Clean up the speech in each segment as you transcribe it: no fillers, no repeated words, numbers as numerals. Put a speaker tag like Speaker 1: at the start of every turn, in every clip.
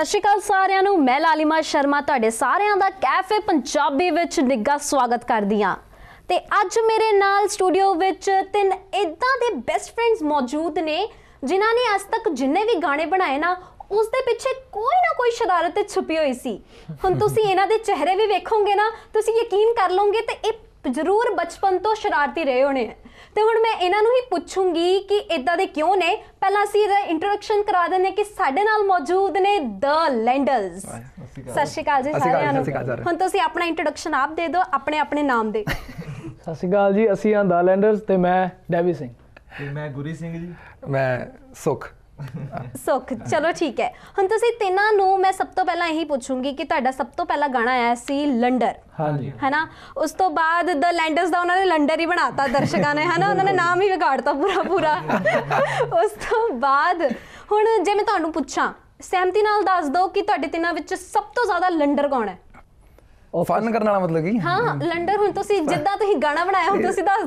Speaker 1: सत श्री अकाल सारिਆਂ ਨੂੰ मैं लालिमा शर्मा ਤੁਹਾਡੇ ਸਾਰਿਆਂ ਦਾ कैफे पंजाबी ਵਿੱਚ ਨਿੱਘਾ स्वागत करदी हां ਤੇ ਅੱਜ ਮੇਰੇ ਨਾਲ स्टूडियो ਵਿੱਚ ਤਿੰਨ ਇਦਾਂ ਦੇ बेस्ट फ्रेंड्स मौजूद ने जिन्हां ने आज तक जिन्ने भी गाने बनाए ना उस दे पिछे कोई ना कोई शरारत छुपी हुई सी। हुण तुसीं इन्हां दे चेहरे भी वेखोगे ना तुसीं यकीन कर लोगे तो ये जरूर बचपन तो शरारती रहे होने हैं। तो हुण मैं इन्हां नूं ही पुछूंगी कि इदां दे क्यों ने। पहला असीं इहदा इंट्रोडक्शन करा दिंदे कि साडे नाल मौजूद ने द लैंडर्स। सत श्री अकाल जी सारिਆਂ ਨੂੰ। हुण तुसीं अपना इंट्रोडक्शन आप दे दो अपने अपने नाम दे।
Speaker 2: सत श्री अकाल जी, असीं हां द लैंडर्स ते मैं डैवी सिंह
Speaker 3: ते मैं गुरी सिंह जी।
Speaker 4: मैं सुख
Speaker 1: सुख। चलो ठीक है। हुण तुसीं तिन्हां नूं मैं सब तो पहला यही पूछूंगी कि तुहाडा सब तो पहला गाना आया सी लंडर,
Speaker 2: हाँ जी,
Speaker 1: है ना। उस तो बाद द लैंडर्स दा उन्होंने लंडर ही बनाता दर्शकों ने, है ना, उन्होंने नाम ही बिगाड़ता पूरा पूरा। उस तो बाद हुण जे मैं तुहानूं पुछां सहमति नाल दस दो कि तुहाडे तिन्हां विच सब तो ज़्यादा लंडर कौन है?
Speaker 4: फन करने वाला मतलब कि
Speaker 1: हाँ लंडर। हुण तुसीं जिद्दां तुसीं गाना बनाया हुण तुसीं दस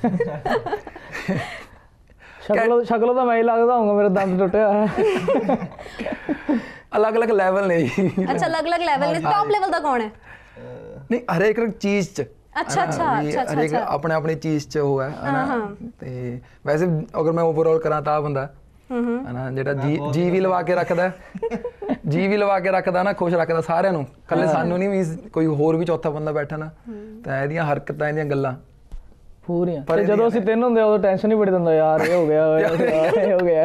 Speaker 1: दो।
Speaker 2: शक्लों तो मैं ही लगता हूँ, मेरा दंद टुटिया है।
Speaker 4: अलग अलग लेवल ने।
Speaker 1: अच्छा अलग अलग लेवल ने। टॉप लेवल दा कौन है?
Speaker 4: नहीं हर एक चीज च
Speaker 1: अच्छा अच्छा अच्छा
Speaker 4: हर एक अपने अपनी चीज च हो है ना। ते वैसे अगर मैं ओवरऑल करा ता बंदा है ना जेड़ा जी भी लवा के रखदा जी भी लवा के रखदा ना, खुश रखदा सारिਆਂ ਨੂੰ, ਕੱਲੇ ਸਾਨੂੰ ਨਹੀਂ ਵੀ ਕੋਈ ਹੋਰ ਵੀ ਚੌਥਾ ਬੰਦਾ ਬੈਠਾ ਨਾ ਤਾਂ ਇਹਦੀਆਂ ਹਰਕਤਾਂ ਇਹਦੀਆਂ ਗੱਲਾਂ
Speaker 2: पूरियां। पर जदों ਅਸੀਂ ਤਿੰਨ ਹੁੰਦੇ ਉਦੋਂ ਟੈਨਸ਼ਨ ਹੀ ਬੜੀ ਦਿੰਦਾ ਯਾਰ ਇਹ ਹੋ ਗਿਆ ਇਹ ਹੋ ਗਿਆ।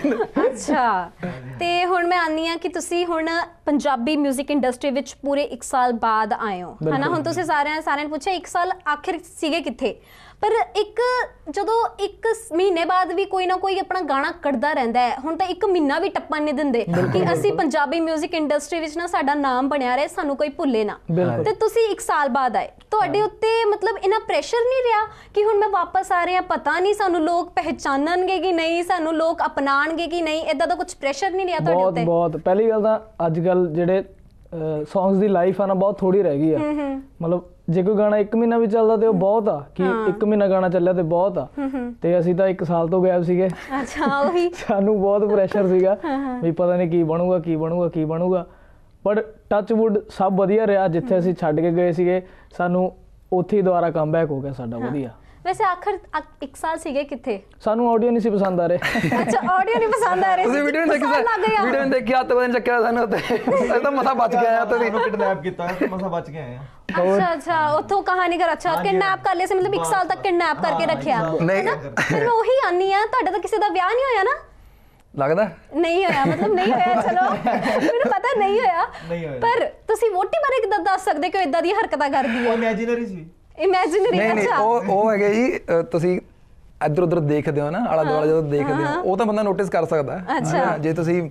Speaker 1: अच्छा ਤੇ ਹੁਣ ਮੈਂ ਆਨੀ ਆ ਕਿ ਤੁਸੀਂ ਹੁਣ ਪੰਜਾਬੀ 뮤직 ਇੰਡਸਟਰੀ ਵਿੱਚ ਪੂਰੇ 1 ਸਾਲ ਬਾਅਦ ਆਏ ਹੋ, ਹੈ ਨਾ। ਹੁਣ ਤੁਸੀਂ ਸਾਰਿਆਂ ਨੇ ਪੁੱਛਿਆ 1 ਸਾਲ ਆਖਿਰ ਸੀਗੇ ਕਿੱਥੇ, पर एक ਜਦੋਂ 1 ਮਹੀਨੇ ਬਾਅਦ ਵੀ ਕੋਈ ਨਾ ਕੋਈ ਆਪਣਾ ਗਾਣਾ ਕੱਢਦਾ ਰਹਿੰਦਾ ਹੈ। ਹੁਣ ਤਾਂ 1 ਮਹੀਨਾ ਵੀ ਟੱਪਣ ਨਹੀਂ ਦਿੰਦੇ ਕਿ ਅਸੀਂ ਪੰਜਾਬੀ 뮤직 ਇੰਡਸਟਰੀ ਵਿੱਚ ਨਾ ਸਾਡਾ ਨਾਮ ਬਣਿਆ ਰਹੇ, ਸਾਨੂੰ ਕੋਈ ਭੁੱਲੇ ਨਾ। ਤੇ ਤੁਸੀਂ 1 ਸਾਲ ਬਾਅਦ ਆਏ, ਤੁਹਾਡੇ ਉੱਤੇ ਮਤਲਬ ਇਨਾ ਪ੍ਰੈਸ਼ਰ ਨਹੀਂ ਰਿਹਾ ਕਿ ਹੁਣ ਮੈਂ ਵਾਪਸ ਆ ਰਿਹਾ, ਪਤਾ ਨਹੀਂ ਸਾਨੂੰ ਲੋਕ ਪਹਿਚਾਨਣਗੇ ਕਿ ਨਹੀਂ, ਸਾਨੂੰ ਲੋਕ ਅਪਣਾਣਗੇ ਕਿ ਨਹੀਂ, ਇਦਾਂ ਦਾ ਕੁਝ ਪ੍ਰੈਸ਼ਰ ਨਹੀਂ ਰਿਹਾ ਤੁਹਾਡੇ ਉੱਤੇ?
Speaker 2: ਬਹੁਤ ਪਹਿਲੀ ਗੱਲ ਤਾਂ ਅੱਜ ਕੱਲ ਜਿਹੜੇ ਸੌਂਗਸ ਦੀ ਲਾਈਫ ਆ ਨਾ ਬਹੁਤ ਥੋੜੀ ਰਹਿ ਗਈ ਆ। ਮਤਲਬ ਜੇ ਕੋਈ ਗਾਣਾ 1 ਮਹੀਨਾ ਵੀ ਚੱਲਦਾ ਤੇ ਉਹ ਬਹੁਤ ਆ ਕਿ 1 ਮਹੀਨਾ ਗਾਣਾ ਚੱਲਿਆ ਤੇ ਬਹੁਤ ਆ। ਤੇ ਅਸੀਂ ਤਾਂ 1 ਸਾਲ ਤੋਂ ਗਾਇਬ ਸੀਗੇ।
Speaker 1: ਅੱਛਾ ਉਹੀ
Speaker 2: ਸਾਨੂੰ ਬਹੁਤ ਪ੍ਰੈਸ਼ਰ ਸੀਗਾ ਵੀ ਪਤਾ ਨਹੀਂ ਕੀ ਬਣੂਗਾ ਕੀ ਬਣੂਗਾ ਕੀ ਬਣੂਗਾ। ਪਰ ਟੱਚ ਵੁੱਡ ਸਭ ਵਧੀਆ ਰਿਹਾ। ਜਿੱਥੇ ਅਸੀਂ ਛੱਡ ਕੇ ਗਏ ਸੀਗੇ ਸਾਨੂੰ ਉੱਥੇ ਹੀ ਦੁਬਾਰਾ ਕਮਬੈਕ ਹੋ ਗਿਆ ਸਾਡਾ ਵਧੀਆ।
Speaker 1: वैसे आखिर 1 साल सीगे किथे?
Speaker 2: सानू ऑडियो नहीं सी पसंद आ रहे। अच्छा
Speaker 1: ऑडियो नहीं पसंद आ रहे।
Speaker 4: ਤੁਸੀਂ ਵੀਡੀਓ ਨਹੀਂ ਦੇਖੀ? ਵੀਡੀਓ ਨਹੀਂ ਦੇਖੀ ਹੱਥ ਬਦਨ ਚੱਕਿਆ ਸਾਨੂੰ ਉੱਤੇ। ਇਹ ਤਾਂ ਮਸਾ ਬਚ ਗਿਆ ਤਾਂ
Speaker 3: ਇਹਨੂੰ ਕਿਡਨੈਪ ਕੀਤਾ ਤੇ ਮਸਾ ਬਚ ਗਏ ਆ।
Speaker 1: अच्छा अच्छा उथों कहानी कर। अच्छा किडनैप कर लिया सी, मतलब 1 साल तक किडनैप करके रखिया।
Speaker 4: नहीं
Speaker 1: फिर मैं वही आनी आ ਤੁਹਾਡਾ ਤਾਂ ਕਿਸੇ ਦਾ ਵਿਆਹ ਨਹੀਂ ਹੋਇਆ ਨਾ?
Speaker 4: ਲੱਗਦਾ
Speaker 1: ਨਹੀਂ ਹੋਇਆ, ਮਤਲਬ ਨਹੀਂ ਹੋਇਆ। ਚਲੋ ਮੈਨੂੰ ਪਤਾ ਨਹੀਂ ਹੋਇਆ, ਪਰ ਤੁਸੀਂ ਵੋਟੀ ਬਾਰੇ ਕਿੱਦਾਂ ਦੱਸ ਸਕਦੇ ਕਿ ਉਹ ਇਦਾਂ ਦੀ ਹਰਕਤਾਂ ਕਰਦੀ ਹੈ?
Speaker 3: ਇਮੇਜਿਨਰੀ ਸੀ।
Speaker 1: ਇਮੇਜਿਨਰੀ?
Speaker 4: ਅੱਛਾ ਉਹ ਹੈਗੇ ਜੀ ਤੁਸੀਂ ਇੱਧਰ ਉੱਧਰ ਦੇਖਦੇ ਹੋ ਨਾ, ਆਲਾ ਦੁਆਲਾ ਜਦੋਂ ਦੇਖਦੇ ਹੋ ਉਹ ਤਾਂ ਬੰਦਾ ਨੋਟਿਸ ਕਰ ਸਕਦਾ। ਜੇ ਤੁਸੀਂ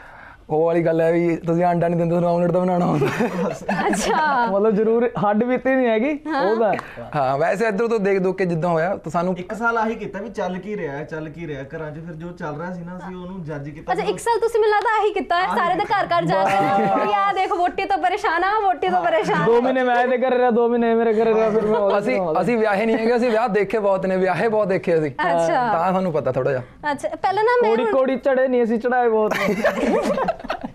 Speaker 4: ਉਹ ਵਾਲੀ ਗੱਲ ਹੈ ਵੀ ਤੁਸੀਂ ਆਂਡਾ ਨਹੀਂ ਦਿੰਦੇ, ਤੁਹਾਨੂੰ ਆਮਲੇਟ ਤਾਂ ਬਣਾਉਣਾ ਹੁੰਦਾ।
Speaker 1: ਅੱਛਾ
Speaker 2: ਮਤਲਬ ਜ਼ਰੂਰ ਹੱਡ ਬੀਤੀ ਨਹੀਂ ਹੈਗੀ ਉਹਦਾ।
Speaker 4: ਹਾਂ ਵੈਸੇ ਇੱਧਰ ਤੋਂ ਦੇਖ ਕੇ ਜਿੱਦਾਂ ਹੋਇਆ ਤਾਂ ਸਾਨੂੰ
Speaker 3: 1 ਸਾਲ ਆਹੀ ਕੀਤਾ ਵੀ ਚੱਲ ਕੀ ਰਿਹਾ ਘਰਾਂ 'ਚ। ਫਿਰ ਜੋ ਚੱਲ ਰਿਹਾ ਸੀ ਨਾ ਅਸੀਂ ਉਹਨੂੰ ਜੱਜ ਕੀਤਾ।
Speaker 1: ਅੱਛਾ 1 ਸਾਲ ਤੁਸੀਂ ਮੈਨੂੰ ਲੱਗਦਾ ਆਹੀ ਕੀਤਾ ਹੈ, ਸਾਰੇ ਦੇ ਘਰ ਘਰ ਜਾ ਕੇ ਵੀ ਆ ਦੇਖ ਵੋਟੀ ਤੋਂ ਪਰੇਸ਼ਾਨ ਆ, ਵੋਟੀ ਤੋਂ ਪਰੇਸ਼ਾਨ।
Speaker 2: 2 ਮਹੀਨੇ ਮੈਂ ਇਹਦੇ ਘਰ ਰਿਹਾ, 2 ਮਹੀਨੇ ਮੇਰੇ ਘਰ ਰਿਹਾ। ਫਿਰ ਮੈਂ
Speaker 4: ਅਸੀਂ ਵਿਆਹੇ ਨਹੀਂ ਹੈਗੇ, ਅਸੀਂ ਵਿਆਹ ਦੇਖੇ ਬਹੁਤ ਨੇ, ਵਿਆਹੇ ਬਹੁਤ ਦੇਖੇ ਅਸੀਂ,
Speaker 1: ਅੱਛਾ
Speaker 4: ਤਾਂ ਸਾਨੂੰ ਪਤਾ ਥੋੜਾ ਜਿਹਾ।
Speaker 1: ਅੱਛਾ ਪਹਿਲਾਂ ਨਾ ਮੈਂ
Speaker 2: ਕੋੜੀ ਚੜੇ ਨਹੀਂ, ਅਸੀਂ ਚੜਾਏ ਬਹੁਤ।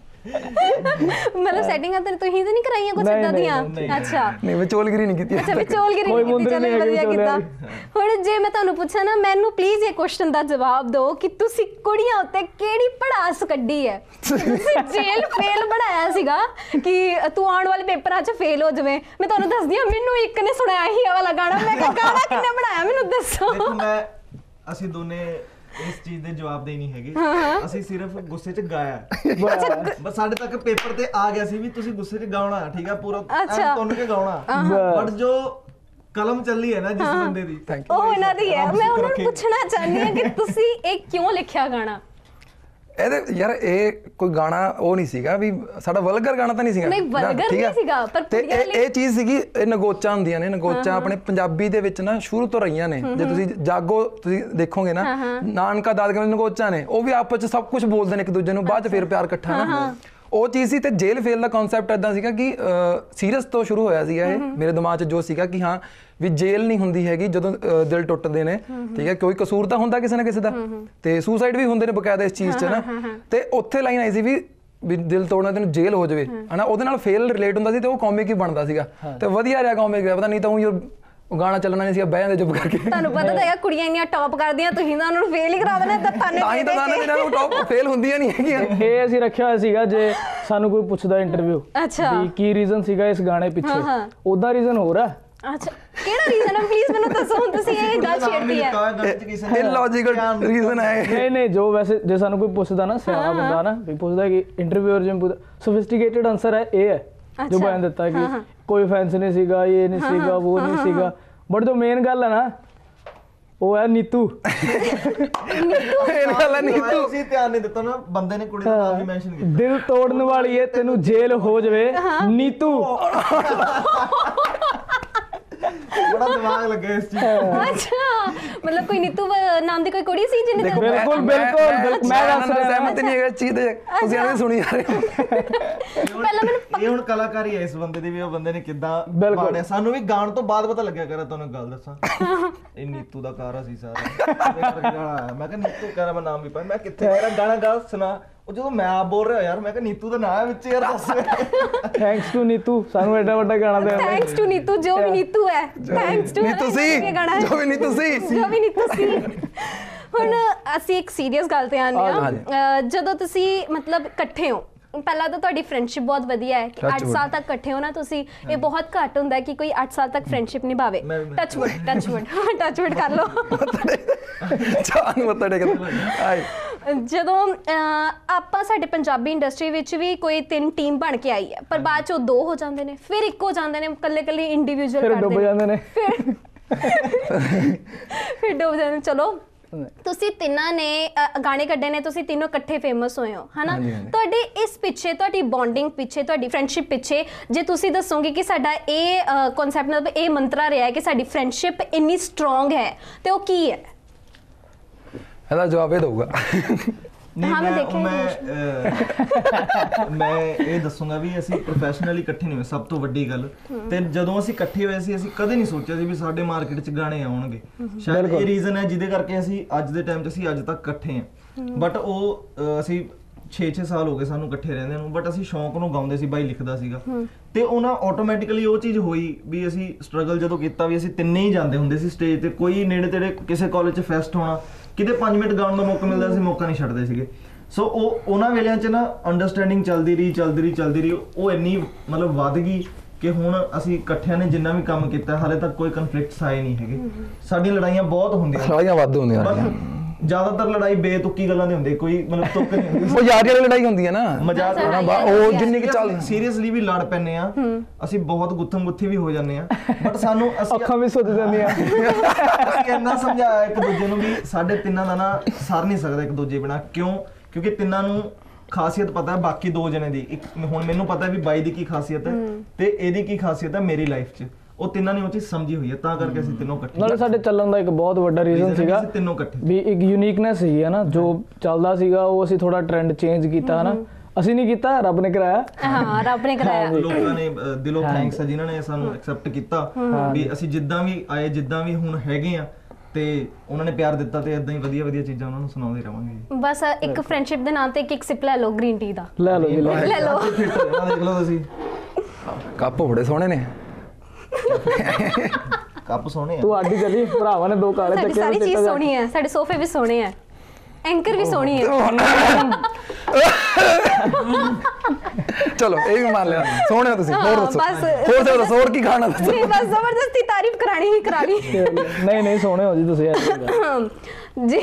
Speaker 1: मतलब सेटिंग तो तुही तो नहीं कराइयां कुछ इदां दियां? अच्छा
Speaker 4: नहीं विचोलगिरी नहीं कीती।
Speaker 1: अच्छा विचोलगिरी नहीं कीती, चलो वधिया कीता। हुण जे मैं तुहानूं पुछां ना, मैनूं प्लीज ये क्वेश्चन दा जवाब दो कि तुसी कुड़ियां उत्ते किहड़ी पड़ास कड्डी है? तुसी जेल फेल बनाया सीगा कि तू आउण वाले पेपरां च फेल हो जावे। मैं तुहानूं दसदी हां, मैनूं एक ने सुनाया ही वाला गाना, मैं कहा गाना किन्ने बनाया मैनूं दसो।
Speaker 3: देखो मैं ਅਸੀਂ ਦੋਨੇ ਇਸ ਚੀਜ਼ ਦੇ ਜਵਾਬ ਦੇ ਨਹੀਂ ਹੈਗੇ, ਅਸੀਂ ਸਿਰਫ ਗੁੱਸੇ 'ਚ ਗਾਇਆ। ਬਸ ਸਾਡੇ ਤੱਕ ਪੇਪਰ ਤੇ ਆ ਗਿਆ ਸੀ ਵੀ ਤੁਸੀਂ ਗੁੱਸੇ 'ਚ ਗਾਉਣਾ, ਠੀਕ ਆ, ਪੂਰਾ ਤੁੰਨ ਕੇ ਗਾਉਣਾ। ਬਟ ਜੋ ਕਲਮ ਚੱਲੀ ਹੈ ਨਾ ਜਿਸ ਬੰਦੇ ਦੀ,
Speaker 1: ਉਹ ਇਹਨਾਂ ਦੀ ਹੈ। ਮੈਂ ਉਹਨਾਂ ਨੂੰ ਪੁੱਛਣਾ ਚਾਹੁੰਦੀ ਹਾਂ ਕਿ ਤੁਸੀਂ ਇਹ ਕਿਉਂ ਲਿਖਿਆ ਗਾਣਾ?
Speaker 4: ਇਹਦੇ ਯਾਰ ਇਹ ਕੋਈ ਗਾਣਾ ਉਹ ਨਹੀਂ ਸੀਗਾ ਵੀ ਸਾਡਾ ਵਲਗਰ ਗਾਣਾ ਤਾਂ ਨਹੀਂ ਸੀਗਾ।
Speaker 1: ਨਹੀਂ ਵਲਗਰ ਨਹੀਂ ਸੀਗਾ, ਪਰ
Speaker 4: ਤੇ ਇਹ ਚੀਜ਼ ਸੀਗੀ, ਇਹ ਨਗੋਚਾਂ ਹੁੰਦੀਆਂ ਨੇ। ਨਗੋਚਾਂ ਆਪਣੇ ਪੰਜਾਬੀ ਦੇ ਵਿੱਚ ਨਾ ਸ਼ੁਰੂ ਤੋਂ ਰਹੀਆਂ ਨੇ। ਜੇ ਤੁਸੀਂ ਜਾਗੋ ਤੁਸੀਂ ਦੇਖੋਗੇ ਨਾ, ਨਾਨਕਾ ਦਾਦਕੇ ਵਾਲੀ ਨਗੋਚਾਂ ਨੇ, ਉਹ ਵੀ ਆਪਸ ਚ ਸਭ ਕੁਝ ਬੋਲਦੇ ਨੇ ਇੱਕ ਦੂਜੇ ਨੂੰ, ਬਾਅਦ ਚ ਫਿਰ ਪਿਆਰ ਇਕੱਠਾ ਨਾ। ਉਹ ਚੀਜ਼ ਸੀ। ਤੇ ਜੇਲ੍ਹ ਫੇਲ ਦਾ ਕਨਸੈਪਟ ਇਦਾਂ ਸੀਗਾ ਕਿ ਸੀਰੀਅਸ ਤੋਂ ਸ਼ੁਰੂ ਹੋਇਆ ਸੀਗਾ ਇਹ ਮੇਰੇ ਦਿਮਾਗ 'ਚ, ਜੋ ਸੀਗਾ ਕਿ ਹਾਂ ਵੀ ਜੇਲ੍ਹ ਨਹੀਂ ਹੁੰਦੀ ਹੈਗੀ ਜਦੋਂ ਦਿਲ ਟੁੱਟਦੇ ਨੇ, ਠੀਕ ਹੈ। ਕੋਈ ਕਸੂਰ ਤਾਂ ਹੁੰਦਾ ਕਿਸੇ ਨਾ ਕਿਸੇ ਦਾ, ਤੇ ਸੁਸਾਈਡ ਵੀ ਹੁੰਦੇ ਨੇ ਬਕਾਇਦਾ ਇਸ ਚੀਜ਼ 'ਚ ਨਾ। ਤੇ ਉੱਥੇ ਲਾਈਨ ਆਈ ਸੀ ਵੀ ਵੀ ਦਿਲ ਤੋੜਨਾ ਤੈਨੂੰ ਜੇਲ੍ਹ ਹੋ ਜਾਵੇ ਹਨਾ, ਉਹਦੇ ਨਾਲ ਫੇਲ ਰਿਲੇਟ ਹੁੰਦਾ ਸੀ ਤੇ ਉਹ ਕਾਮਿਕ ਹੀ ਬਣਦਾ ਸੀਗਾ ਤੇ ਵਧੀਆ ਰਿਹਾ ਕਾਮਿਕ, ਪਤਾ ਨਹੀਂ ਤਾਂ ਉਹ ਗਾਣਾ ਚੱਲਣਾ ਨਹੀਂ ਸੀਗਾ, ਬਹਿ ਜਾਂਦੇ ਚੁੱਪ ਕਰਕੇ।
Speaker 1: ਤੁਹਾਨੂੰ ਪਤਾ ਤਾਂ ਹੈਗਾ ਕੁੜੀਆਂ ਇੰਨੀਆਂ ਟੌਪ ਕਰਦੀਆਂ, ਤੁਸੀਂ ਤਾਂ ਉਹਨਾਂ ਨੂੰ ਫੇਲ ਹੀ ਕਰਾ ਦੇਣਾ, ਤਾਂ ਤਾਨੇ
Speaker 4: ਤਾਂ ਹੀ ਤਾਂ ਇਹਨਾਂ ਨੂੰ ਟੌਪ ਫੇਲ ਹੁੰਦੀਆਂ ਨਹੀਂ ਹੈਗੀਆਂ।
Speaker 2: ਇਹ ਅਸੀਂ ਰੱਖਿਆ ਹੋਇਆ ਸੀਗਾ ਜੇ ਸਾਨੂੰ ਕੋਈ ਪੁੱਛਦਾ ਇੰਟਰਵਿਊ
Speaker 1: ਅੱਛਾ
Speaker 2: ਵੀ ਕੀ ਰੀਜ਼ਨ ਸੀਗਾ ਇਸ ਗਾਣੇ ਪਿੱਛੇ, ਉਹਦਾ ਰੀਜ਼ਨ ਹੋਰ ਆ।
Speaker 1: ਅੱਛਾ ਕਿਹੜਾ ਰੀਜ਼ਨ ਹੈ ਪਲੀਜ਼ ਮੈਨੂੰ ਦੱਸੋ, ਹੁਣ ਤੁਸੀਂ ਇਹ ਗੱਲ ਛੇੜਤੀ ਹੈ।
Speaker 4: ਇਹ ਲੌਜੀਕਲ ਰੀਜ਼ਨ ਹੈ।
Speaker 2: ਨਹੀਂ ਜੋ ਵੈਸੇ ਜੇ ਸਾਨੂੰ ਕੋਈ ਪੁੱਛਦਾ ਨਾ, ਸਿਆਣਾ ਬੰਦਾ ਨਾ ਵੀ ਪੁੱਛਦਾ ਕਿ ਇੰਟਰਵਿਊਅਰ ਜਿਵੇਂ ਪੁੱਛਦਾ, ਸੋਫਿਸਟੀਕੇਟਡ ਆਨਸਰ ਹੈ ਇਹ ਹੈ ਜੋ ਬਿਆਨ ਦਿੱਤਾ ਕਿ ਕੋਈ ਫੈਂਸ ਨਹੀਂ ਸੀਗਾ, ਇਹ ਨਹੀਂ ਸੀਗਾ, ਉਹ ਨਹੀਂ ਸੀਗਾ, ਬਟ ਜੋ ਮੇਨ ਗੱਲ ਹੈ ਨਾ ਉਹ ਹੈ ਨੀਤੂ।
Speaker 4: ਮੇਨ ਗੱਲ ਹੈ ਨੀਤੂ।
Speaker 3: ਤੁਸੀਂ ਧਿਆਨ ਨਹੀਂ ਦਿੱਤਾ ਨਾ, ਬੰਦੇ ਨੇ ਕੁੜੀ ਦਾ ਨਾਮ ਵੀ ਮੈਂਸ਼ਨ ਕੀਤਾ,
Speaker 2: ਦਿਲ ਤੋੜਨ ਵਾਲੀ ਏ ਤੈਨੂੰ ਜੇਲ੍ਹ ਹੋ ਜਾਵੇ ਨੀਤੂ।
Speaker 3: ਬੜਾ ਦਿਮਾਗ ਲੱਗਾ ਇਸ ਚੀਜ਼।
Speaker 1: ਅੱਛਾ ਮਤਲਬ ਕੋਈ ਨੀਤੂ ਨਾਮ ਦੀ ਕੋਈ ਕੁੜੀ ਸੀ ਜਿਹਨੇ
Speaker 2: ਬਿਲਕੁਲ ਬਿਲਕੁਲ ਮੈਂ ਦੱਸ ਰਿਹਾ,
Speaker 4: ਸਹਿਮਤ ਨਹੀਂ ਹੈਗਾ ਇਸ ਚੀਜ਼ ਤੇ, ਤੁਸੀਂ ਐਵੇਂ ਸੁਣੀ ਜਾ ਰਹੇ ਹੋ।
Speaker 1: ਪਹਿਲਾਂ ਮੈਨੂੰ
Speaker 3: ਇਹ ਹੁਣ ਕਲਾਕਾਰੀ ਹੈ ਇਸ ਬੰਦੇ ਦੀ ਵੀ, ਉਹ ਬੰਦੇ ਨੇ ਕਿੱਦਾਂ ਬਾੜਿਆ ਸਾਨੂੰ ਵੀ ਗਾਣ ਤੋਂ ਬਾਅਦ ਪਤਾ ਲੱਗਿਆ ਕਰਾ। ਤੁਹਾਨੂੰ ਗੱਲ ਦੱਸਾਂ, ਇਹ ਨੀਤੂ ਦਾ ਕਾਰਾ ਸੀ ਸਾਰਾ। ਮੈਂ ਕਿਹਾ ਨੀਤੂ ਕਾਰਾ ਮੈਂ ਨਾਮ ਵੀ ਪਾਇਆ, ਮੈਂ ਕਿੱਥੇ ਮੇਰਾ ਗਾਣਾ ਗਾ ਸੁਣਾ, ਉਹ ਜਦੋਂ ਮੈਂ ਆਪ ਬੋਲ ਰਿਹਾ ਯਾਰ, ਮੈਂ ਕਿਹਾ ਨੀਤੂ ਦਾ ਨਾਮ ਹੈ ਵਿੱਚ ਯਾਰ, ਦੱਸ।
Speaker 2: ਥੈਂਕਸ ਟੂ ਨੀਤੂ ਸਾਨੂੰ ਐਡਾ ਵੱਡਾ ਗਾਣਾ ਦੇ।
Speaker 1: ਥੈਂਕਸ ਟੂ ਨੀਤੂ, ਜੋ ਵੀ ਨੀਤੂ ਹੈ, ਥੈਂਕਸ ਟੂ
Speaker 4: ਨੀਤੂ ਸੀ, ਜੋ ਵੀ ਨੀਤੂ ਸੀ,
Speaker 1: ਜੋ ਵੀ ਨੀਤੂ ਸੀ। ਹੁਣ ਅਸੀਂ ਇੱਕ ਸੀਰੀਅਸ ਗੱਲ ਤੇ ਆਉਂਦੇ ਹਾਂ, ਜਦੋਂ ਤੁਸੀਂ ਮਤਲਬ ਇਕੱਠੇ ਹੋ, ਪਹਿਲਾਂ ਤਾਂ ਤੁਹਾਡੀ ਫਰੈਂਡਸ਼ਿਪ ਬਹੁਤ ਵਧੀਆ ਹੈ ਕਿ 8 ਸਾਲ ਤੱਕ ਇਕੱਠੇ ਹੋ ਨਾ ਤੁਸੀਂ, ਇਹ ਬਹੁਤ ਘੱਟ ਹੁੰਦਾ ਕਿ ਕੋਈ 8 ਸਾਲ ਤੱਕ ਫਰੈਂਡਸ਼ਿਪ ਨਿਭਾਵੇ। ਟੱਚਵੁੱਡ ਟੱਚਵੁੱਡ ਕਰ ਲਓ। ਜਦੋਂ ਆਪਾਂ ਸਾਡੇ ਪੰਜਾਬੀ ਇੰਡਸਟਰੀ ਵਿੱਚ ਵੀ ਕੋਈ 3 ਟੀਮ ਬਣ ਕੇ ਆਈ ਹੈ, ਪਰ ਬਾਅਦ ਚੋਂ 2 ਹੋ ਜਾਂਦੇ ਨੇ, ਫਿਰ 1 ਹੋ ਜਾਂਦੇ ਨੇ, ਕੱਲੇ ਇੰਡੀਵਿਜੂਅਲ
Speaker 2: ਫਿਰ ਡੁੱਬ ਜਾਂਦੇ ਨੇ,
Speaker 1: ਫਿਰ ਡੁੱਬ ਜਾਂਦੇ। ਚਲੋ ਤੁਸੀਂ ਤਿੰਨਾਂ ਨੇ ਗਾਣੇ ਕੱਢੇ ਨੇ, ਤੁਸੀਂ ਤਿੰਨੋਂ ਇਕੱਠੇ ਫੇਮਸ ਹੋਏ ਹੋ ਹਨਾ। ਤੁਹਾਡੇ ਇਸ ਪਿੱਛੇ, ਤੁਹਾਡੀ ਬੌਂਡਿੰਗ ਪਿੱਛੇ, ਤੁਹਾਡੀ ਫਰੈਂਡਸ਼ਿਪ ਪਿੱਛੇ ਜੇ ਤੁਸੀਂ ਦੱਸੋਗੇ ਕਿ ਸਾਡਾ ਇਹ ਕਨਸੈਪਟ ਮਤਲਬ ਇਹ ਮੰਤਰਾ ਰਿਹਾ ਹੈ ਕਿ ਸਾਡੀ ਫਰੈਂਡਸ਼ਿਪ ਇੰਨੀ ਸਟਰੋਂਗ ਹੈ, ਤੇ ਉਹ ਕੀ ਹੈ?
Speaker 4: ਇਹਦਾ ਜਵਾਬ ਇਹ ਦਊਗਾ।
Speaker 3: ਮੈਂ ਇਹ ਦੱਸੂਗਾ ਵੀ ਅਸੀਂ ਪ੍ਰੋਫੈਸ਼ਨਲੀ ਇਕੱਠੇ ਨਹੀਂ ਹੋਏ, ਸਭ ਤੋਂ ਵੱਡੀ ਗੱਲ। ਤੇ ਜਦੋਂ ਅਸੀਂ ਇਕੱਠੇ ਹੋਏ ਸੀ, ਅਸੀਂ ਕਦੇ ਨਹੀਂ ਸੋਚਿਆ ਸੀ ਵੀ ਸਾਡੇ ਮਾਰਕੀਟ 'ਚ ਗਾਣੇ ਆਉਣਗੇ। ਸ਼ਾਇਦ ਇਹ ਰੀਜ਼ਨ ਹੈ ਜਿਹਦੇ ਕਰਕੇ ਅਸੀਂ ਅੱਜ ਦੇ ਟਾਈਮ 'ਚ ਅਸੀਂ ਅੱਜ ਤੱਕ ਇਕੱਠੇ ਹਾਂ। ਬਟ ਉਹ ਅਸੀਂ 6 ਸਾਲ ਹੋ ਗਏ ਸਾਨੂੰ ਇਕੱਠੇ ਰਹਿੰਦੇ ਨੂੰ, ਬਟ ਅਸੀਂ ਸ਼ੌਂਕ ਨੂੰ ਗਾਉਂਦੇ ਸੀ, ਬਾਈ ਲਿਖਦਾ ਸੀਗਾ ਤੇ ਉਹਨਾਂ ਆਟੋਮੈਟਿਕਲੀ ਉਹ ਚੀਜ਼ ਹੋਈ ਵੀ ਅਸੀਂ ਸਟਰਗਲ ਜਦੋਂ ਕੀਤਾ ਵੀ ਅਸੀਂ ਤਿੰਨੇ ਹੀ ਜਾਂਦੇ ਹੁੰਦੇ ਸੀ ਸਟੇਜ ਤੇ, ਕੋਈ ਨੇੜੇ ਤੇੜੇ ਕਿਸੇ ਕਾਲਜ 'ਚ ਫੈਸਟ ਹੋਣਾ, ਕਿਤੇ 5 ਮਿੰਟ ਗਾਉਣ ਦਾ ਮੌਕਾ ਮਿਲਦਾ ਸੀ, ਮੌਕਾ ਨਹੀਂ ਛੱਡਦੇ ਸੀਗੇ। ਸੋ ਉਹ ਉਹਨਾਂ ਵੇਲਿਆਂ 'ਚ ਨਾ ਅੰਡਰਸਟੈਂਡਿੰਗ ਚੱਲਦੀ ਰਹੀ, ਉਹ ਇੰਨੀ ਮਤਲਬ ਵੱਧ ਗਈ ਕਿ ਹੁਣ ਅਸੀਂ ਇਕੱਠਿਆਂ ਨੇ ਜਿੰਨਾ ਵੀ ਕੰਮ ਕੀਤਾ ਹਾਲੇ ਤੱਕ ਕੋਈ ਕਨਫਲਿਕਟਸ ਆਏ ਨਹੀਂ ਹੈਗੇ। ਸਾਡੀਆਂ ਲੜਾਈਆਂ ਬਹੁਤ ਹੁੰਦੀਆਂ,
Speaker 4: ਲੜਾਈਆਂ ਵੱਧ ਹੁੰਦੀਆਂ,
Speaker 3: ਜ਼ਿਆਦਾਤਰ ਲੜਾਈ ਬੇਤੁੱਕੀ ਗੱਲਾਂ ਦੀ ਹੁੰਦੀ, ਕੋਈ ਮਤਲਬ ਤੁੱਕ ਨਹੀਂ ਹੁੰਦੀ।
Speaker 4: ਉਹ ਯਾਰੀ ਵਾਲੀ ਲੜਾਈ ਹੁੰਦੀ ਹੈ ਨਾ, ਮਜ਼ਾਕ ਉਹ ਜਿੰਨੀ ਕਿ ਚੱਲ
Speaker 3: ਸੀਰੀਅਸਲੀ ਵੀ ਲੜ ਪੈਂਦੇ ਆ ਅਸੀਂ, ਬਹੁਤ ਗੁੱਥਮ ਗੁੱਥੀ ਵੀ ਹੋ ਜਾਂਦੇ ਆ, ਬਟ ਸਾਨੂੰ
Speaker 2: ਅੱਖਾਂ ਵੀ ਸੁੱਜ ਜਾਂਦੀਆਂ।
Speaker 3: ਅਸੀਂ ਇੰਨਾ ਸਮਝਾਇਆ ਇੱਕ ਦੂਜੇ ਨੂੰ ਵੀ ਸਾਡੇ ਤਿੰਨਾਂ ਦਾ ਨਾ ਸਰ ਨਹੀਂ ਸਕਦਾ ਇੱਕ ਦੂਜੇ ਬਿਨਾਂ। ਕਿਉਂਕਿ ਤਿੰਨਾਂ ਨੂੰ ਖਾਸੀਅਤ ਪਤਾ ਹੈ ਬਾਕੀ 2 ਜਣੇ ਦੀ। ਹੁਣ ਮੈਨੂੰ ਪਤਾ ਵੀ ਬਾਈ ਦੀ ਕੀ ਖਾਸੀਅਤ ਹੈ ਤੇ ਇਹਦੀ ਕੀ ਖਾਸੀਅਤ ਹੈ ਮੇਰੀ ਲਾਈਫ 'ਚ, ਉਹ ਤਿੰਨਾਂ ਨੇ ਉਹ ਚੀਜ਼ ਸਮਝੀ ਹੋਈ ਹੈ, ਤਾਂ ਕਰਕੇ ਅਸੀਂ ਤਿੰਨੋਂ ਇਕੱਠੇ।
Speaker 2: ਨਾਲੇ ਸਾਡੇ ਚੱਲਣ ਦਾ ਇੱਕ ਬਹੁਤ ਵੱਡਾ ਰੀਜ਼ਨ ਸੀਗਾ
Speaker 3: ਤਿੰਨੋਂ ਇਕੱਠੇ
Speaker 2: ਵੀ ਇੱਕ ਯੂਨੀਕਨੈਸ ਸੀ ਹੈ ਨਾ, ਜੋ ਚੱਲਦਾ ਸੀਗਾ ਉਹ ਅਸੀਂ ਥੋੜਾ ਟ੍ਰੈਂਡ ਚੇਂਜ ਕੀਤਾ ਹਨਾ। ਅਸੀਂ ਨਹੀਂ ਕੀਤਾ, ਰੱਬ ਨੇ ਕਰਾਇਆ।
Speaker 1: ਹਾਂ ਰੱਬ ਨੇ ਕਰਾਇਆ।
Speaker 3: ਲੋਕਾਂ ਨੇ ਦਿਲੋਂ ਥੈਂਕਸ ਹੈ ਜਿਨ੍ਹਾਂ ਨੇ ਸਾਨੂੰ ਐਕਸੈਪਟ ਕੀਤਾ ਵੀ ਅਸੀਂ ਜਿੱਦਾਂ ਵੀ ਆਏ, ਜਿੱਦਾਂ ਵੀ ਹੁਣ ਹੈਗੇ ਆ, ਤੇ ਉਹਨਾਂ ਨੇ ਪਿਆਰ ਦਿੱਤਾ ਤੇ ਇਦਾਂ ਹੀ ਵਧੀਆ ਚੀਜ਼ਾਂ ਉਹਨਾਂ ਨੂੰ ਸੁਣਾਉਂਦੇ ਰਵਾਂਗੇ।
Speaker 1: ਬਸ ਇੱਕ ਫਰੈਂਡਸ਼ਿਪ ਦੇ ਨਾਂ ਤੇ ਇੱਕ ਸਿਪ ਲੈ ਲਓ ਗ੍ਰੀਨ ਟੀ ਦਾ।
Speaker 2: ਲੈ ਲਓ ਜੀ,
Speaker 1: ਲੈ ਲਓ।
Speaker 3: ਦੇਖ ਲਓ ਤੁਸੀਂ,
Speaker 4: ਕੱਪ ਬੜੇ ਸੋਹਣੇ ਨੇ,
Speaker 3: ਕੱਪ ਸੋਹਣੇ ਆ।
Speaker 2: ਤੂੰ ਆਡੀ ਚੱਲੀ, ਭਰਾਵਾਂ ਨੇ 2 ਕਾਲੇ ਚੱਕੇ।
Speaker 1: ਸਾਰੀ ਚੀਜ਼ ਸੋਹਣੀ ਹੈ, ਸਾਡੇ ਸੋਫੇ ਵੀ ਸੋਹਣੇ ਹੈ, ਐਂਕਰ ਵੀ ਸੋਹਣੀ ਹੈ।
Speaker 4: ਚਲੋ ਇਹ ਵੀ ਮੰਨ ਲਿਆ, ਸੋਹਣੇ ਹੋ ਤੁਸੀਂ। ਹੋਰ ਦੱਸੋ, ਹੋਰ ਕੀ ਖਾਣਾ ਦੱਸੋ।
Speaker 1: ਨਹੀਂ ਬਸ ਜ਼ਬਰਦਸਤੀ ਤਾਰੀਫ ਕਰਾਣੀ ਹੀ ਕਰਾਣੀ।
Speaker 2: ਨਹੀਂ ਸੋਹਣੇ ਹੋ ਜੀ ਤੁਸੀਂ
Speaker 1: ਜੀ।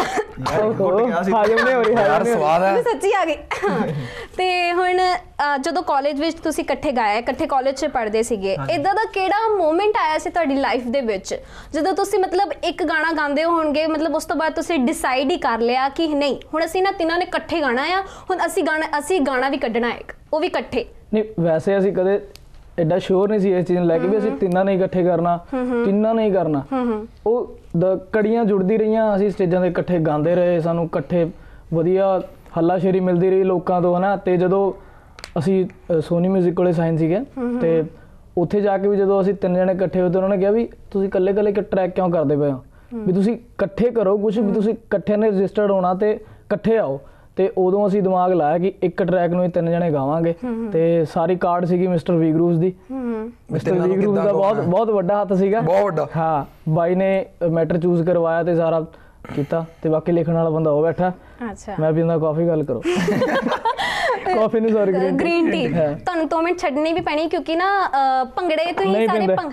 Speaker 4: ਯਾਰ ਸਵਾਦ ਹੈ,
Speaker 1: ਸੱਚੀ ਆ ਗਈ। ਤੇ ਹੁਣ ਜਦੋਂ ਕਾਲਜ ਵਿੱਚ ਤੁਸੀਂ ਇਕੱਠੇ ਗਾਇਆ, ਇਕੱਠੇ ਕਾਲਜ 'ਚ ਪੜ੍ਹਦੇ ਸੀਗੇ, ਇਦਾਂ ਦਾ ਕਿਹੜਾ ਮੂਮੈਂਟ ਆਇਆ ਸੀ ਤੁਹਾਡੀ ਲਾਈਫ ਦੇ ਵਿੱਚ ਜਦੋਂ ਤੁਸੀਂ ਮਤਲਬ ਇੱਕ ਗਾਣਾ ਗਾਉਂਦੇ ਹੋਣਗੇ, ਮਤਲਬ ਉਸ ਤੋਂ ਬਾਅਦ ਤੁਸੀਂ ਡਿਸਾਈਡ ਹੀ ਕਰ ਲਿਆ ਕਿ ਨਹੀਂ ਹੁਣ ਅਸੀਂ ਨਾ ਤਿੰਨਾਂ ਨੇ ਇਕੱਠੇ ਗਾਣਾ ਆ, ਹੁਣ ਅਸੀਂ ਗਾਣਾ ਵੀ ਕੱਢਣਾ ਹੈ, ਉਹ ਵੀ ਇਕੱਠੇ?
Speaker 2: ਨਹੀਂ ਵੈਸੇ ਅਸੀਂ ਕਦੇ ਐਡਾ ਸ਼ੋਰ ਨਹੀਂ ਸੀ ਇਸ ਚੀਜ਼ ਨੂੰ ਲੈ ਕੇ ਵੀ ਅਸੀਂ ਤਿੰਨਾਂ ਨੇ ਇਕੱਠੇ ਕਰਨਾ, ਤਿੰਨਾਂ ਨੇ ਹੀ ਕਰਨਾ। ਉਹ ਕੜੀਆਂ ਜੁੜਦੀ ਰਹੀਆਂ, ਅਸੀਂ ਸਟੇਜਾਂ ਤੇ ਇਕੱਠੇ ਗਾਉਂਦੇ ਰਹੇ, ਸਾਨੂੰ ਇਕੱਠੇ ਵਧੀਆ ਹੱਲਾਸ਼ੇਰੀ ਮਿਲਦੀ ਰਹੀ ਲੋਕਾਂ ਤੋਂ ਹਨਾ। ਤੇ ਜਦੋਂ ਅਸੀਂ ਸੋਨੀ ਮਿਊਜ਼ਿਕ ਕੋਲੇ ਸਾਈਨ ਸੀਗੇ ਤੇ ਉੱਥੇ ਜਾ ਕੇ ਵੀ ਜਦੋਂ ਅਸੀਂ 3 ਜਣੇ ਇਕੱਠੇ ਹੋਏ ਤੇ ਉਹਨਾਂ ਨੇ ਕਿਹਾ ਵੀ ਤੁਸੀਂ ਇਕੱਲੇ ਇੱਕ ਟਰੈਕ ਕਿਉਂ ਕਰਦੇ ਪਏ ਹੋ, ਵੀ ਤੁਸੀਂ ਇਕੱਠੇ ਕਰੋ ਕੁਝ, ਵੀ ਤੁਸੀਂ ਇਕੱਠੇ ਨੇ ਰਜਿਸਟਰਡ ਹੋਣਾ ਤੇ ਇਕੱਠੇ ਆਓ। ਤੇ ਉਦੋਂ ਅਸੀਂ ਦਿਮਾਗ ਲਾਇਆ ਕਿ ਇੱਕ ਟਰੈਕ ਨੂੰ ਹੀ 3 ਜਣੇ ਗਾਵਾਂਗੇ ਤੇ ਸਾਰੀ ਕਾਰਡ ਸੀਗੀ ਮਿਸਟਰ ਵੀਗਰੂਸ ਦੀ। ਮਿਸਟਰ ਵੀਗਰੂਸ ਦਾ ਬਹੁਤ ਵੱਡਾ ਹੱਥ ਸੀਗਾ, ਬਹੁਤ ਵੱਡਾ। ਹਾਂ, ਬਾਈ ਨੇ ਮੈਟਰ ਚੂਜ਼ ਕਰਵਾਇਆ ਤੇ ਸਾਰਾ ਕੀਤਾ ਤੇ ਬਾਕੀ ਲਿਖਣ ਵਾਲਾ ਬੰਦਾ ਉਹ ਬੈਠਾ। ਅੱਛਾ, ਮੈਂ ਪੀਂਦਾ ਕਾਫੀ, ਗੱਲ ਕਰੋ। ਕਾਫੀ ਨਹੀਂ, ਸੌਰੀ,
Speaker 1: ਗ੍ਰੀਨ ਟੀ। ਤੁਹਾਨੂੰ 2 ਮਿੰਟ ਛੱਡਣੀ ਵੀ ਪੈਣੀ ਕਿਉਂਕਿ ਨਾ ਭੰਗੜੇ ਤੁਸੀਂ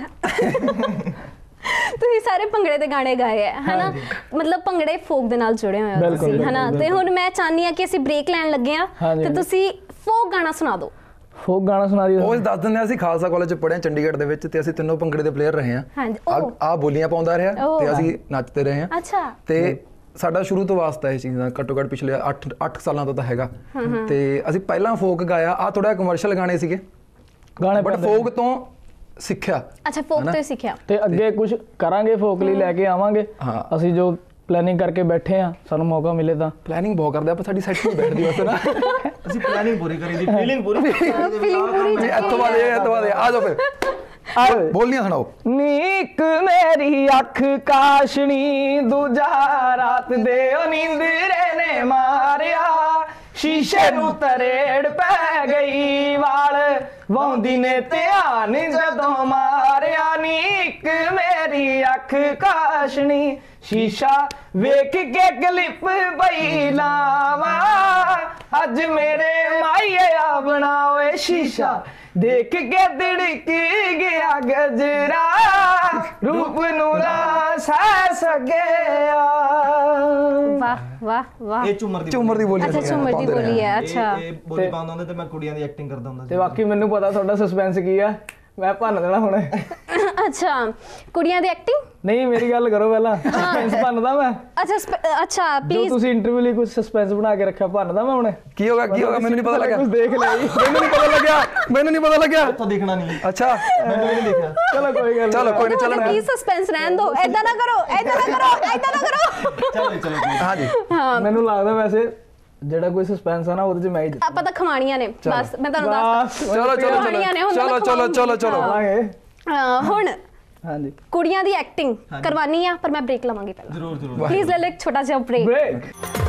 Speaker 1: ਸਾਰੇ ਭੰਗੜੇ ਦੇ ਗਾਣੇ ਗਾਏ ਹੈ ਹਨਾ, ਮਤਲਬ ਭੰਗੜੇ ਫੋਕ ਦੇ ਨਾਲ ਜੁੜੇ ਹੋਏ ਹੋ ਤੁਸੀਂ ਹਨਾ। ਤੇ ਹੁਣ ਮੈਂ ਚਾਹਨੀ ਆ ਕਿ ਅਸੀਂ ਬ੍ਰੇਕ ਲੈਣ ਲੱਗੇ ਆ ਤੇ ਤੁਸੀਂ ਫੋਕ ਗਾਣਾ ਸੁਣਾ ਦਿਓ।
Speaker 2: ਫੋਕ ਗਾਣਾ ਸੁਣਾ ਦਿਓ।
Speaker 4: ਉਹ ਦੱਸ ਦਿੰਦੇ, ਅਸੀਂ ਖਾਲਸਾ ਕਾਲਜ ਚ ਪੜ੍ਹੇ ਚੰਡੀਗੜ੍ਹ ਦੇ ਵਿੱਚ ਤੇ ਅਸੀਂ ਤਿੰਨੋਂ ਭੰਗੜੇ ਦੇ ਪਲੇਅਰ ਰਹੇ ਹਾਂ। ਆ ਬੋਲੀਆਂ ਪਾਉਂਦਾ ਰਿਹਾ ਤੇ ਅਸੀਂ ਨੱਚਦੇ ਰਹੇ ਹਾਂ। ਅੱਛਾ, ਤੇ ਸਾਡਾ ਸ਼ੁਰੂ ਤੋਂ ਵਾਸਤਾ ਇਹ ਚੀਜ਼ ਦਾ ਘੱਟੋ ਘੱਟ ਪਿਛਲੇ 8 ਸਾਲਾਂ ਤੋਂ ਤਾਂ ਹੈਗਾ। ਤੇ ਅਸੀਂ ਪਹਿਲਾਂ ਫੋਕ ਗਾਇਆ, ਆ ਥੋੜਾ ਕਮਰਸ਼ੀਅਲ ਗਾਣੇ ਸੀਗੇ ਗਾਣੇ, ਬਟ ਫੋਕ ਤੋਂ ਸਿੱਖਿਆ। ਅੱਛਾ, ਫੋਕ ਤੋਂ ਸਿੱਖਿਆ ਤੇ ਅੱਗੇ ਕੁਝ ਕਰਾਂਗੇ, ਫੋਕ ਲਈ ਲੈ ਕੇ ਆਵਾਂਗੇ। ਅਸੀਂ ਜੋ ਪਲੈਨਿੰਗ ਕਰਕੇ ਬੈਠੇ ਆ, ਸਾਨੂੰ ਮੌਕਾ ਮਿਲੇ ਤਾਂ ਪਲੈਨਿੰਗ ਬਹੁਤ ਕਰਦੇ ਆਪਾਂ, ਸਾਡੀ ਸੈਟ ਨਹੀਂ ਬੈਠਦੀ ਬਸ ਨਾ।
Speaker 3: ਅਸੀਂ ਪਲੈਨਿੰਗ ਪੂਰੀ ਕਰੀ ਦੀ, ਫੀਲਿੰਗ ਪੂਰੀ
Speaker 4: ਇੱਥੋਂ ਬਾਅਦ ਆ ਜਾਓ ਫਿਰ ਬੋਲੀਆਂ ਸੁਣਾਓ।
Speaker 2: ਨੀਕ ਮੇਰੀ ਅੱਖ ਕਾਸ਼ਣੀ, ਦੂਜਾ ਰਾਤ ਦੇ ਉਹ ਨੀਂਦਰੇ ਨੇ ਮਾਰਿਆ, ਸ਼ੀਸ਼ੇ ਨੂੰ ਤਰੇੜ ਪੈ ਗਈ, ਵਾਲ ਵਾਉਂਦੀ ਨੇ ਧਿਆਨ ਜਦੋਂ ਮਾਰਿਆ। ਨੀਕ ਮੇਰੀ ਅੱਖ ਕਾਸ਼ਣੀ, ਸ਼ੀਸ਼ਾ ਵੇਖ ਕੇ ਕਲਿੱਪ ਬਈ ਲਾਵਾ, ਅੱਜ ਮੇਰੇ ਮਾਈਏ ਆ ਬਣਾਵੇ ਸ਼ੀਸ਼ਾ, ਦੇਖ ਕੇ ਦਿੜਕ ਗਿਆ ਗਜਰਾ, ਰੂਪ ਨੂੰ ਰਾਸ ਸਕਿਆ।
Speaker 1: ਵਾਹ ਵਾਹ ਵਾਹ,
Speaker 3: ਇਹ ਝੂਮਰ ਦੀ ਬੋਲੀ।
Speaker 1: ਅੱਛਾ, ਝੂਮਰ ਦੀ ਬੋਲੀ ਹੈ। ਅੱਛਾ,
Speaker 3: ਇਹ ਬੋਲੀ ਪਾਉਂਦਾ ਹੁੰਦਾ ਤੇ ਮੈਂ ਕੁੜੀਆਂ ਦੀ ਐਕਟਿੰਗ ਕਰਦਾ ਹੁੰਦਾ ਸੀ।
Speaker 2: ਤੇ ਬਾਕੀ ਮੈਨੂੰ ਪਤਾ ਤੁਹਾਡਾ ਸਸਪੈਂਸ ਕੀ ਆ, ਮੈਂ ਭੰਨ ਦੇਣਾ ਹੁਣ।
Speaker 1: ਅੱਛਾ, ਕੁੜੀਆਂ ਦੀ ਐਕਟਿੰਗ
Speaker 2: ਨਹੀਂ, ਮੇਰੀ ਗੱਲ ਕਰੋ ਪਹਿਲਾਂ। ਸਸਪੈਂਸ ਭੰਨਦਾ ਮੈਂ।
Speaker 1: ਅੱਛਾ ਪਲੀਜ਼,
Speaker 2: ਤੁਸੀਂ ਇੰਟਰਵਿਊ ਲਈ ਕੁਝ ਸਸਪੈਂਸ ਬਣਾ ਕੇ ਰੱਖਿਆ, ਭੰਨਦਾ ਮੈਂ ਹੁਣ।
Speaker 4: ਕੀ ਹੋਗਾ ਮੈਨੂੰ ਨਹੀਂ ਪਤਾ ਲੱਗਿਆ।
Speaker 2: ਕੁਝ ਦੇਖ ਲਿਆ ਜੀ।
Speaker 4: ਮੈਨੂੰ ਨਹੀਂ ਪਤਾ ਲੱਗਿਆ।
Speaker 3: ਇੱਥੋਂ ਦੇਖਣਾ ਨਹੀਂ।
Speaker 4: ਅੱਛਾ,
Speaker 3: ਮੈਨੂੰ ਵੀ ਨਹੀਂ ਦੇਖਿਆ।
Speaker 2: ਚਲੋ ਕੋਈ ਗੱਲ,
Speaker 4: ਚਲੋ ਕੋਈ ਨਹੀਂ, ਚੱਲਣਾ।
Speaker 1: ਪਲੀਜ਼ ਸਸਪੈਂਸ ਰਹਿਣ ਦਿਓ, ਐਦਾਂ ਨਾ ਕਰੋ।
Speaker 3: ਚਲੋ
Speaker 4: ਹਾਂਜੀ।
Speaker 2: ਮੈਨੂੰ ਲੱਗਦਾ ਵੈਸੇ ਜਿਹੜਾ ਕੋਈ ਸਸਪੈਂਸ ਆ ਨਾ ਉਹਦੇ ਚ ਮੈਂ ਹੀ ਜਿੱਤਾਂ।
Speaker 1: ਆਪਾਂ ਤਾਂ ਖਵਾਣੀਆਂ ਨੇ ਬਸ, ਮੈਂ ਤੁਹਾਨੂੰ ਦੱਸਦਾ।
Speaker 4: ਚਲੋ
Speaker 1: ਹੁਣ
Speaker 2: ਹਾਂਜੀ,
Speaker 1: ਕੁੜੀਆਂ ਦੀ ਐਕਟਿੰਗ ਕਰਵਾਨੀ ਆ, ਪਰ ਮੈਂ ਬ੍ਰੇਕ ਲਵਾਂਗੀ ਪਹਿਲਾਂ।
Speaker 3: ਜ਼ਰੂਰ
Speaker 1: ਪਲੀਜ਼ ਲੈ ਲਓ ਇੱਕ ਛੋਟਾ ਜਿਹਾ ਬ੍ਰੇਕ।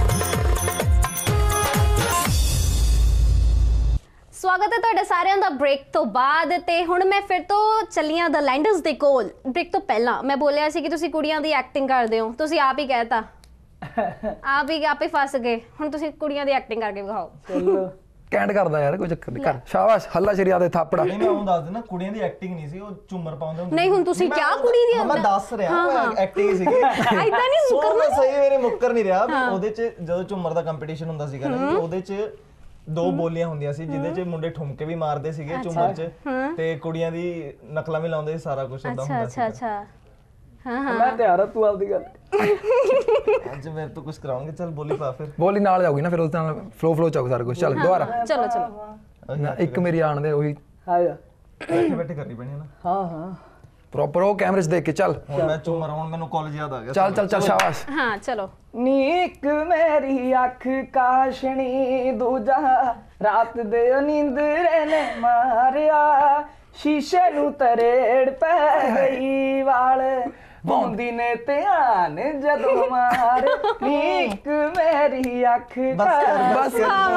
Speaker 1: ਸਵਾਗਤ ਹੈ ਤੁਹਾਡੇ ਸਾਰਿਆਂ ਦਾ ਬ੍ਰੇਕ ਤੋਂ ਬਾਅਦ। ਤੇ ਹੁਣ ਮੈਂ ਫਿਰ ਤੋਂ ਚੱਲੀਆਂ ਦ ਲੈਂਡਰਸ ਦੇ ਕੋਲ। ਬ੍ਰੇਕ ਤੋਂ ਪਹਿਲਾਂ ਮੈਂ ਬੋਲਿਆ ਸੀ ਕਿ ਤੁਸੀਂ ਕੁੜੀਆਂ ਦੀ ਐਕਟਿੰਗ ਕਰਦੇ ਹੋ, ਤੁਸੀਂ ਆਪ ਹੀ ਕਹਿਤਾ, ਆਪ ਹੀ ਫਸ ਗਏ। ਹੁਣ ਤੁਸੀਂ ਕੁੜੀਆਂ ਦੀ ਐਕਟਿੰਗ ਕਰਕੇ ਵਿਖਾਓ।
Speaker 2: ਚਲੋ
Speaker 4: ਕੈਂਟ ਕਰਦਾ ਯਾਰ, ਕੋਈ ਚੱਕਰ ਨਹੀਂ ਕਰ। ਸ਼ਾਬਾਸ਼, ਹੱਲਾ ਸ਼ਰੀਆ ਦੇ ਥਾਪੜਾ।
Speaker 3: ਨਹੀਂ, ਮੈਂ ਉਹ ਦੱਸ ਦਿੰਦਾ, ਕੁੜੀਆਂ ਦੀ ਐਕਟਿੰਗ ਨਹੀਂ ਸੀ, ਉਹ ਝੂਮਰ ਪਾਉਂਦੇ ਹੁੰਦੇ।
Speaker 1: ਨਹੀਂ, ਹੁਣ ਤੁਸੀਂ ਕਿਆ ਕੁੜੀ ਦੀ
Speaker 3: ਮੈਂ ਦੱਸ ਰਿਹਾ, ਐਕਟਿੰਗ ਸੀਗੀ।
Speaker 1: ਐਦਾਂ ਨਹੀਂ
Speaker 3: ਮੁੱਕਰਨਾ ਸਹੀ, ਮੇਰੇ ਮੁੱਕਰ ਨਹੀਂ ਰਿਹਾ। ਉਹਦੇ ਚ ਜਦੋਂ ਝੂਮਰ ਦਾ ਕੰਪੀਟੀਸ਼ਨ ਹੁੰਦਾ ਸੀਗਾ ਨਾ, ਉਹਦੇ ਚ 2 ਬੋਲੀਆਂ ਹੁੰਦੀਆਂ ਸੀ ਜਿਹਦੇ ਚ ਮੁੰਡੇ ਠੁਮਕੇ ਵੀ ਮਾਰਦੇ ਸੀਗੇ ਝੂਮਰ ਚ, ਤੇ ਕੁੜੀਆਂ ਦੀ ਨਕਲਾਂ ਵੀ ਲਾਉਂਦੇ ਸੀ, ਸਾਰਾ ਕੁਝ ਏਦਾਂ ਹੁੰਦਾ ਸੀ।
Speaker 1: ਅੱਛਾ
Speaker 2: ਮੈਂ ਤਿਆਰ ਆ, ਤੂੰ ਆਪਦੀ ਗੱਲ।
Speaker 3: ਅੱਜ ਮੇਰੇ ਤੋਂ ਕੁਝ ਕਰਾਉਂਗੇ। ਚੱਲ ਬੋਲੀ ਪਾ ਫਿਰ।
Speaker 4: ਬੋਲੀ ਨਾਲ ਜਾਊਗੀ ਨਾ, ਫਿਰ ਉਸ ਨਾਲ ਫਲੋ ਚਾਹੂ ਸਾਰਾ ਕੁਝ। ਚੱਲ ਦੁਬਾਰਾ।
Speaker 1: ਚਲੋ
Speaker 4: ਇੱਕ ਮੇਰੀ ਆਣ ਦੇ ਉਹੀ
Speaker 2: ਆਇਆ
Speaker 3: ਬੈਠੇ ਕਰਨੀ ਪੈਣੀ ਹੈ ਨਾ।
Speaker 2: ਹਾਂ
Speaker 4: ਪ੍ਰੋਪਰ ਉਹ ਕੈਮਰੇ 'ਚ ਦੇਖ ਕੇ। ਚੱਲ
Speaker 3: ਹੁਣ ਮੈਂ ਝੂਮਰ, ਹੁਣ ਮੈਨੂੰ ਕਾਲਜ ਯਾਦ ਆ ਗਿਆ।
Speaker 4: ਚੱਲ ਸ਼ਾਬਾਸ਼।
Speaker 1: ਹਾਂ ਚਲੋ।
Speaker 2: ਨੀਕ ਮੇਰੀ ਅੱਖ ਕਾਸ਼ਣੀ, ਦੂਜਾ ਰਾਤ ਦੇ ਨੀਂਦਰੇ ਨੇ ਮਾਰਿਆ, ਸ਼ੀਸ਼ੇ ਨੂੰ ਤਰੇੜ ਪੈ ਗਈ, ਵਾਲ ਵਾਉਂਦੀ ਨੇ ਧਿਆਨ ਜਦੋਂ ਮਾਰ, ਨੀਕ ਮੇਰੀ ਅੱਖ
Speaker 3: ਬਸ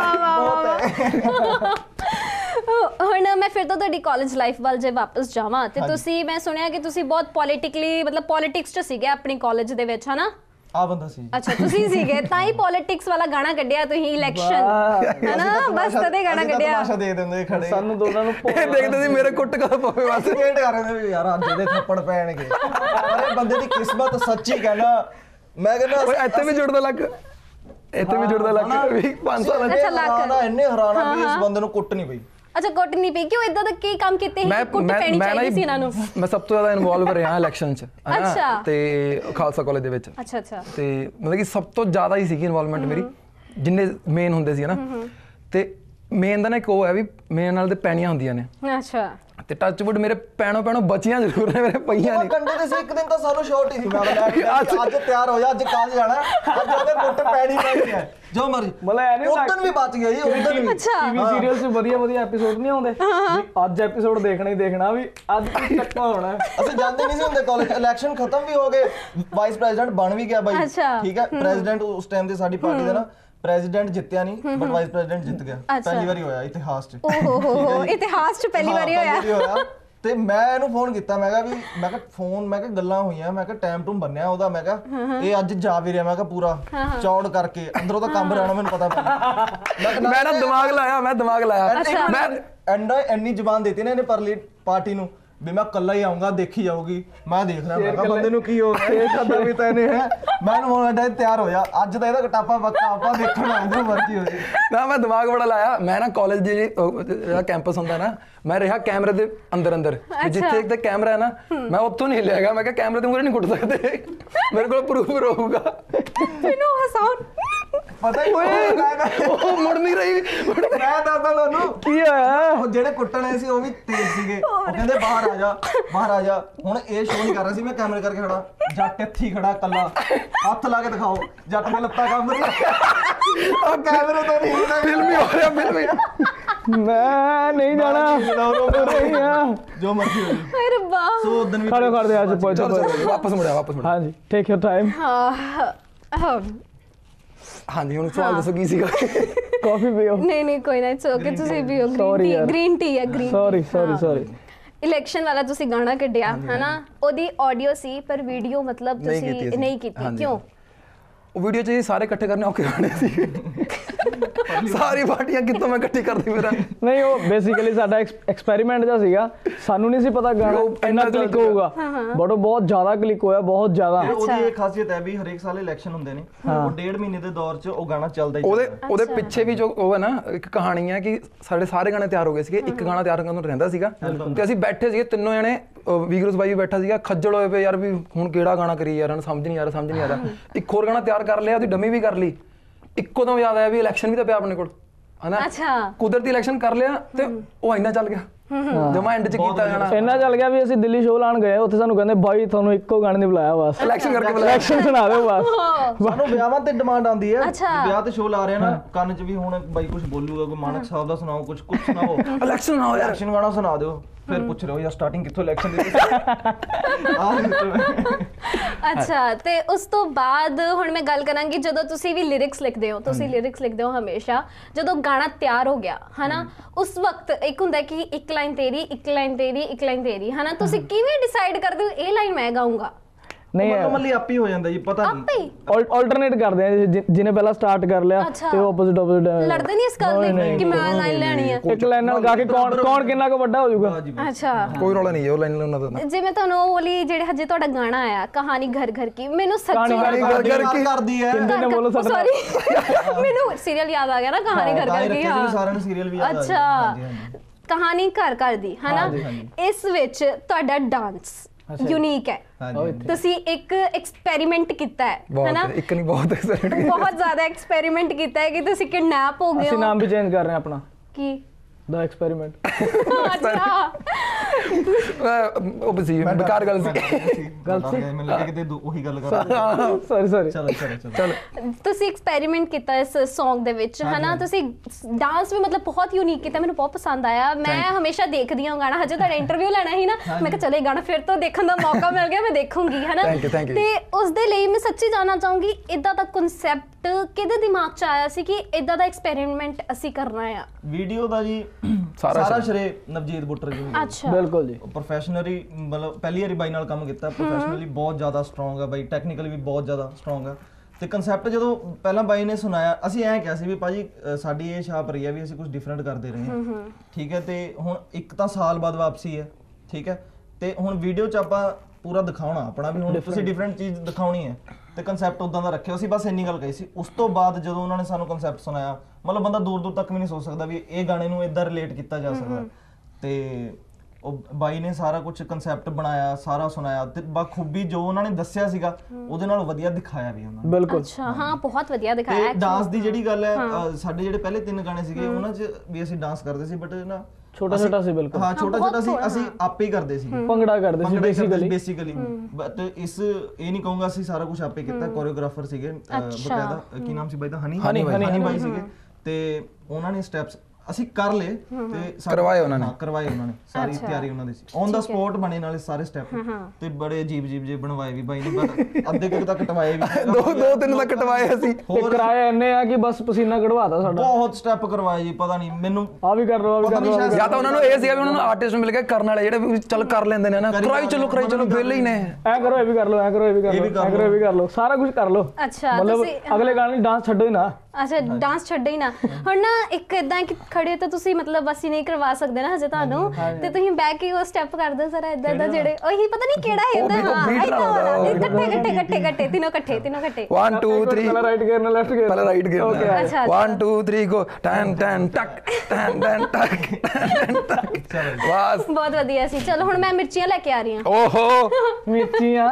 Speaker 1: ਹੁਣ ਮੈਂ ਫਿਰ ਤੋਂ ਤੁਹਾਡੀ ਕਾਲਜ ਲਾਈਫ ਵੱਲ ਜੇ ਵਾਪਸ ਜਾਵਾਂ ਤੇ ਤੁਸੀਂ, ਮੈਂ ਸੁਣਿਆ ਕਿ ਤੁਸੀਂ ਬਹੁਤ ਪੋਲਿਟਿਕਲੀ, ਮਤਲਬ ਪੋਲਿਟਿਕਸ 'ਚ ਸੀਗੇ ਆਪਣੀ ਕਾਲਜ ਦੇ ਵਿੱਚ, ਹਨਾ?
Speaker 3: ਆ ਬੰਦਾ ਸੀ।
Speaker 1: ਅੱਛਾ, ਤੁਸੀਂ ਸੀਗੇ ਤਾਂ ਹੀ ਪੋਲਿਟਿਕਸ ਵਾਲਾ ਗਾਣਾ ਕੱਢਿਆ ਤੁਸੀਂ, ਇਲੈਕਸ਼ਨ, ਹਨਾ? ਬਸ ਤਦੇ ਗਾਣਾ ਕੱਢਿਆ।
Speaker 3: ਤਮਾਸ਼ਾ ਦੇ ਦਿੰਦੇ ਖੜੇ,
Speaker 2: ਸਾਨੂੰ ਦੋਨਾਂ ਨੂੰ
Speaker 4: ਦੇਖਦੇ ਸੀ ਮੇਰੇ ਕੁੱਟ ਕਾ ਪਵੇ, ਬਸ
Speaker 3: ਵੇਟ ਕਰ ਰਹੇ ਨੇ ਯਾਰ ਅੱਜ ਇਹਦੇ ਥੱਪੜ ਪੈਣਗੇ। ਅਰੇ ਬੰਦੇ ਦੀ ਕਿਸਮਤ ਸੱਚੀ ਕਹਿਣਾ, ਮੈਂ ਕਹਿੰਦਾ
Speaker 4: ਓਏ ਇੱਥੇ ਵੀ ਜੁੜਦਾ ਲੱਗ, ਇੱਥੇ ਵੀ ਜੁੜਦਾ ਲੱਗ ਵੀ 5 ਸਾਲਾਂ
Speaker 1: ਅੱਛਾ, ਲੱਗ
Speaker 3: ਇੰਨੇ ਹਰਾਨਾ ਵੀ ਇਸ ਬੰਦੇ ਨੂੰ ਕੁੱਟ ਨਹੀਂ ਪਈ।
Speaker 1: ਅੱਛਾ, ਕੁੱਟ ਨਹੀਂ ਪਈ, ਕਿਉਂ? ਇਦਾਂ ਦਾ ਕੀ ਕੰਮ ਕੀਤੇ ਸੀ ਕੁੱਟ ਪੈਣੀ ਚਾਹੀਦੀ ਸੀ ਇਹਨਾਂ ਨੂੰ?
Speaker 4: ਮੈਂ ਸਭ ਤੋਂ ਜ਼ਿਆਦਾ ਇਨਵੋਲਵ ਰਿਹਾ ਇਲੈਕਸ਼ਨ 'ਚ,
Speaker 1: ਅੱਛਾ,
Speaker 4: ਤੇ ਖਾਲਸਾ ਕਾਲਜ ਦੇ ਵਿੱਚ।
Speaker 1: ਅੱਛਾ
Speaker 4: ਤੇ ਮਤਲਬ ਕਿ ਸਭ ਤੋਂ ਜ਼ਿਆਦਾ ਹੀ ਸੀਗੀ ਇਨਵੋਲਵਮੈਂਟ ਮੇਰੀ, ਜਿੰਨੇ ਮੇਨ ਹੁੰਦੇ ਸੀ ਨਾ। ਤੇ ਮੇਨ ਦਾ ਨਾ ਇੱਕ ਉਹ ਹੈ ਵੀ ਮੇਨ ਨਾਲ ਤੇ ਪੈਣੀਆਂ ਹੁੰਦੀਆਂ ਨੇ।
Speaker 1: ਅੱਛਾ,
Speaker 4: ਤੇ ਟੱਚਵੁੱਡ ਮੇਰੇ ਪੈਣੋਂ ਬਚੀਆਂ ਜ਼ਰੂਰ ਨੇ, ਮੇਰੇ ਪਈਆਂ ਨਹੀਂ।
Speaker 3: ਕੰਡੇ ਤੇ ਸੀ ਇੱਕ ਦਿਨ ਤਾਂ ਸਾਨੂੰ ਸ਼ਾਰਟ ਹੀ ਸੀ। ਮੈਂ ਅੱਜ ਤਿਆਰ ਹੋ ਜਾ, ਅੱਜ ਕਾਲਜ ਜਾਣਾ, ਅੱਜ ਉਹਦੇ ਕੁੱਟ ਪੈਣੀ ਪੈਣੀ ਹੈ ਜੋ ਮਰਜੀ।
Speaker 2: ਮਤਲਬ
Speaker 3: ਉਦੋਂ ਵੀ ਬਚ ਗਿਆ ਜੀ, ਉਦੋਂ ਵੀ।
Speaker 2: ਟੀਵੀ ਸੀਰੀਅਲ 'ਚ ਵਧੀਆ ਐਪੀਸੋਡ ਨਹੀਂ ਆਉਂਦੇ ਵੀ ਅੱਜ ਐਪੀਸੋਡ ਦੇਖਣਾ ਹੀ ਦੇਖਣਾ, ਵੀ ਅੱਜ ਕੀ ਚੱਕਾ ਹੋਣਾ।
Speaker 3: ਅਸੀਂ ਜਾਂਦੇ ਨਹੀਂ ਸੀ ਹੁੰਦੇ ਕਾਲਜ, ਇਲੈਕਸ਼ਨ ਖਤਮ ਵੀ ਹੋ ਗਏ, ਵਾਈਸ ਪ੍ਰੈਜ਼ੀਡੈਂਟ ਬਣ ਵੀ ਗਿਆ ਬਾਈ, ਠੀਕ ਹੈ? ਪ੍ਰੈਜ਼ੀਡੈਂਟ ਉਸ ਟਾਈਮ ਤੇ ਸਾਡੀ ਪਾਰਟੀ ਦਾ ਨਾ ਪ੍ਰੈਜ਼ੀਡੈਂਟ ਜਿੱਤਿਆ ਨਹੀਂ ਬਟ ਵਾਈਸ ਪ੍ਰੈਜ਼ੀਡੈਂਟ ਜਿੱਤ ਗਿਆ ਪਹਿਲੀ ਵਾਰੀ ਹੋਇਆ ਇਤਿਹਾਸ 'ਚ
Speaker 1: ਓਹੋ ਇਤਿਹਾਸ 'ਚ ਪਹਿਲੀ ਵਾਰੀ ਹੋਇਆ
Speaker 3: ਤੇ ਮੈਂ ਇਹਨੂੰ ਫੋਨ ਕੀਤਾ ਮੈਂ ਕਿਹਾ ਗੱਲਾਂ ਹੋਈਆਂ ਮੈਂ ਕਿਹਾ ਟਾਈਮ ਟੂਮ ਬੰਨਿਆ ਉਹਦਾ ਮੈਂ ਕਿਹਾ ਇਹ ਅੱਜ ਜਾ ਵੀ ਰਿਹਾ ਮੈਂ ਕਿਹਾ ਪੂਰਾ ਚੌੜ ਕਰਕੇ ਅੰਦਰੋਂ ਤਾਂ ਕੰਬ ਰਹਿਣਾ ਮੈਨੂੰ ਪਤਾ
Speaker 4: ਮੈਂ ਨਾ ਦਿਮਾਗ ਲਾਇਆ
Speaker 3: ਮੈਂ ਇੰਨੀ ਜ਼ਬਾਨ ਦਿੱਤੀ ਨਾ ਇਹਨੇ ਪਰਲੀ ਪਾਰਟੀ ਨੂੰ ਵੀ ਮੈਂ ਇਕੱਲਾ ਹੀ ਆਉਂਗਾ ਦੇਖੀ ਜਾਊਗੀ ਮੈਂ ਦੇਖ ਰਿਹਾ ਮੈਂ ਕਿਹਾ ਬੰਦੇ ਨੂੰ ਕੀ ਹੋ ਗਿਆ ਇਹ ਖਾਦਾ ਵੀ ਤਾਂ ਇਹਨੇ ਹੈ ਮੈਂ ਹੁਣ ਅੱਡਾ ਤਿਆਰ ਹੋਇਆ ਅੱਜ ਤਾਂ ਇਹਦਾ ਕਟਾਪਾ ਬੱਕਾ ਆਪਾਂ ਦੇਖਣ ਆਉਂਦੇ ਮਰਜ਼ੀ ਹੋ ਜੀ
Speaker 4: ਨਾ ਮੈਂ ਦਿਮਾਗ ਬੜਾ ਲਾਇਆ ਮੈਂ ਨਾ ਕਾਲਜ ਦੇ ਜਿਹੜਾ ਕੈਂਪਸ ਹੁੰਦਾ ਨਾ ਮੈਂ ਰਿਹਾ ਕੈਮਰੇ ਦੇ ਅੰਦਰ ਜਿੱਥੇ ਇੱਕ ਕੈਮਰਾ ਹੈ ਨਾ ਮੈਂ ਉੱਥੋਂ ਨਹੀਂ ਹਿੱਲਿਆਗਾ ਮੈਂ ਕਿਹਾ ਕੈਮਰੇ ਦੇ ਮੂਹਰੇ ਨਹੀਂ ਕੁੱਟ ਸਕਦੇ ਮੇਰੇ ਕੋਲ ਪ੍ਰੂਫ ਰਹੂਗਾ
Speaker 1: ਮੈਨੂੰ ਹਸਾਉਣ
Speaker 3: ਪਤਾ ਹੀ
Speaker 4: ਉਹ ਮੁੜ ਨਹੀਂ ਰਹੀ
Speaker 3: ਮੈਂ ਦੱਸਦਾ ਤੁਹਾਨੂੰ
Speaker 2: ਕੀ ਹੋਇਆ
Speaker 3: ਜਿਹੜੇ ਕੁੱਟਣੇ ਸੀ ਉਹ ਵੀ ਤੇਜ਼ ਸੀਗੇ ਉਹ ਕਹਿੰਦੇ ਬਾਹਰ ਆ ਜਾ ਹੁਣ ਇਹ ਸ਼ੋਅ ਨਹੀਂ ਕਰ ਰਿਹਾ ਸੀ ਮੈਂ ਕੈਮਰੇ ਕਰਕੇ ਖੜਾ ਜੱਟ ਇੱਥੇ ਖੜਾ ਕੱਲਾ ਹੱਥ ਲਾ ਕੇ ਦਿਖਾਓ ਜੱਟ ਦੇ ਲੱਤਾਂ ਕੰਮ ਉਹ ਕੈਮਰੇ ਤੋਂ ਨਹੀਂ
Speaker 4: ਫਿਲਮੀ ਹੋ ਰਿਹਾ
Speaker 2: ਮੈਂ ਨਹੀਂ ਜਾਣਾ
Speaker 3: ਜੋ ਮਰਜ਼ੀ ਹੋ ਜੀ
Speaker 1: ਅਰੇ ਵਾਹ
Speaker 3: ਸੋ ਉਦੋਂ ਵੀ
Speaker 2: ਖੜੇ ਅੱਜ ਪਹੁੰਚੋ
Speaker 4: ਵਾਪਸ ਮੁੜਿਆ
Speaker 2: ਹਾਂਜੀ ਟੇਕ ਯੂਰ ਟਾਈਮ
Speaker 4: ਹਾਂਜੀ ਹੁਣ ਸਵਾਲ ਦੱਸੋ ਕੀ ਸੀਗਾ
Speaker 2: ਕਾਫੀ ਪੀਓ
Speaker 1: ਨਹੀਂ ਕੋਈ ਨਾ ਇਟਸ ਓਕੇ ਤੁਸੀਂ ਪੀਓ ਗ੍ਰੀਨ ਟੀ ਹੈ ਗ੍ਰੀਨ
Speaker 2: ਸੌਰੀ
Speaker 1: ਇਲੈਕਸ਼ਨ ਵਾਲਾ ਤੁਸੀਂ ਗਾਣਾ ਕੱਢਿਆ ਹਨਾ ਉਹਦੀ ਆਡੀਓ ਸੀ ਪਰ ਵੀਡੀਓ ਮਤਲਬ ਤੁਸੀਂ ਨਹੀਂ ਕੀਤੀ ਕਿਉਂ
Speaker 4: ਉਹ ਵੀਡੀਓ 'ਚ ਸਾਰੇ ਇਕੱਠੇ ਕਰਨੇ ਔਖੇ ਹੋਣੇ ਸੀ ਸਾਰੀ ਪਾਰਟੀਆਂ ਕਿੱਥੋਂ ਮੈਂ ਇਕੱਠੀ ਕਰਦੀ ਮੇਰਾ
Speaker 2: ਨਹੀਂ ਉਹ ਬੇਸਿਕਲੀ ਸਾਡਾ ਐਕਸਪੈਰੀਮੈਂਟ ਜਿਹਾ ਸੀਗਾ ਸਾਨੂੰ ਨਹੀਂ ਸੀ ਪਤਾ ਗਾਣਾ ਇੰਨਾ ਕਲਿੱਕ ਹੋਊਗਾ ਬਟ ਉਹ ਬਹੁਤ ਜ਼ਿਆਦਾ ਕਲਿੱਕ ਹੋਇਆ ਬਹੁਤ ਜ਼ਿਆਦਾ
Speaker 3: ਉਹਦੀ ਇਹ ਖਾਸੀਅਤ ਹੈ ਵੀ ਹਰੇਕ ਸਾਲ ਇਲੈਕਸ਼ਨ ਹੁੰਦੇ ਨੇ ਉਹ 1.5 ਮਹੀਨੇ ਦੇ ਦੌਰ 'ਚ ਉਹ ਗਾਣਾ ਚੱਲਦਾ ਹੀ
Speaker 4: ਉਹਦੇ ਪਿੱਛੇ ਵੀ ਜੋ ਉਹ ਹੈ ਨਾ ਇੱਕ ਕਹਾਣੀ ਹੈ ਕਿ ਸਾਡੇ ਸਾਰੇ ਗਾਣੇ ਤਿਆਰ ਹੋ ਗਏ ਸੀਗੇ ਇੱਕ ਗਾਣਾ ਤਿਆਰ ਕਰਨ ਨੂੰ ਰਹਿੰਦਾ ਸੀਗਾ ਤੇ ਅਸੀਂ ਬੈਠੇ ਸੀਗੇ ਤਿੰਨੋਂ ਜਣੇ ਵੀਗਰਸ ਬਾਈ ਵੀ ਬੈਠਾ ਸੀਗਾ ਖੱਜਲ ਹੋਏ ਪਏ ਯਾਰ ਵੀ ਹੁਣ ਕਿਹੜਾ ਗਾਣਾ ਕਰੀ ਯਾਰ ਸਮਝ ਨਹੀਂ ਆ ਰਿਹਾ ਇੱਕ ਹੋਰ ਗਾਣਾ ਤਿਆਰ ਕਰ ਲਿਆ ਉਹਦੀ ਡਮੀ ਵੀ ਕਰ ਲਈ ਇੱਕੋ ਦਮ ਯਾਦ ਆਇਆ ਵੀ ਇਲੈਕਸ਼ਨ ਵੀ ਤਾਂ ਪਿਆ ਆਪਣੇ ਕੋਲ ਹਨਾ ਕੁਦਰਤੀ ਇਲੈਕਸ਼ਨ ਕਰ ਲਿਆ ਤੇ ਉਹ ਇੰਨਾ ਚੱਲ ਗਿਆ ਜਮਾ ਐਂਡ ਚ ਕੀਤਾ ਗਾਣਾ
Speaker 2: ਇੰਨਾ ਚੱਲ ਗਿਆ ਵੀ ਅਸੀਂ ਦਿੱਲੀ ਸ਼ੋਅ ਲਾਣ ਗਏ ਉੱਥੇ ਸਾਨੂੰ ਕਹਿੰਦੇ ਬਾਈ ਤੁਹਾਨੂੰ ਇੱਕੋ ਗਾਣੇ ਨਹੀਂ ਬੁਲਾਇਆ ਬਸ
Speaker 4: ਇਲੈਕਸ਼ਨ ਕਰਕੇ
Speaker 2: ਇਲੈਕਸ਼ਨ ਸੁਣਾ ਦਿਓ ਬਸ
Speaker 3: ਸਾਨੂੰ ਵਿਆਹਾਂ ਤੇ ਡਿਮਾਂਡ ਆਉਂਦੀ ਹੈ ਵਿਆਹ ਤੇ ਸ਼ੋਅ ਲਾ ਰਹੇ ਨਾ ਕੰਨ 'ਚ ਵੀ ਹੁਣ ਬਾਈ ਕੁਝ ਬੋਲੂਗਾ ਕੋਈ ਮਾਨਕ ਸਾਹਿਬ ਦਾ ਸੁਣਾਓ ਕੁਝ ਸੁਣਾਓ
Speaker 4: ਇਲੈਕਸ਼ਨ ਸੁਣਾਓ ਯਾਰ
Speaker 3: ਇਲੈਕਸ਼ਨ ਗਾਣਾ ਸੁਣਾ ਦਿਓ ਫਿਰ ਪੁੱਛ ਰਹੇ ਹੋ ਯਾਰ ਸਟਾਰਟਿੰਗ ਕਿੱਥੋਂ ਇਲੈਕਸ਼ਨ ਦੀ
Speaker 1: ਅੱਛਾ ਤੇ ਉਸ ਤੋਂ ਬਾਅਦ ਹੁਣ ਮੈਂ ਗੱਲ ਕਰਾਂਗੀ ਜਦੋਂ ਤੁਸੀਂ ਵੀ ਲਿਰਿਕਸ ਲਿਖਦੇ ਹੋ ਹਮੇਸ਼ਾ ਜਦੋਂ ਗਾਣਾ ਤਿਆਰ ਹੋ ਗਿਆ ਹਨਾ ਉਸ ਵਕਤ ਇੱਕ ਹੁੰਦਾ ਕਿ ਇੱਕ ਲਾਈਨ ਤੇਰੀ ਹਨਾ ਤੁਸੀਂ ਕਿਵੇਂ ਡਿਸਾਈਡ ਕਰਦੇ ਹੋ ਇਹ ਲਾਈਨ ਮੈਂ ਗਾਉਂਗਾ
Speaker 2: ਨਹੀਂ
Speaker 3: ਮੱਲੀ ਆਪੀ ਹੋ ਜਾਂਦਾ ਜੀ ਪਤਾ ਨਹੀਂ
Speaker 2: ਆਲਟਰਨੇਟ ਕਰਦੇ ਆ ਜਿਹਨੇ ਪਹਿਲਾਂ ਸਟਾਰਟ ਕਰ ਲਿਆ ਤੇ ਆਪੋਜ਼ਿਟ
Speaker 1: ਲੜਦੇ ਨਹੀਂ ਇਸ ਗੱਲ ਲਈ ਕਿ ਮੈਂ ਲਾਈਨ ਲੈਣੀ ਹੈ
Speaker 2: ਇੱਕ ਲਾਈਨ ਨਾਲ ਗਾ ਕੇ ਕੌਣ ਕਿੰਨਾ ਕੁ ਵੱਡਾ ਹੋ ਜਾਊਗਾ
Speaker 1: ਅੱਛਾ
Speaker 4: ਕੋਈ ਰੌਲਾ ਨਹੀਂ ਉਹ ਲਾਈਨ ਉਹਨਾਂ ਦਾ
Speaker 1: ਜਿਵੇਂ ਤੁਹਾਨੂੰ ਉਹ ਵਾਲੀ ਜਿਹੜੇ ਹਜੇ ਤੁਹਾਡਾ ਗਾਣਾ ਆਇਆ ਕਹਾਣੀ ਘਰ ਘਰ ਕੀ ਮੈਨੂੰ ਸੱਚੀ
Speaker 3: ਕਰਦੀ ਹੈ
Speaker 1: ਸੌਰੀ ਮੈਨੂੰ ਸੀਰੀਅਲ ਯਾਦ ਆ ਗਿਆ ਨਾ ਕਹਾਣੀ ਘਰ ਘਰ ਕੀ
Speaker 3: ਹਾਂ ਸਾਰਿਆਂ ਨੂੰ ਸੀਰੀਅਲ ਵੀ ਯਾਦ ਆ
Speaker 1: ਅੱਛਾ ਕਹਾਣੀ ਘਰ ਘਰ ਦੀ ਹਨਾ ਇਸ ਵਿੱਚ ਤੁਹਾਡਾ ਡਾਂਸ ਯੂਨੀਕ ਹੈ ਤੁਸੀਂ ਇੱਕ ਐਕਸਪੈਰੀਮੈਂਟ ਕੀਤਾ ਹੈ ਹਨਾ
Speaker 4: ਇੱਕ ਨਹੀਂ ਬਹੁਤ ਐਕਸਪੈਰੀਮੈਂਟ
Speaker 1: ਬਹੁਤ ਜ਼ਿਆਦਾ ਐਕਸਪੈਰੀਮੈਂਟ ਕੀਤਾ ਹੈ ਕਿ ਤੁਸੀਂ ਕਿਡਨੈਪ ਹੋ ਗਏ ਹੋ
Speaker 2: ਅਸੀਂ ਨਾਮ ਵੀ ਚੇਂਜ ਕਰ ਰਹੇ ਹਾਂ ਆਪਣਾ
Speaker 1: ਕੀ
Speaker 2: ਦਾ ਐਕਸਪੈਰੀਮੈਂਟ
Speaker 1: ਅੱਛਾ
Speaker 4: ਉਹ ਬਸੀ ਬੇਕਾਰ ਗੱਲ ਸੀ
Speaker 3: ਮੈਨੂੰ ਲੱਗਾ ਕਿਤੇ ਉਹੀ ਗੱਲ ਕਰ ਰਹੇ
Speaker 2: ਸੌਰੀ
Speaker 4: ਚਲੋ
Speaker 1: ਤੁਸੀਂ ਐਕਸਪੈਰੀਮੈਂਟ ਕੀਤਾ ਇਸ Song ਦੇ ਵਿੱਚ ਹਨਾ ਤੁਸੀਂ ਡਾਂਸ ਵੀ ਮਤਲਬ ਬਹੁਤ ਯੂਨੀਕ ਕੀਤਾ ਮੈਨੂੰ ਬਹੁਤ ਪਸੰਦ ਆਇਆ ਮੈਂ ਹਮੇਸ਼ਾ ਦੇਖਦੀ ਹਾਂ ਗਾਣਾ ਹਜੇ ਤੁਹਾਡਾ ਇੰਟਰਵਿਊ ਲੈਣਾ ਸੀ ਨਾ ਮੈਂ ਕਿਹਾ ਚਲੇ ਗਾਣਾ ਫਿਰ ਤੋਂ ਦੇਖਣ ਦਾ ਮੌਕਾ ਮਿਲ ਗਿਆ ਮੈਂ ਦੇਖੂੰਗੀ ਹਨਾ ਤੇ ਉਸ ਦੇ ਲਈ ਮੈਂ ਸੱਚੀ ਜਾਣਨਾ ਚਾਹੂੰਗੀ ਇਦਾਂ ਦਾ ਕਨਸੈਪਟ ਕਿਹਦੇ ਦਿਮਾਗ 'ਚ ਆਇਆ ਸੀ ਕਿ ਇਦਾਂ ਦਾ ਐਕਸਪੈਰੀਮੈਂਟ ਅਸੀਂ ਕਰਨਾ ਆ
Speaker 3: ਵੀਡੀਓ ਦਾ ਜੀ ਸਾਰਾ ਸ਼ਰੇ ਨਵਜੀਤ ਬੁੱਟਰ ਜੀ
Speaker 1: ਅੱਛਾ
Speaker 2: ਬਿਲਕੁਲ ਜੀ
Speaker 3: ਪ੍ਰੋਫੈਸ਼ਨਲੀ ਮਤਲਬ ਪਹਿਲੀ ਵਾਰੀ ਬਾਈ ਨਾਲ ਕੰਮ ਕੀਤਾ ਪ੍ਰੋਫੈਸ਼ਨਲੀ ਬਹੁਤ ਜ਼ਿਆਦਾ ਸਟਰੋਂਗ ਆ ਬਾਈ ਟੈਕਨੀਕਲੀ ਵੀ ਬਹੁਤ ਜ਼ਿਆਦਾ ਸਟਰੋਂਗ ਆ ਤੇ ਕਨਸੈਪਟ ਜਦੋਂ ਪਹਿਲਾਂ ਬਾਈ ਨੇ ਸੁਣਾਇਆ ਅਸੀਂ ਐਂ ਕਿਹਾ ਸੀ ਵੀ ਭਾਜੀ ਸਾਡੀ ਇਹ ਛਾਪ ਰਹੀ ਆ ਵੀ ਅਸੀਂ ਕੁਝ ਡਿਫਰੈਂਟ ਕਰਦੇ ਰਹੇ ਹਾਂ ਠੀਕ ਹੈ ਤੇ ਹੁਣ ਇੱਕ ਤਾਂ ਸਾਲ ਬਾਅਦ ਵਾਪਸੀ ਹੈ ਠੀਕ ਹੈ ਤੇ ਹੁਣ ਵੀਡੀਓ 'ਚ ਆਪਾਂ ਪੂਰਾ ਦਿਖਾਉਣਾ ਆਪਣਾ ਵੀ ਹੁਣ ਤੁਸੀਂ ਡਿਫਰੈਂਟ ਚੀਜ਼ ਦਿਖਾਉਣੀ ਹੈ ਤੇ ਕਨਸੈਪਟ ਉਦਾਂ ਦਾ ਰੱਖਿਆ ਸੀ ਬਸ ਇੰਨੀ ਗੱਲ ਕਹੀ ਸੀ ਉਸ ਤੋਂ ਬਾਅਦ ਜਦੋਂ ਉਹਨਾਂ ਨੇ ਸਾਨੂੰ ਕਨਸੈਪਟ ਸੁਣਾਇਆ ਮਤਲਬ ਬੰਦਾ ਦੂਰ ਤੱਕ ਵੀ ਨਹੀਂ ਸੋਚ ਸਕਦਾ ਵੀ ਇਹ ਗਾਣੇ ਨੂੰ ਇਦਾਂ ਰਿਲੇਟ ਕੀਤਾ ਜਾ ਸਕਦਾ ਤੇ ਉਹ ਬਾਈ ਨੇ ਸਾਰਾ ਕੁਝ ਕਨਸੈਪਟ ਬਣਾਇਆ ਸਾਰਾ ਸੁਣਾਇਆ ਤੇ ਬਖੂਬੀ ਜੋ ਉਹਨਾਂ ਨੇ ਦੱਸਿਆ ਸੀਗਾ ਉਹਦੇ ਨਾਲ ਵਧੀਆ ਦਿਖਾਇਆ ਵੀ ਉਹਨਾਂ ਨੇ
Speaker 2: ਬਿਲਕੁਲ
Speaker 1: ਅੱਛਾ ਹਾਂ ਬਹੁਤ ਵਧੀਆ ਦਿਖਾਇਆ
Speaker 3: ਡਾਂਸ ਦੀ ਜਿਹੜੀ ਗੱਲ ਹੈ ਸਾਡੇ ਜਿਹੜੇ ਪਹਿਲੇ 3 ਗਾਣੇ ਸੀਗੇ ਉਹਨਾਂ 'ਚ ਵੀ ਅਸੀਂ ਡਾਂਸ ਕਰਦੇ ਸੀ ਬਟ ਨਾ
Speaker 2: ਛੋਟਾ ਸੀ ਬਿਲਕੁਲ
Speaker 3: ਹਾਂ ਛੋਟਾ ਸੀ ਅਸੀਂ ਆਪੇ ਹੀ ਕਰਦੇ ਸੀ
Speaker 2: ਭੰਗੜਾ ਕਰਦੇ ਸੀ
Speaker 3: ਬੇਸਿਕਲੀ ਬਟ ਇਸ ਇਹ ਨਹੀਂ ਕਹੂੰਗਾ ਅਸੀਂ ਸਾਰਾ ਕੁਝ ਆਪੇ ਕੀਤਾ ਕੋਰੀਓਗ੍ਰਾਫਰ ਸੀਗੇ ਬਕਾਇਦਾ ਕੀ ਨਾਮ ਸੀ ਬਾਈ ਦਾ ਹਨੀ ਬਾਈ ਸੀਗੇ ਤੇ ਉਹਨਾਂ ਨੇ ਸਟੈਪਸ ਅਸੀਂ ਕਰ ਲਏ ਤੇ
Speaker 4: ਕਰਵਾਏ ਉਹਨਾਂ ਨੇ
Speaker 3: ਸਾਰੀ ਤਿਆਰੀ ਉਹਨਾਂ ਦੀ ਸੀ ਔਨ ਦਾ ਸਪੌਟ ਬਣੇ ਨਾਲੇ ਸਾਰੇ ਸਟੈਪ ਤੇ ਬੜੇ ਅਜੀਬ ਜੇ ਬਣਵਾਏ ਵੀ ਬਾਈ ਨੇ ਪਰ ਅੱਧੇ ਕੁ ਤੱਕ ਕਟਵਾਏ ਵੀ
Speaker 4: ਦੋ ਤਿੰਨ ਤੱਕ ਕਟਵਾਏ ਅਸੀਂ
Speaker 2: ਤੇ ਕਿਰਾਇਆ ਇੰਨੇ ਆ ਕਿ ਬਸ ਪਸੀਨਾ ਕਢਵਾਤਾ ਸਾਡਾ
Speaker 3: ਬਹੁਤ ਸਟੈਪ ਕਰਵਾਏ ਜੀ ਪਤਾ ਨਹੀਂ ਮੈਨੂੰ
Speaker 2: ਆ ਵੀ ਕਰ ਲਓ
Speaker 4: ਜਾਂ ਤਾਂ ਉਹਨਾਂ ਨੂੰ ਇਹ ਸੀਗਾ ਵੀ ਉਹਨਾਂ ਨੂੰ ਆਰਟਿਸਟ ਮਿਲ ਕੇ ਕਰਨ ਵਾਲੇ ਜਿਹੜੇ ਚੱਲ ਕਰ ਲੈਂਦੇ ਨੇ ਨਾ ਕਰਾਈ ਚਲੋ ਵਿਹਲੇ ਹੀ ਨੇ
Speaker 2: ਐ ਕਰੋ ਇਹ ਵੀ ਕਰ ਲਓ ਐ ਕਰੋ ਇਹ ਵੀ ਕਰ ਲਓ ਸਾਰਾ ਕੁਝ ਕਰ ਲਓ
Speaker 1: ਅੱਛਾ
Speaker 2: ਮਤਲਬ ਅਗਲੇ ਗਾਣੇ ਡਾਂਸ ਛੱਡੋ ਹੀ ਨਾ
Speaker 1: ਅੱਛਾ ਡਾਂਸ ਛੱਡੇ ਹੀ ਨਾ ਹੁਣ ਨਾ ਇੱਕ ਇਦਾਂ ਕਿ ਖੜੇ ਤਾਂ ਤੁਸੀਂ ਮਤਲਬ ਅਸੀਂ ਨਹੀਂ ਕਰਵਾ ਸਕਦੇ ਨਾ ਹਜੇ ਤੁਹਾਨੂੰ ਤੇ ਤੁਸੀਂ ਬੈਕ ਹੀ ਉਹ ਸਟੈਪ ਕਰ ਦਿਓ ਜ਼ਰਾ ਇਦਾਂ ਜਿਹੜੇ ਉਹੀ ਪਤਾ ਨਹੀਂ ਕਿਹੜਾ ਹੈ ਇਦਾਂ ਇਕੱਠੇ ਤਿੰਨੋਂ ਇਕੱਠੇ
Speaker 4: 1 2 3
Speaker 2: ਪਹਿਲਾਂ ਰਾਈਟ ਗੇਅਰ ਲੈਫਟ ਗੇਅਰ
Speaker 4: ਪਹਿਲਾਂ ਰਾਈਟ ਗੇਅਰ
Speaker 1: ਅੱਛਾ
Speaker 4: 1 2 3 ਗੋ ਟਨ ਟਨ ਟਕ ਟਨ ਟਨ ਟਕ ਬਸ
Speaker 1: ਬਹੁਤ ਵਧੀਆ ਸੀ ਚਲੋ ਹੁਣ ਮੈਂ ਮਿਰਚੀਆਂ ਲੈ ਕੇ ਆ ਰਹੀ ਹਾਂ
Speaker 4: ਓਹੋ
Speaker 2: ਮਿਰਚੀਆਂ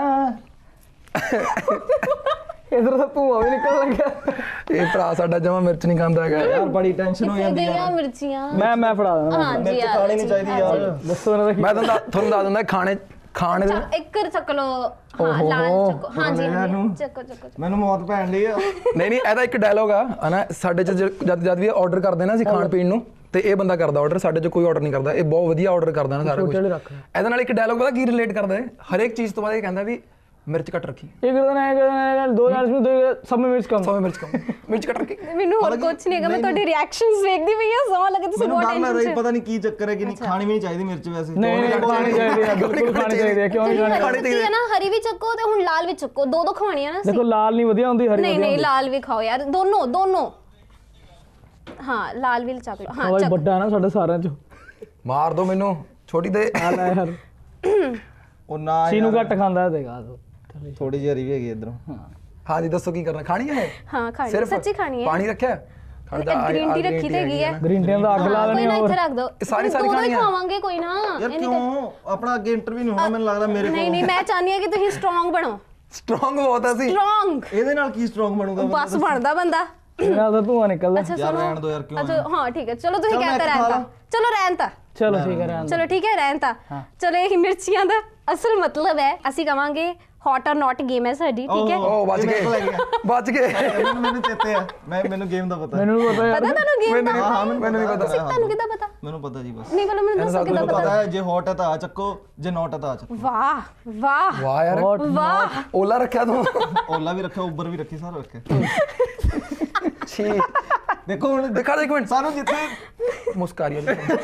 Speaker 2: ਇਧਰ ਤਾਂ ਧੂਆ ਵੀ ਨਿਕਲ ਲੱਗਿਆ
Speaker 4: ਇਹ ਭਰਾ ਸਾਡਾ ਜਮਾ ਮਿਰਚ ਨਹੀਂ ਖਾਂਦਾ ਹੈਗਾ
Speaker 3: ਯਾਰ ਬੜੀ ਟੈਨਸ਼ਨ ਹੋ ਜਾਂਦੀ
Speaker 1: ਗਈਆਂ ਮਿਰਚੀਆਂ
Speaker 2: ਮੈਂ ਫੜਾ ਦਾਂ
Speaker 1: ਹਾਂਜੀ
Speaker 3: ਮਿਰਚ ਖਾਣੀ ਨਹੀਂ ਚਾਹੀਦੀ ਯਾਰ
Speaker 2: ਦੱਸੋ ਇਹਨਾਂ ਦਾ
Speaker 4: ਮੈਂ ਤੁਹਾਨੂੰ ਦੱਸ ਦਿੰਦਾ ਖਾਣੇ ਦੇ
Speaker 1: ਇੱਕ ਚੱਕ ਲੋ ਹਾਂ ਲਾਲ ਚੱਕੋ ਹਾਂਜੀ ਚੱਕੋ
Speaker 3: ਮੈਨੂੰ ਮੌਤ ਪੈਣ ਲਈ ਆ
Speaker 4: ਨਹੀਂ ਇਹਦਾ ਇੱਕ ਡਾਇਲੋਗ ਆ ਹਨਾ ਸਾਡੇ ਚ ਜਦ ਵੀ ਆਰਡਰ ਕਰਦੇ ਨਾ ਅਸੀਂ ਖਾਣ ਪੀਣ ਨੂੰ ਤੇ ਇਹ ਬੰਦਾ ਕਰਦਾ ਆਰਡਰ ਸਾਡੇ ਚ ਕੋਈ ਆਰਡਰ ਨਹੀਂ ਕਰਦਾ ਇਹ ਬਹੁਤ ਵਧੀਆ ਆਰਡਰ ਕਰਦਾ ਨਾ ਸਾਰਾ ਕੁਝ ਇਹਦੇ ਨਾਲ ਇੱਕ ਡਾਇਲੋਗ ਪਤਾ ਕੀ ਰਿਲੇਟ ਕਰਦਾ ਹੈ ਹਰੇਕ ਚੀਜ਼ ਤੋਂ ਬਾਅਦ ਇਹ ਕਹਿੰਦਾ ਵੀ ਮਿਰਚ ਕੱਟ ਰੱਖੀ
Speaker 2: ਇੱਕ ਦਿਨ ਆਇਆ ਦੋ ਜਾਨ ਨੂੰ ਸਭ ਮਿਰਚ ਕਮ
Speaker 4: ਮਿਰਚ ਕੱਟ ਰੱਖੀ
Speaker 1: ਮੈਨੂੰ ਹੋਰ ਕੁਝ ਨਹੀਂ ਹੈਗਾ ਮੈਂ ਤੁਹਾਡੇ ਰਿਐਕਸ਼ਨਸ ਵੇਖਦੀ ਪਈ ਹਾਂ ਸਮਾਂ ਲੱਗੇ ਤੁਸੀਂ ਬਹੁਤ ਟੈਨਸ਼ਨ ਚ
Speaker 3: ਪਤਾ ਨਹੀਂ ਕੀ ਚੱਕਰ ਹੈ ਕਿ ਨਹੀਂ ਖਾਣੀ ਵੀ ਨਹੀਂ ਚਾਹੀਦੀ ਮਿਰਚ ਵੈਸੇ
Speaker 2: ਨਹੀਂ ਖਾਣੀ ਚਾਹੀਦੀ ਹੈ ਬਿਲਕੁਲ ਖਾਣੀ ਚਾਹੀਦੀ ਹੈ ਕਿਉਂ ਨਹੀਂ ਖਾਣੀ
Speaker 1: ਚਾਹੀਦੀ ਹੈ ਨਾ ਹਰੀ ਵੀ ਚੱਕੋ ਤੇ ਹੁਣ ਲਾਲ ਵੀ ਚੱਕੋ ਦੋ ਖਾਣੀਆਂ ਨਾ
Speaker 2: ਦੇਖੋ ਲਾਲ ਨਹੀਂ ਵਧੀਆ ਹੁੰਦੀ ਹਰੀ
Speaker 1: ਨਹੀਂ ਲਾਲ ਵੀ ਖਾਓ ਯਾਰ ਦੋਨੋਂ ਹਾਂ ਲਾਲ ਵੀ ਚੱਕ ਲਓ ਹਾਂ
Speaker 2: ਚੱਕ ਵੱਡਾ ਨਾ ਸਾਡੇ ਸਾਰਿਆਂ ਚ
Speaker 4: ਮਾਰ ਦੋ ਮੈਨੂੰ ਛੋਟੀ ਤੇ
Speaker 2: ਆ ਲੈ ਯਾਰ
Speaker 3: ਉਹ ਨਾ
Speaker 2: ਸੀਨੂ ਘੱਟ ਖਾਂਦਾ ਦੇਗਾ
Speaker 3: ਥੋੜੀ ਜਿਹੀ ਹਰੀ ਵੀ ਹੈਗੀ ਇਧਰੋਂ
Speaker 4: ਹਾਂ ਜੀ ਦੱਸੋ ਕੀ ਕਰਨਾ ਖਾਣੀ ਹੈ
Speaker 1: ਹਾਂ ਖਾਣੀ ਸੱਚੀ ਖਾਣੀ ਹੈ
Speaker 4: ਪਾਣੀ ਰੱਖਿਆ
Speaker 1: ਗ੍ਰੀਨ ਟੀ ਰੱਖੀ ਤੇ ਹੈਗੀ ਹੈ
Speaker 2: ਗ੍ਰੀਨ ਟੀ ਦਾ ਅੱਗ ਲਾ ਲੈਣੀ
Speaker 1: ਹੋਰ ਇੱਥੇ ਰੱਖ ਦੋ
Speaker 4: ਸਾਰੀ
Speaker 1: ਖਾਣੀ ਖਾਵਾਂਗੇ ਕੋਈ ਨਾ
Speaker 3: ਯਾਰ ਕਿਉਂ ਆਪਣਾ ਅੱਗੇ ਇੰਟਰਵਿਊ ਨਹੀਂ ਹੋਣਾ ਮੈਨੂੰ ਲੱਗਦਾ ਮੇਰੇ ਕੋਲ
Speaker 1: ਨਹੀਂ ਮੈਂ ਚਾਹਨੀ ਹਾਂ ਕਿ ਤੁਸੀਂ ਸਟਰੋਂਗ ਬਣੋ
Speaker 4: ਸਟਰੋਂਗ ਬਹੁਤ ਆ ਸੀ
Speaker 1: ਸਟਰੋਂਗ
Speaker 3: ਇਹਦੇ ਨਾਲ ਕੀ ਸਟਰੋਂਗ ਬਣੂਗਾ
Speaker 1: ਬਸ ਬਣਦਾ ਬੰਦਾ
Speaker 2: ਇਹਨਾਂ ਦਾ ਧੂਆ ਨਿਕਲਦਾ
Speaker 3: ਯਾਰ ਰਹਿਣ ਦੋ ਯਾਰ ਕਿਉਂ
Speaker 1: ਅੱਛਾ ਹਾਂ ਠੀਕ ਹੈ ਚਲੋ ਤੁਸੀਂ ਕਹਿੰਦੇ ਰਹਿਣ ਤਾਂ
Speaker 2: ਚਲੋ ਠੀਕ ਹੈ ਰਹਿਣ
Speaker 1: ਚਲੋ ਠੀਕ ਹੈ ਰਹਿਣ ਤਾਂ ਚਲੋ ਇਹ ਮਿਰਚੀਆਂ ਦਾ ਅਸਲ ਮਤਲਬ ਹੈ ਅਸੀਂ ਕਵਾਂਗੇ ਹੌਟ ਔਰ ਨੌਟ ਗੇਮ ਹੈ ਸਾਡੀ ਠੀਕ ਹੈ
Speaker 4: ਉਹ ਬਚ ਗਏ
Speaker 3: ਮੈਨੂੰ ਚੇਤੇ ਆ ਮੈਨੂੰ ਗੇਮ ਦਾ ਪਤਾ
Speaker 2: ਮੈਨੂੰ ਪਤਾ
Speaker 1: ਪਤਾ ਤੁਹਾਨੂੰ ਗੇਮ ਦਾ
Speaker 4: ਮੈਨੂੰ ਨਹੀਂ ਪਤਾ
Speaker 1: ਤੁਹਾਨੂੰ ਕਿੱਦਾਂ ਪਤਾ
Speaker 3: ਮੈਨੂੰ ਪਤਾ ਜੀ ਬਸ
Speaker 1: ਨਹੀਂ ਮੈਨੂੰ ਦੱਸੋ ਕਿੱਦਾਂ
Speaker 3: ਪਤਾ ਹੈ ਜੇ ਹੌਟ ਹੈ ਤਾਂ ਆ ਚੱਕੋ ਜੇ ਨੌਟ ਹੈ ਤਾਂ ਆ ਚੱਕੋ
Speaker 1: ਵਾਹ
Speaker 4: ਯਾਰ
Speaker 1: ਵਾਹ
Speaker 4: ਓਲਾ ਰੱਖਿਆ ਤੂੰ
Speaker 3: ਓਲਾ ਵੀ ਰੱਖਿਆ ਉਬਰ ਵੀ ਰੱਖੀ ਸਾਰਾ ਰੱਖਿਆ
Speaker 4: ਛੀ
Speaker 3: ਦੇਖੋ ਹੁਣ
Speaker 4: ਦੇਖਾ ਇੱਕ ਮਿੰਟ
Speaker 3: ਸਾਨੂੰ ਜਿੱਥੇ
Speaker 4: ਮੁਸਕਾਰੀ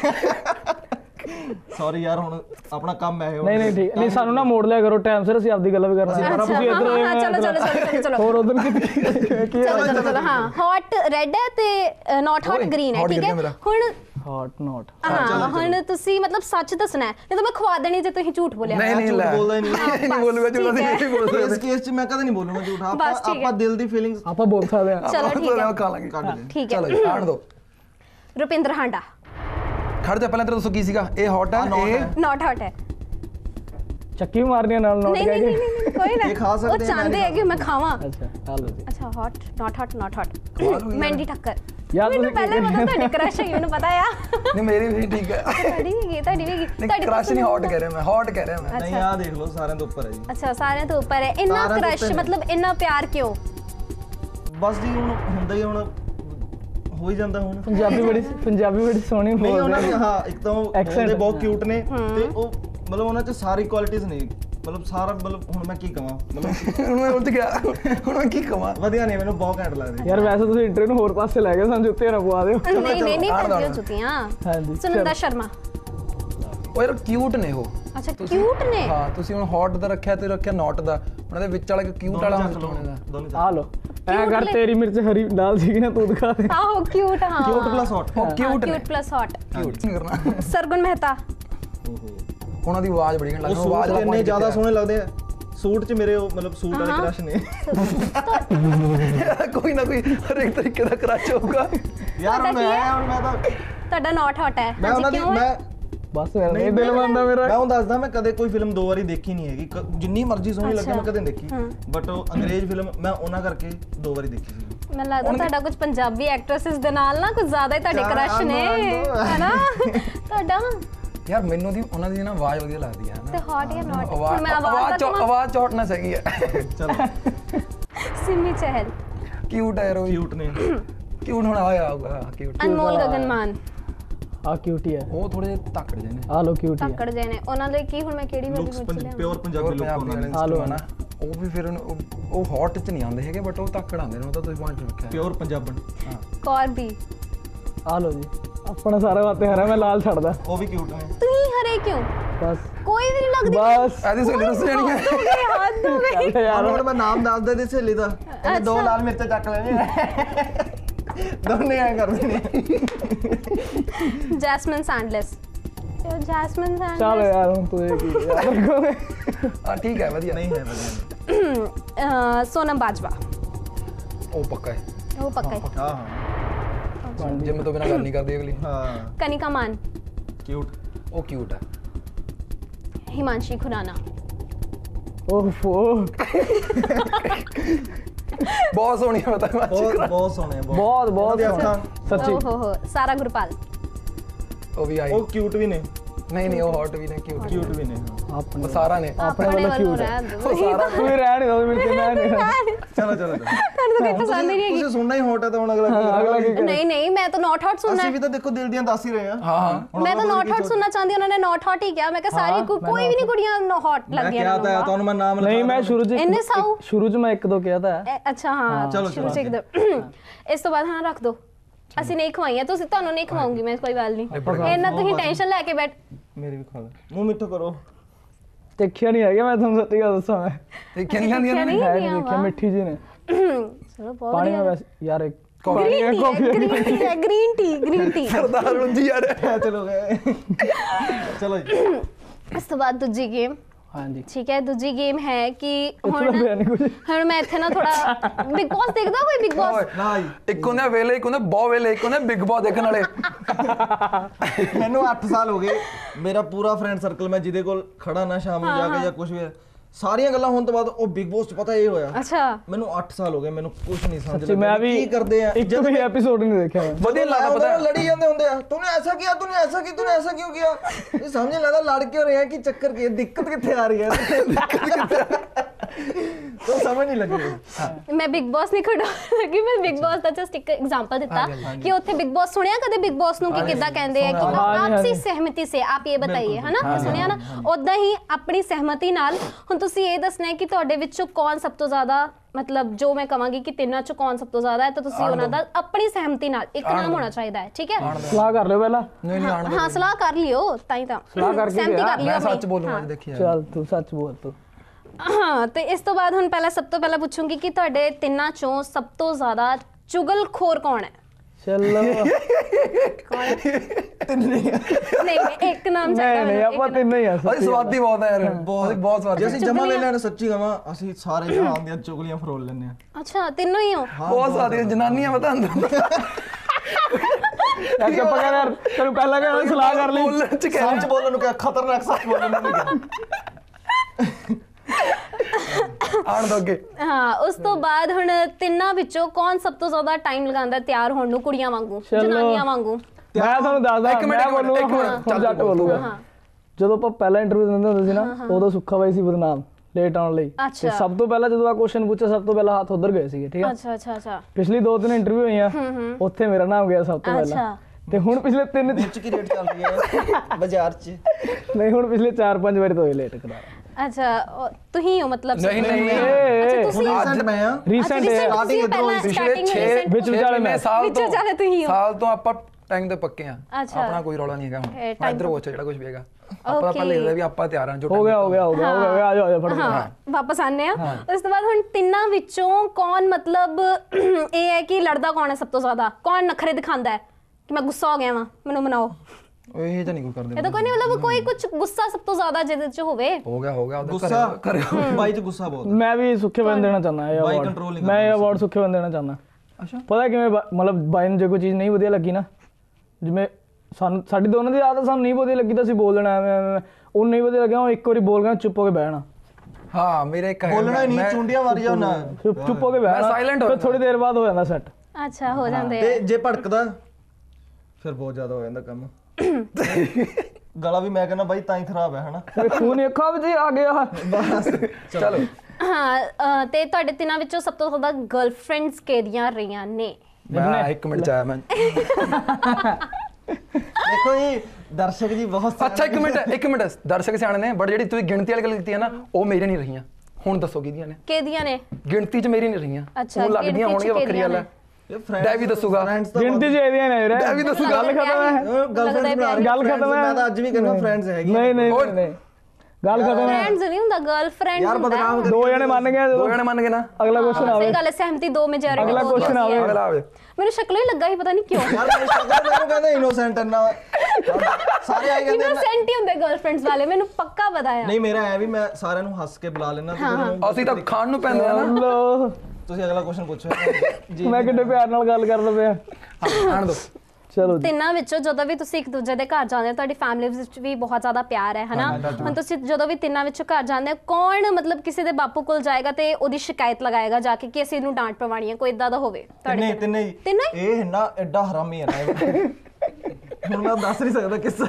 Speaker 3: ਸੌਰੀ ਯਾਰ ਹੁਣ ਆਪਣਾ ਕੰਮ ਹੈ
Speaker 2: ਨਹੀਂ ਠੀਕ ਨਹੀਂ ਸਾਨੂੰ ਨਾ ਮੋੜ ਲਿਆ ਕਰੋ ਟਾਈਮ ਸਿਰ ਅਸੀਂ ਆਪਦੀ ਗੱਲ ਵੀ ਕਰਨਾ ਤੁਸੀਂ ਇੱਧਰ
Speaker 1: ਚਲੋ
Speaker 2: ਹੋਰ ਉਧਰ ਕੀ
Speaker 1: ਚਲੋ ਹਾਂ ਹੌਟ ਰੈੱਡ ਹੈ ਤੇ ਨੌਟ ਹੌਟ ਗ੍ਰੀਨ ਹੈ ਠੀਕ ਹੈ ਹੁਣ
Speaker 2: ਹੌਟ ਨੌਟ
Speaker 1: ਹਾਂ ਹੁਣ ਤੁਸੀਂ ਮਤਲਬ ਸੱਚ ਦੱਸਣਾ ਹੈ ਨਹੀਂ ਤਾਂ ਮੈਂ ਖਵਾ ਦੇਣੀ ਜੇ ਤੁਸੀਂ ਝੂਠ ਬੋਲਿਆ
Speaker 4: ਨਹੀਂ
Speaker 3: ਬੋਲਦਾ ਹੀ ਨਹੀਂ
Speaker 4: ਬੋਲੂਗਾ ਝੂਠ ਨਹੀਂ ਬੋਲਦਾ
Speaker 3: ਇਸ ਕੇਸ 'ਚ ਮੈਂ ਕਦੇ ਨਹੀਂ ਬੋਲੂਗਾ ਝੂਠ ਆਪਾਂ ਦਿਲ ਦੀ ਫੀਲਿੰਗਸ
Speaker 2: ਆਪਾਂ ਬੋਲ ਸਕਦੇ ਆ
Speaker 1: ਚਲੋ ਠੀਕ ਹੈ
Speaker 4: ਖਾ ਲਾਂਗੇ
Speaker 1: ਠੀਕ ਹੈ
Speaker 4: ਚਲੋ ਖਾਣ ਦੋ
Speaker 1: ਰੁਪਿੰਦਰ ਹਾਂਡਾ
Speaker 4: ਖੜ ਜਾ ਪਹਿਲਾਂ ਤੇਰਾ ਦੱਸੋ ਕੀ ਸੀਗਾ ਇਹ ਹੌਟ ਹੈ ਇਹ
Speaker 1: ਨੌਟ ਹੌਟ ਹੈ
Speaker 2: ਚੱਕੀ ਮਾਰਨੀਆਂ ਨਾਲ ਨੌਟ ਕਹਿ ਕੇ
Speaker 1: ਨਹੀਂ ਕੋਈ ਨਾ
Speaker 3: ਇਹ ਖਾ ਸਕਦੇ
Speaker 1: ਉਹ ਚਾਹੁੰਦੇ ਹੈ ਕਿ ਮੈਂ ਖਾਵਾਂ
Speaker 2: ਅੱਛਾ ਹਾਲੋ ਜੀ
Speaker 1: ਅੱਛਾ hot not hot Mandy Takhar
Speaker 2: ਯਾਰ
Speaker 1: ਮੈਨੂੰ ਪਹਿਲਾਂ ਪਤਾ ਤੁਹਾਡੀ ਕ੍ਰਸ਼ ਹੈ ਮੈਨੂੰ ਪਤਾ ਆ
Speaker 4: ਨਹੀਂ ਮੇਰੀ ਵੀ ਠੀਕ ਹੈ
Speaker 1: ਤੁਹਾਡੀ ਵੀ
Speaker 4: ਤੁਹਾਡੀ ਕ੍ਰਸ਼ ਨਹੀਂ ਹੌਟ ਕਹਿ ਰਿਹਾ ਮੈਂ ਹੌਟ ਕਹਿ ਰਿਹਾ ਮੈਂ
Speaker 3: ਨਹੀਂ ਆ ਦੇਖ ਲਓ ਸਾਰਿਆਂ ਤੋਂ ਉੱਪਰ ਹੈ ਜੀ
Speaker 1: ਅੱਛਾ ਸਾਰਿਆਂ ਤੋਂ ਉੱਪਰ ਹੈ ਇੰਨਾ ਕ੍ਰਸ਼ ਮਤਲਬ ਇੰਨਾ ਪਿਆਰ ਕਿਉਂ
Speaker 3: ਬਸ ਜੀ ਹੁਣ ਹੁੰਦਾ ਹੀ ਹੁਣ ਹੋ ਹੀ ਜਾਂਦਾ ਹੁਣ
Speaker 2: ਪੰਜਾਬੀ ਬੜੀ ਸੋਹਣੀ
Speaker 3: ਨਹੀਂ
Speaker 2: ਬੋਲਦੇ
Speaker 3: ਉਹਨਾਂ ਦੀ ਹਾਂ ਇੱਕ ਤਾਂ ਉਹਦੇ ਬਹੁਤ ਕਿਊਟ ਨੇ ਤੇ ਉਹ ਮਤਲਬ ਉਹਨਾਂ 'ਚ ਸਾਰੀ ਕੁਆਲਿਟੀਆਂ ਨੇ ਮਤਲਬ ਸਾਰਾ ਮਤਲਬ ਹੁਣ ਮੈਂ ਕੀ ਕਵਾਂ ਮਤਲਬ
Speaker 4: ਹੁਣ ਮੈਂ ਉੱਠ ਗਿਆ ਹੁਣ ਮੈਂ ਕੀ ਕਵਾਂ
Speaker 3: ਵਧੀਆ ਨੇ ਮੈਨੂੰ ਬਹੁਤ ਘੈਂਟ ਲੱਗਦੇ
Speaker 2: ਯਾਰ ਵੈਸੇ ਤੁਸੀਂ ਇੰਟਰਵਿਊ ਨੂੰ ਹੋਰ ਪਾਸੇ ਲੈ ਗਏ ਸਾਨੂੰ ਜੁੱਤੀਆਂ ਨਾ ਪਵਾ ਦਿਓ
Speaker 1: ਨਹੀਂ ਕਰਦੀ ਹੋ ਚੁੱਕੀਆਂ
Speaker 2: ਹਾਂਜੀ
Speaker 1: ਸੁਨੰਦਾ ਸ਼ਰਮਾ
Speaker 4: ਉਹ ਯਾਰ ਕਿਊਟ ਨੇ ਉਹ
Speaker 1: ਅੱਛਾ ਕਿਊਟ ਨੇ
Speaker 4: ਹਾਂ ਤੁਸੀਂ ਹੁਣ ਹੌਟ ਦਾ ਰੱਖਿਆ ਤੇ ਰੱਖਿਆ ਨੌਟ ਦਾ ਉਹਨਾਂ ਦੇ ਵਿੱਚ ਵਾਲਾ ਕਿਊਟ ਵਾਲਾ ਹੁੰਦਾ
Speaker 3: ਦੋਨੋਂ
Speaker 2: ਆ ਲੋ ਐ ਕਰ ਤੇਰੀ ਮਿਰਚ ਹਰੀ ਨਾਲ ਸੀਗੀ ਨਾ ਤੂੰ ਦਿਖਾ ਦੇ
Speaker 1: ਆਹੋ ਕਿਊਟ ਹਾਂ
Speaker 3: ਕਿਊਟ ਪਲੱਸ ਹੌਟ
Speaker 4: ਉਹ ਕਿਊਟ ਨੇ
Speaker 1: ਕਿਊਟ ਪਲੱਸ ਹੌਟ
Speaker 4: ਕਿਊਟ ਨਹੀਂ ਕਰਨਾ
Speaker 1: ਸਰਗੁਣ ਮਹਿਤਾ
Speaker 4: ਉਹਨਾਂ ਦੀ ਆਵਾਜ਼ ਬੜੀ ਘੈਂਟ ਲੱਗਦੀ
Speaker 3: ਆਵਾਜ਼ ਇੰਨੇ ਜ਼ਿਆਦਾ ਸੋਹਣੇ ਲੱਗਦੇ ਆ ਸੂਟ 'ਚ ਮੇਰੇ ਉਹ ਮਤਲਬ ਸੂਟ ਵਾਲੇ ਕ੍ਰਸ਼ ਨੇ
Speaker 4: ਕੋਈ ਨਾ ਕੋਈ ਹਰ ਇੱਕ ਤਰੀਕੇ ਦਾ ਕ੍ਰਸ਼ ਹੋਊਗਾ
Speaker 3: ਯਾਰ ਹੁਣ ਮੈਂ ਤਾਂ
Speaker 1: ਤੁਹਾਡਾ ਨੌਟ ਹੌਟ ਹੈ
Speaker 3: ਮੈਂ ਉਹਨਾਂ ਦੀ ਮੈਂ
Speaker 2: ਬਸ ਯਾਰ ਨਹੀਂ ਦਿਲ ਮੰਨਦਾ ਮੇਰਾ
Speaker 3: ਮੈਂ ਉਹ ਦੱਸਦਾ ਮੈਂ ਕਦੇ ਕੋਈ ਫਿਲਮ ਦੋ ਵਾਰੀ ਦੇਖੀ ਨਹੀਂ ਹੈਗੀ ਜਿੰਨੀ ਮਰਜ਼ੀ ਸੋਹਣੀ ਲੱਗੇ ਮੈਂ ਕਦੇ ਨਹੀਂ ਦੇਖੀ ਬਟ ਉਹ ਅੰਗਰੇਜ਼ ਫਿਲਮ ਮੈਂ ਉਹਨਾਂ ਕਰਕੇ ਦੋ ਵਾਰੀ ਦੇਖੀ ਸੀ
Speaker 1: ਮੈਨੂੰ ਲੱਗਦਾ ਤੁਹਾਡਾ ਕੁਝ ਪੰਜਾਬੀ ਐਕਟ੍ਰੈਸਸ ਦੇ ਨਾਲ ਨਾ ਕੁਝ ਜ਼ਿਆਦਾ ਹੀ ਤੁਹਾਡੇ ਕ੍ਰਸ਼ ਨੇ ਹੈਨਾ ਤੁਹਾਡਾ
Speaker 4: ਯਾਰ ਮੈਨੂੰ ਦੀ ਉਹਨਾਂ ਦੀ ਨਾ ਆਵਾਜ਼ ਵਧੀਆ ਲੱਗਦੀ ਹੈ ਨਾ
Speaker 1: ਤੇ ਹੌਟ ਜਾਂ ਨੌਟ
Speaker 4: ਹੁਣ ਮੈਂ ਆਵਾਜ਼ ਚੌਟਨੈਸ ਹੈਗੀ ਹੈ
Speaker 3: ਚਲੋ
Speaker 1: ਸਿੰਮੀ ਚਹਿਲ
Speaker 4: ਕਿਊਟ ਹੈ ਯਾਰ ਉਹ
Speaker 3: ਕਿਊਟ ਨੇ
Speaker 4: ਕਿਊਟ ਹੁਣ ਆਊਗਾ ਕਿਊਟ
Speaker 1: ਅਨਮੋਲ ਗਗਨ ਮਾਨ
Speaker 2: ਆ ਕਿਊਟੀ ਹੈ।
Speaker 4: ਉਹ ਥੋੜੇ ਤੱਕੜ ਜਿਹੇ ਨੇ।
Speaker 2: ਆ ਲੋ ਕਿਊਟੀ ਹੈ।
Speaker 1: ਤੱਕੜ ਜੇ ਨੇ ਉਹਨਾਂ ਲਈ ਕੀ ਹੁਣ ਮੈਂ ਕਿਹੜੀ ਵਾਲੀ ਪੁੱਛ ਲਿਆ?
Speaker 3: ਪਿਓਰ ਪੰਜਾਬੀ ਲੁੱਕ
Speaker 4: ਵਾਲੇ
Speaker 2: ਆ ਲੋ
Speaker 4: ਨਾ ਉਹ ਵੀ ਫਿਰ ਉਹ ਹੌਟ ਚ ਨਹੀਂ ਆਉਂਦੇ ਹੈਗੇ ਬਟ ਉਹ ਤੱਕੜ ਆਉਂਦੇ ਨੇ। ਉਹ ਤਾਂ ਤੁਸੀਂ ਪੁਆਇੰਟ ਰੱਖਿਆ
Speaker 3: ਪਿਓਰ ਪੰਜਾਬਣ।
Speaker 4: ਹਾਂ
Speaker 1: ਕੌਰ ਵੀ
Speaker 2: ਆ ਲੋ ਜੀ ਆਪਣਾ ਸਾਰਾ ਵਾਤੇ ਹਰਾ ਮੈਂ ਲਾਲ ਛੱਡਦਾ।
Speaker 3: ਉਹ ਵੀ ਕਿਊਟ ਨੇ।
Speaker 1: ਤੁਸੀਂ ਹਰੇ ਕਿਉਂ?
Speaker 2: ਬਸ
Speaker 1: ਕੋਈ ਵੀ ਨਹੀਂ ਲੱਗਦੀ
Speaker 2: ਬਸ
Speaker 4: ਐਦੀ ਸਹੇਲੀ ਦੱਸ ਜਾਣੀ ਹੈ
Speaker 1: ਹੱਦ ਹੋ ਗਈ।
Speaker 2: ਯਾਰ
Speaker 3: ਹੁਣ ਮੈਂ ਨਾਮ ਦੱਸ ਦੇ ਦੀ ਸਹੇਲੀ ਦਾ, ਇਹਨੇ 2 ਲਾਲ ਮਿਰਚਾਂ ਚੱਕ ਲੈਣੇ ਦੋਨੇ ਐ ਕਰਦੇ ਨੇ।
Speaker 1: ਜੈਸਮਿਨ ਸੈਂਡਲੈਸ। ਜੈਸਮਿਨ
Speaker 2: ਚੱਲ
Speaker 1: ਸੈਂਡਲੈਸ।
Speaker 2: ਯਾਰ ਹੁਣ ਤੂੰ ਇਹ ਕੀ ਯਾਰ
Speaker 4: ਹਾਂ ਠੀਕ ਹੈ ਵਧੀਆ।
Speaker 3: ਨਹੀਂ ਹੈ ਵਧੀਆ।
Speaker 1: ਸੋਨਮ ਬਾਜਵਾ।
Speaker 4: ਉਹ ਪੱਕਾ ਹੈ।
Speaker 1: ਉਹ ਪੱਕਾ ਹੈ।
Speaker 3: ਹਾਂ ਹਾਂ
Speaker 4: ਜਿਮ ਤੋਂ ਬਿਨਾਂ ਗੱਲ ਨਹੀਂ ਕਰਦੀ ਅਗਲੀ।
Speaker 3: ਹਾਂ
Speaker 1: ਕਨਿਕਾ ਮਾਨ।
Speaker 3: ਕਿਊਟ।
Speaker 4: ਉਹ ਕਿਊਟ ਹੈ।
Speaker 1: ਹਿਮਾਂਸ਼ੀ ਖੁਰਾਨਾ।
Speaker 2: ਓਹੋ
Speaker 4: ਬਹੁਤ ਸੋਹਣੀ ਹੈ। ਪਤਾ
Speaker 3: ਬਹੁਤ ਸੋਹਣੇ
Speaker 2: ਬਹੁਤ
Speaker 3: ਉਹਦੀ ਅੱਖਾਂ।
Speaker 2: ਸੱਚੀ।
Speaker 1: ਓਹੋ ਸਾਰਾ ਗੁਰਪਾਲ।
Speaker 4: ਉਹ ਵੀ ਆਈ।
Speaker 3: ਉਹ ਕਿਊਟ ਵੀ ਨੇ।
Speaker 4: ਨਹੀਂ ਉਹ ਹੌਟ ਵੀ ਨੇ ਕਿਊਟ
Speaker 3: ਕਿਊਟ ਵੀ ਨੇ।
Speaker 2: ਆਪਣੇ
Speaker 4: ਸਾਰਾ ਨੇ
Speaker 2: ਆਪਣੇ ਵੱਲੋਂ ਕਿਊਟ ਹੈ।
Speaker 1: ਰਹਿਣ ਦਿਓ।
Speaker 4: ਉਹ ਸਾਰਾ
Speaker 2: ਤੂੰ ਹੀ ਰਹਿਣ ਦੋ ਮਿਲ ਕੇ ਮੈਂ ਨਹੀਂ।
Speaker 3: ਚਲੋ
Speaker 1: ਤੁਹਾਨੂੰ ਤਾਂ ਕੋਈ ਪਸੰਦ ਹੀ ਨਹੀਂ ਹੈਗੀ।
Speaker 3: ਤੁਸੀਂ ਸੁਣਨਾ ਹੀ ਹੌਟ ਹੈ ਤਾਂ ਹੁਣ ਅਗਲਾ
Speaker 2: ਅਗਲਾ ਕੀ ਕਰੇ?
Speaker 1: ਨਹੀਂ ਨਹੀਂ ਮੈਂ ਤਾਂ ਨੋਟ ਹੌਟ ਸੁਣਨਾ
Speaker 3: ਅਸੀਂ ਵੀ ਤਾਂ ਦੇਖੋ ਦਿਲ ਦੀਆਂ ਦੱਸ ਹੀ ਰਹੇ ਆ।
Speaker 4: ਹਾਂ
Speaker 1: ਮੈਂ ਤਾਂ ਨੋਟ ਹੌਟ ਸੁਣਨਾ ਚਾਹੁੰਦੀ, ਉਹਨਾਂ ਨੇ ਨੋਟ ਹੌਟ ਹੀ ਕਿਹਾ। ਮੈਂ ਕਿਹਾ ਸਾਰੀ ਕੋਈ ਵੀ ਨਹੀਂ ਕੁੜੀਆਂ ਹੌਟ
Speaker 3: ਮੈਂ
Speaker 1: ਲੱਗਦੀਆਂ
Speaker 3: ਕਿਹਾ ਤਾਂ ਤੁਹਾਨੂੰ ਮੈਂ ਨਾਮ
Speaker 2: ਨਹੀਂ ਮੈਂ ਸ਼ੁਰੂ
Speaker 1: ਇੰਨੇ ਸਾਊ।
Speaker 2: ਸ਼ੁਰੂ ਚ ਮੈਂ 1-2 ਕਿਹਾ ਤਾਂ ਹੈ।
Speaker 1: ਅੱਛਾ ਹਾਂ
Speaker 3: ਚਲੋ,
Speaker 1: ਸ਼ੁਰੂ ਚ ਇੱਕਦਮ। ਇਸ ਤੋਂ ਬਾਅਦ ਹਾਂ ਰੱਖ ਦੋ। ਅਸੀਂ ਨਹੀਂ ਖਵਾਈਆਂ, ਤੁਸੀਂ ਤੁਹਾਨੂੰ ਨਹੀਂ ਖਵਾਉਂਗੀ ਮੈਂ, ਕੋਈ ਗੱਲ ਨਹੀਂ। ਇਹਨਾਂ ਤੁਸੀਂ ਟੈਨਸ਼ਨ ਲੈ ਕੇ ਬੈਠ।
Speaker 3: ਮੇਰੇ ਵੀ ਖਾ ਲੈ। ਮੂੰਹ ਮਿੱਠਾ ਕਰੋ।
Speaker 2: ਦੇਖਿਆ ਨਹੀਂ ਹੈਗਾ ਮੈਂ ਤੁਹਾਨੂੰ ਸੱਚੀ ਗੱਲ ਦੱਸਾਂ। ਮੈਂ
Speaker 4: ਤੇ ਕਿੰਨੀਆਂ ਦੀਆਂ
Speaker 1: ਦੇਖਿਆ
Speaker 4: ਨੇ
Speaker 1: ਨਹੀਂ
Speaker 2: ਹੈ
Speaker 1: ਹੈਗੀਆਂ
Speaker 2: ਨਹੀਂ ਦੇਖਿਆ,
Speaker 1: ਵਾ।
Speaker 2: ਮਿੱਠੀ ਜੀ ਨੇ।
Speaker 1: ਚਲੋ ਬਹੁਤ
Speaker 2: ਪਾਣੀ
Speaker 1: ਵਧੀਆ।
Speaker 2: ਮੈਂ ਵੈਸੇ ਯਾਰ ਇੱਕ
Speaker 1: ਗ੍ਰੀਨ ਟੀ।
Speaker 4: ਸਰਦਾਰ ਹੁੰਦੀ ਯਾਰ।
Speaker 3: ਚਲੋ ਗਏ। ਚਲੋ ਜੀ।
Speaker 1: ਇਸ ਤੋਂ ਬਾਅਦ ਦੂਜੀ ਗੇਮ।
Speaker 2: ਹਾਂਜੀ
Speaker 1: ਠੀਕ ਹੈ, ਦੂਜੀ ਗੇਮ ਹੈ ਕਿ
Speaker 2: ਹੁਣ
Speaker 1: ਮੈਂ ਇੱਥੇ ਨਾ ਥੋੜਾ ਬਿਗ ਬੌਸ ਦੇਖਦਾ ਕੋਈ ਬਿਗ ਬੌਸ?
Speaker 3: ਨਾ ਜੀ।
Speaker 4: ਇੱਕ ਹੁੰਦੇ ਵੇਲੇ, ਇੱਕ ਹੁੰਦੇ ਬਹੁਤ ਵੇਲੇ, ਇੱਕ ਹੁੰਦੇ ਬਿਗ ਬੌਸ ਦੇਖਣ ਵਾਲੇ।
Speaker 3: ਮੈਨੂੰ 8 ਸਾਲ ਹੋ ਗਏ। ਮੇਰਾ ਪੂਰਾ ਫਰੈਂਡ ਸਰਕਲ, ਮੈਂ ਜਿਹਦੇ ਕੋਲ ਖੜਾ ਨਾ ਸ਼ਾਮ ਨੂੰ ਜਾ ਕੇ ਜਾਂ ਕੁਝ ਵੀ, ਸਾਰੀਆਂ ਗੱਲਾਂ ਹੋਣ ਤੋਂ ਬਾਅਦ ਉਹ ਬਿਗ ਬੌਸ ਚ ਪਤਾ ਇਹ ਹੋਇਆ।
Speaker 1: ਅੱਛਾ
Speaker 3: ਮੈਨੂੰ 8 ਸਾਲ ਹੋ ਗਏ, ਮੈਨੂੰ ਕੁਝ ਨਹੀਂ ਸਮਝ
Speaker 2: ਸੱਚੀ ਮੈਂ ਵੀ
Speaker 3: ਕੀ ਕਰਦੇ ਆ।
Speaker 2: ਇੱਕ ਵੀ ਐਪੀਸੋਡ ਨਹੀਂ ਦੇਖਿਆ ਮੈਂ।
Speaker 4: ਵਧੀਆ ਲੱਗਦਾ ਪਤਾ
Speaker 3: ਲੜੀ ਜਾਂਦੇ ਹੁੰਦੇ ਆ, ਤੂਨੇ ਐਸਾ ਕੀਤਾ, ਤੂਨੇ ਐਸਾ ਕੀਤਾ, ਤੂਨੇ ਐਸਾ ਕਿਉਂ ਕਿया। ਇਹ ਸਮਝ ਨਹੀਂ ਲੱਗਦਾ ਲੜ ਕਿਉਂ ਰਹੇ ਆ, ਕਿ ਚੱਕਰ ਕੀ ਹੈ, ਦਿੱਕਤ ਕਿੱਥੇ ਆ ਰਹੀ ਹੈ। तो समझ नहीं लगी।
Speaker 1: मैं बिग बॉस नहीं खड़ा लगी, मैं बिग बॉस ਦਾ ਜਸਟ ਇੱਕ ਐਗਜ਼ਾਮਪਲ ਦਿੱਤਾ ਕਿ ਉੱਥੇ ਬਿਗ ਬॉस ਸੁਣਿਆ ਕਦੇ ਬਿਗ ਬॉस ਨੂੰ ਕਿ ਕਿੱਦਾਂ ਕਹਿੰਦੇ ਆ ਕਿ ਆਪਸੀ ਸਹਿਮਤੀ ਸੇ ਆਪ ਇਹ ਬਤਾਈਏ, ਹੈ ਨਾ, ਸੁਣਿਆ ਨਾ। ਉਦਾਂ ਹੀ ਆਪਣੀ ਸਹਿਮਤੀ ਨਾਲ ਹੁਣ ਤੁਸੀਂ ਇਹ ਦੱਸਣਾ ਹੈ ਕਿ ਤੁਹਾਡੇ ਵਿੱਚੋਂ ਕੌਣ ਸਭ ਤੋਂ ਜ਼ਿਆਦਾ, ਮਤਲਬ ਜੋ ਮੈਂ ਕਹਾਂਗੀ ਕਿ ਤਿੰਨਾਂ ਚੋਂ ਕੌਣ ਸਭ ਤੋਂ ਜ਼ਿਆਦਾ ਹੈ, ਤਾਂ ਤੁਸੀਂ ਉਹਨਾਂ ਦਾ ਆਪਣੀ ਸਹਿਮਤੀ ਨਾਲ ਇੱਕ ਨਾਮ ਹੋਣਾ ਚਾਹੀਦਾ ਹੈ। ਠੀਕ ਹੈ,
Speaker 2: ਸਲਾਹ ਕਰ ਲਿਓ ਪਹਿਲਾਂ।
Speaker 1: ਹਾਂ ਸਲਾਹ ਕਰ ਲਿਓ, ਤਾਂ ਹੀ ਤਾਂ
Speaker 2: ਸਲਾਹ ਕਰਕੇ
Speaker 1: ਸਹਿਮਤੀ ਕਰ ਲਿਓ।
Speaker 4: ਮੈਂ ਸੱਚ ਬੋਲੂੰਗਾ, ਦੇਖੀ
Speaker 2: ਚੱਲ ਤੂੰ ਸੱਚ ਬੋਲ ਤੂੰ।
Speaker 1: ਹਾਂ, ਤੇ ਇਸ ਤੋਂ ਬਾਅਦ ਹੁਣ ਸਭ ਤੋਂ ਪਹਿਲਾਂ ਪੁੱਛੂੰਗੀ ਕਿ ਤੁਹਾਡੇ ਤਿੰਨਾਂ ਚੋਂ ਸਭ ਤੋਂ ਜ਼ਿਆਦਾ ਚੁਗਲਖੋਰ ਕੌਣ ਹੈ?
Speaker 2: ਚਲੋ
Speaker 1: ਕੌਣ ਹੈ? ਨਹੀਂ ਇੱਕ ਨਾਮ ਚਾਹੀਦਾ
Speaker 2: ਨਹੀਂ ਆਪਾਂ ਤਿੰਨ ਹੀ ਆ।
Speaker 4: ਅਰੇ ਸਵਾਦੀ ਬਹੁਤ ਹੈ ਯਾਰ, ਬਹੁਤ ਸਵਾਦੀ।
Speaker 3: ਜੇ ਅਸੀਂ ਜਮਾ ਲੈ ਲੈਣ ਸੱਚੀ ਕਹਾਂ, ਅਸੀਂ ਸਾਰੇ ਜਹਾਨ ਦੀਆਂ ਚੁਗਲੀਆਂ ਫਰੋਲ ਲੈਂਦੇ ਆ।
Speaker 1: ਅੱਛਾ, ਤਿੰਨੋਂ ਹੀ ਹੋ?
Speaker 4: ਬਹੁਤ ਸਵਾਦੀ ਜਨਾਨੀਆਂ ਪਤਾ ਅੰਦਰ
Speaker 2: ਐਸੇ ਪਕੜ ਯਾਰ, ਤੈਨੂੰ ਪਹਿਲਾਂ ਕਹਿੰਦਾ ਸਲਾਹ ਕਰ ਲਈ।
Speaker 4: ਬੋਲਣ ਚ ਕਹਿ
Speaker 3: ਸੱਚ ਬੋਲਣ ਨੂੰ ਕਿਹਾ, ਖਤਰਨਾਕ ਸੱਚ ਬੋਲਣ ਨੂੰ ਕਿਹਾ।
Speaker 4: ਆਣ ਦੋ ਅੱਗੇ।
Speaker 1: ਹਾਂ, ਉਸ ਤੋਂ ਬਾਅਦ ਹੁਣ ਤਿੰਨਾਂ ਵਿੱਚੋਂ ਕੌਣ ਸਭ ਤੋਂ ਜ਼ਿਆਦਾ ਟਾਈਮ ਲਗਾਉਂਦਾ ਤਿਆਰ ਹੋਣ ਨੂੰ, ਕੁੜੀਆਂ ਵਾਂਗੂ ਜਨਾਨੀਆਂ ਵਾਂਗੂ?
Speaker 2: ਮੈਂ ਤੁਹਾਨੂੰ ਦੱਸਦਾ, ਮੈਂ ਬੋਲੂਗਾ ਹੁਣ ਜੱਟ ਬੋਲੂਗਾ। ਜਦੋਂ ਆਪਾਂ ਪਹਿਲਾ ਇੰਟਰਵਿਊ ਦਿੰਦੇ ਹੁੰਦੇ ਸੀ ਨਾ, ਉਦੋਂ ਸੁੱਖਾ ਬਾਈ ਸੀ ਬਦਨਾਮ ਲੇਟ ਆਉਣ ਲਈ। ਤੇ ਸਭ ਤੋਂ ਪਹਿਲਾਂ ਜਦੋਂ ਆ ਕੁਐਸਚਨ ਪੁੱਛਿਆ, ਸਭ ਤੋਂ ਪਹਿਲਾਂ ਹੱਥ ਉਧਰ ਗਏ ਸੀਗੇ। ਠੀਕ ਹੈ,
Speaker 1: ਅੱਛਾ ਅੱਛਾ ਅੱਛਾ।
Speaker 2: ਪਿਛਲੀ 2-3 ਇੰਟਰਵਿਊ ਹੋਈਆਂ, ਉੱਥੇ ਮੇਰਾ ਨਾਮ ਗਿਆ ਸਭ ਤੋਂ ਪਹਿਲਾਂ। ਤੇ ਹੁਣ ਪਿਛਲੇ 3
Speaker 3: ਮਿਰਚ ਕੀ ਰੇਟ ਚੱਲ ਰਹੀ ਹੈ ਬਾਜ਼ਾਰ 'ਚ?
Speaker 2: ਨਹੀਂ, ਹੁਣ ਪਿਛਲੇ 4-5 ਵਾਰੀ ਤੋਂ ਲੇਟ ਕਰਾ।
Speaker 1: ਅੱਛਾ, ਤੁਸੀਂ ਹੋ ਮਤਲਬ?
Speaker 4: ਨਹੀਂ ਨਹੀਂ,
Speaker 1: ਅੱਛਾ ਤੁਸੀਂ
Speaker 3: ਰੀਸੈਂਟ ਮੈਂ ਆ।
Speaker 2: ਰੀਸੈਂਟ
Speaker 3: starting
Speaker 4: ਪਿਛਲੇ 6 ਸਾਲ ਤੋਂ ਆਪਾਂ ਟਾਈਮ ਤੇ ਪੱਕੇ ਆ। ਆਪਣਾ ਕੋਈ ਰੌਲਾ ਨਹੀਂ ਹੈਗਾ। ਹੁਣ ਇੱਧਰ ਪੁੱਛ ਜਿਹੜਾ ਕੁਝ ਵੀ ਹੈਗਾ, ਆਪਾਂ ਤਾਂ ਪਹਿਲੇ ਇਹਦਾ ਵੀ ਆਪਾਂ ਤਿਆਰ ਆ। ਜੋ
Speaker 2: ਹੋ ਗਿਆ ਆ ਜਾ ਫੜ।
Speaker 1: ਹਾਂ, ਵਾਪਸ ਆਨੇ ਆ। ਉਸ ਤੋਂ ਬਾਅਦ ਹੁਣ ਤਿੰਨਾਂ ਵਿੱਚੋਂ ਕੌਣ, ਮਤਲਬ ਇਹ ਹੈ ਕਿ ਲੜਦਾ ਕੌਣ ਹੈ ਸਭ ਤੋਂ ਜ਼ਿਆਦਾ? ਕੌਣ ਨਖਰੇ ਦਿਖਾਉਂਦਾ ਹੈ ਕਿ ਮੈਂ ਗੁੱਸਾ ਹੋ ਗਿਆ ਵਾਂ, ਮੈਨੂੰ ਮਨਾਓ?
Speaker 4: ਇਹ ਤਾਂ ਨਹੀਂ ਕੋਈ ਕਰਦੇ।
Speaker 1: ਇਹ ਤਾਂ ਕੋਈ ਨਹੀਂ, ਮਤਲਬ ਕੋਈ ਕੁਝ ਗੁੱਸਾ ਸਭ ਤੋਂ ਜ਼ਿਆਦਾ ਜਿਹਦੇ ਚ ਹੋਵੇ।
Speaker 4: ਹੋ ਗਿਆ ਉਹਦਾ
Speaker 3: ਗੁੱਸਾ
Speaker 4: ਕਰਿਓ।
Speaker 3: ਬਾਈ 'ਚ ਗੁੱਸਾ ਬਹੁਤ।
Speaker 2: ਮੈਂ ਵੀ ਸੁੱਖੇ ਬੰਦੇ ਦੇਣਾ ਚਾਹੁੰਦਾ ਇਹ
Speaker 3: ਬਾਈ
Speaker 2: ਅਵਾਰਡ।
Speaker 3: ਕੰਟਰੋਲ ਨਹੀਂ
Speaker 2: ਮੈਂ ਇਹ ਅਵਾਰਡ ਸੁੱਖੇ ਬੰਦੇ ਦੇਣਾ ਚਾਹੁੰਦਾ।
Speaker 4: ਅੱਛਾ,
Speaker 2: ਪਤਾ ਕਿਵੇਂ? ਮਤਲਬ ਬਾਈ ਨੂੰ ਜੇ ਕੋਈ ਚੀਜ਼ ਨਹੀਂ ਵਧੀਆ ਲੱਗੀ ਨਾ, ਜਿਵੇਂ ਸਾਨੂੰ ਸਾਡੀ ਦੋਨਾਂ ਦੀ ਆਦਤ, ਸਾਨੂੰ ਨਹੀਂ ਵਧੀਆ ਲੱਗੀ ਤਾਂ ਅਸੀਂ ਬੋਲ ਦੇਣਾ ਐਵੇਂ। ਉਹ ਨਹੀਂ ਵਧੀਆ ਲੱਗਿਆ, ਉਹ ਇੱਕ ਵਾਰੀ ਬੋਲ ਗਿਆ, ਚੁੱਪ ਹੋ ਕੇ ਬਹਿਣਾ।
Speaker 4: ਹਾਂ, ਮੇਰੇ ਇੱਕ
Speaker 3: ਬੋਲਣਾ ਨਹੀਂ, ਚੁੰਡੀਆਂ ਮਾਰੀ ਜਾਓ ਨਾ,
Speaker 2: ਚੁੱਪ ਹੋ ਕੇ ਬਹਿਣਾ।
Speaker 4: ਸਾਇਲੈਂਟ ਹੋ
Speaker 2: ਫਿਰ ਥੋੜੀ ਦੇਰ ਬਾਅਦ ਹੋ ਜਾਂਦਾ ਸੈੱਟ।
Speaker 1: ਅੱਛਾ, ਹੋ ਜਾਂਦੇ
Speaker 3: ਤੇ ਜੇ ਭੜਕਦਾ ਫਿਰ ਬਹੁਤ ਜ਼ਿਆਦਾ ਹੋ ਜਾਂਦਾ ਕੰਮ। ਗਲਾ ਵੀ ਮੈਂ ਕਹਿੰਦਾ ਬਾਈ ਤਾਂ ਹੀ ਖਰਾਬ ਹੈ, ਹਨਾ?
Speaker 2: ਖੂਨ ਅੱਖਾਂ ਵਿੱਚ ਆ ਗਿਆ
Speaker 3: ਬਸ ਚਲੋ।
Speaker 1: ਹਾਂ, ਤੇ ਤੁਹਾਡੇ ਤਿੰਨਾਂ ਵਿੱਚੋਂ ਸਭ ਤੋਂ ਜ਼ਿਆਦਾ ਗਰਲਫ੍ਰੈਂਡਸ ਕਿਹਦੀਆਂ ਰਹੀਆਂ ਨੇ?
Speaker 4: ਮੈਂ 1 ਮਿੰਟ ਚ ਆਇਆ। ਮੈਂ
Speaker 3: ਦੇਖੋ ਜੀ ਦਰਸ਼ਕ ਜੀ ਬਹੁਤ
Speaker 4: ਅੱਛਾ ਇੱਕ ਮਿੰਟ ਦਰਸ਼ਕ ਸਿਆਣੇ ਨੇ ਬਟ ਜਿਹੜੀ ਤੁਸੀਂ ਗਿਣਤੀ ਵਾਲੀ ਗੱਲ ਕੀਤੀ ਹੈ ਨਾ ਉਹ ਮੇਰੇ ਨਹੀਂ ਰਹੀਆਂ। ਹੁਣ ਦੱਸੋ ਕਿਹਦੀਆਂ ਨੇ?
Speaker 1: ਕਿਹਦੀਆਂ ਨੇ?
Speaker 4: ਗਿਣਤੀ 'ਚ ਮੇਰੀ ਨਹੀਂ ਰਹੀਆਂ।
Speaker 1: ਅੱਛਾ,
Speaker 4: ਉਹ ਲੱਗਦੀਆਂ ਹੋਣਗੀਆਂ, ਵੱਖਰੀ ਗੱਲ ਹੈ। ਡੈਵੀ ਦੱਸੂਗਾ।
Speaker 2: ਗਿਣਤੀ 'ਚ ਇਹਦੀਆਂ ਨੇ ਵੀਰੇ।
Speaker 4: ਡੈਵੀ ਦੱਸੂਗਾ।
Speaker 2: ਗੱਲ ਖਤਮ ਹੈ।
Speaker 3: ਗੱਲ ਖਤਮ ਹੈ। ਮੈਂ ਤਾਂ ਅੱਜ ਵੀ ਕਹਿੰਦਾ ਫਰੈਂਡਸ ਹੈਗੀ।
Speaker 2: ਨਹੀਂ ਗੱਲ ਖਤਮ ਹੈ।
Speaker 1: ਫਰੈਂਡਸ ਨਹੀਂ ਹੁੰਦਾ, ਗਰਲਫ੍ਰੈਂਡ
Speaker 3: ਯਾਰ ਬਦਨਾਮ
Speaker 2: ਦੋ ਜਣੇ ਮੰਨ ਗਏ
Speaker 4: ਨਾ।
Speaker 2: ਅਗਲਾ ਕੁਐਸਚਨ ਆਵੇ।
Speaker 1: ਸਹੀ ਗੱਲ ਹੈ, ਸਹਿਮਤੀ ਦੋ ਮੈਜੋਰਿਟੀ।
Speaker 2: ਅਗਲਾ ਕੁਐਸਚਨ ਆਵੇ।
Speaker 4: ਅਗਲਾ ਆਵੇ।
Speaker 1: ਮੈਨੂੰ ਸ਼ਕਲੋਂ ਹੀ ਲੱਗਾ ਸੀ, ਪਤਾ ਨਹੀਂ ਕਿਉਂ।
Speaker 3: ਯਾਰ ਮੈਨੂੰ ਕਹਿੰਦੇ ਇਨੋਸੈਂਟ ਨਾ ਸਾਰੇ ਆਈ ਕਹਿੰਦੇ
Speaker 1: ਇਨੋਸੈਂਟ ਹੀ ਹੁੰਦੇ ਗਰਲਫ੍ਰੈਂਡਸ ਵਾਲੇ, ਮੈਨੂੰ ਪੱਕਾ ਪਤਾ ਹੈ।
Speaker 3: ਨਹੀਂ ਮੇਰਾ ਐ ਵੀ ਮੈਂ ਸਾਰਿਆਂ ਨੂੰ ਹੱਸ ਕੇ ਬੁਲਾ ਲੈਣਾ।
Speaker 4: ਅਸੀਂ ਤਾਂ ਖਾਣ ਨੂੰ ਪੈਂਦੇ ਆ ਨਾ।
Speaker 3: ਤੁਸੀਂ ਅਗਲਾ ਕੁਐਸਚਨ ਪੁੱਛੋ ਜੀ।
Speaker 2: ਮੈਂ ਕਿੰਨੇ ਪਿਆਰ ਨਾਲ ਗੱਲ ਕਰਦਾ ਪਿਆ।
Speaker 4: ਖਾਣ ਦੋ।
Speaker 2: ਚਲੋ
Speaker 1: ਤਿੰਨਾਂ ਵਿੱਚੋਂ ਜਦੋਂ ਵੀ ਤੁਸੀਂ ਇੱਕ ਦੂਜੇ ਦੇ ਘਰ ਜਾਂਦੇ ਹੋ, ਤੁਹਾਡੀ ਫੈਮਿਲੀ ਵਿੱਚ ਵੀ ਬਹੁਤ ਜ਼ਿਆਦਾ ਪਿਆਰ ਹੈ ਹਨਾ। ਹੁਣ ਤੁਸੀਂ ਜਦੋਂ ਵੀ ਤਿੰਨਾਂ ਵਿੱਚੋਂ ਘਰ ਜਾਂਦੇ ਹੋ, ਕੌਣ ਮਤਲਬ ਕਿਸੇ ਦੇ ਬਾਪੂ ਕੋਲ ਜਾਏਗਾ ਤੇ ਉਹਦੀ ਸ਼ਿਕਾਇਤ ਲਗਾਏਗਾ ਜਾ ਕੇ ਕਿ ਅਸੀਂ ਇਹਨੂੰ ਡਾਂਟ ਪਵਾਣੀ ਹੈ? ਕੋਈ ਇਦਾਂ ਦਾ ਹੋਵੇ ਤੁਹਾਡੇ?
Speaker 3: ਤਿੰਨੇ ਇਹ ਨਾ ਐਡਾ ਹਰਾਮੀ ਹੈ ਨਾ। ਹੁਣ ਮੈਂ ਦੱਸ ਨਹੀਂ ਸਕਦਾ ਕਿੱਸਾ।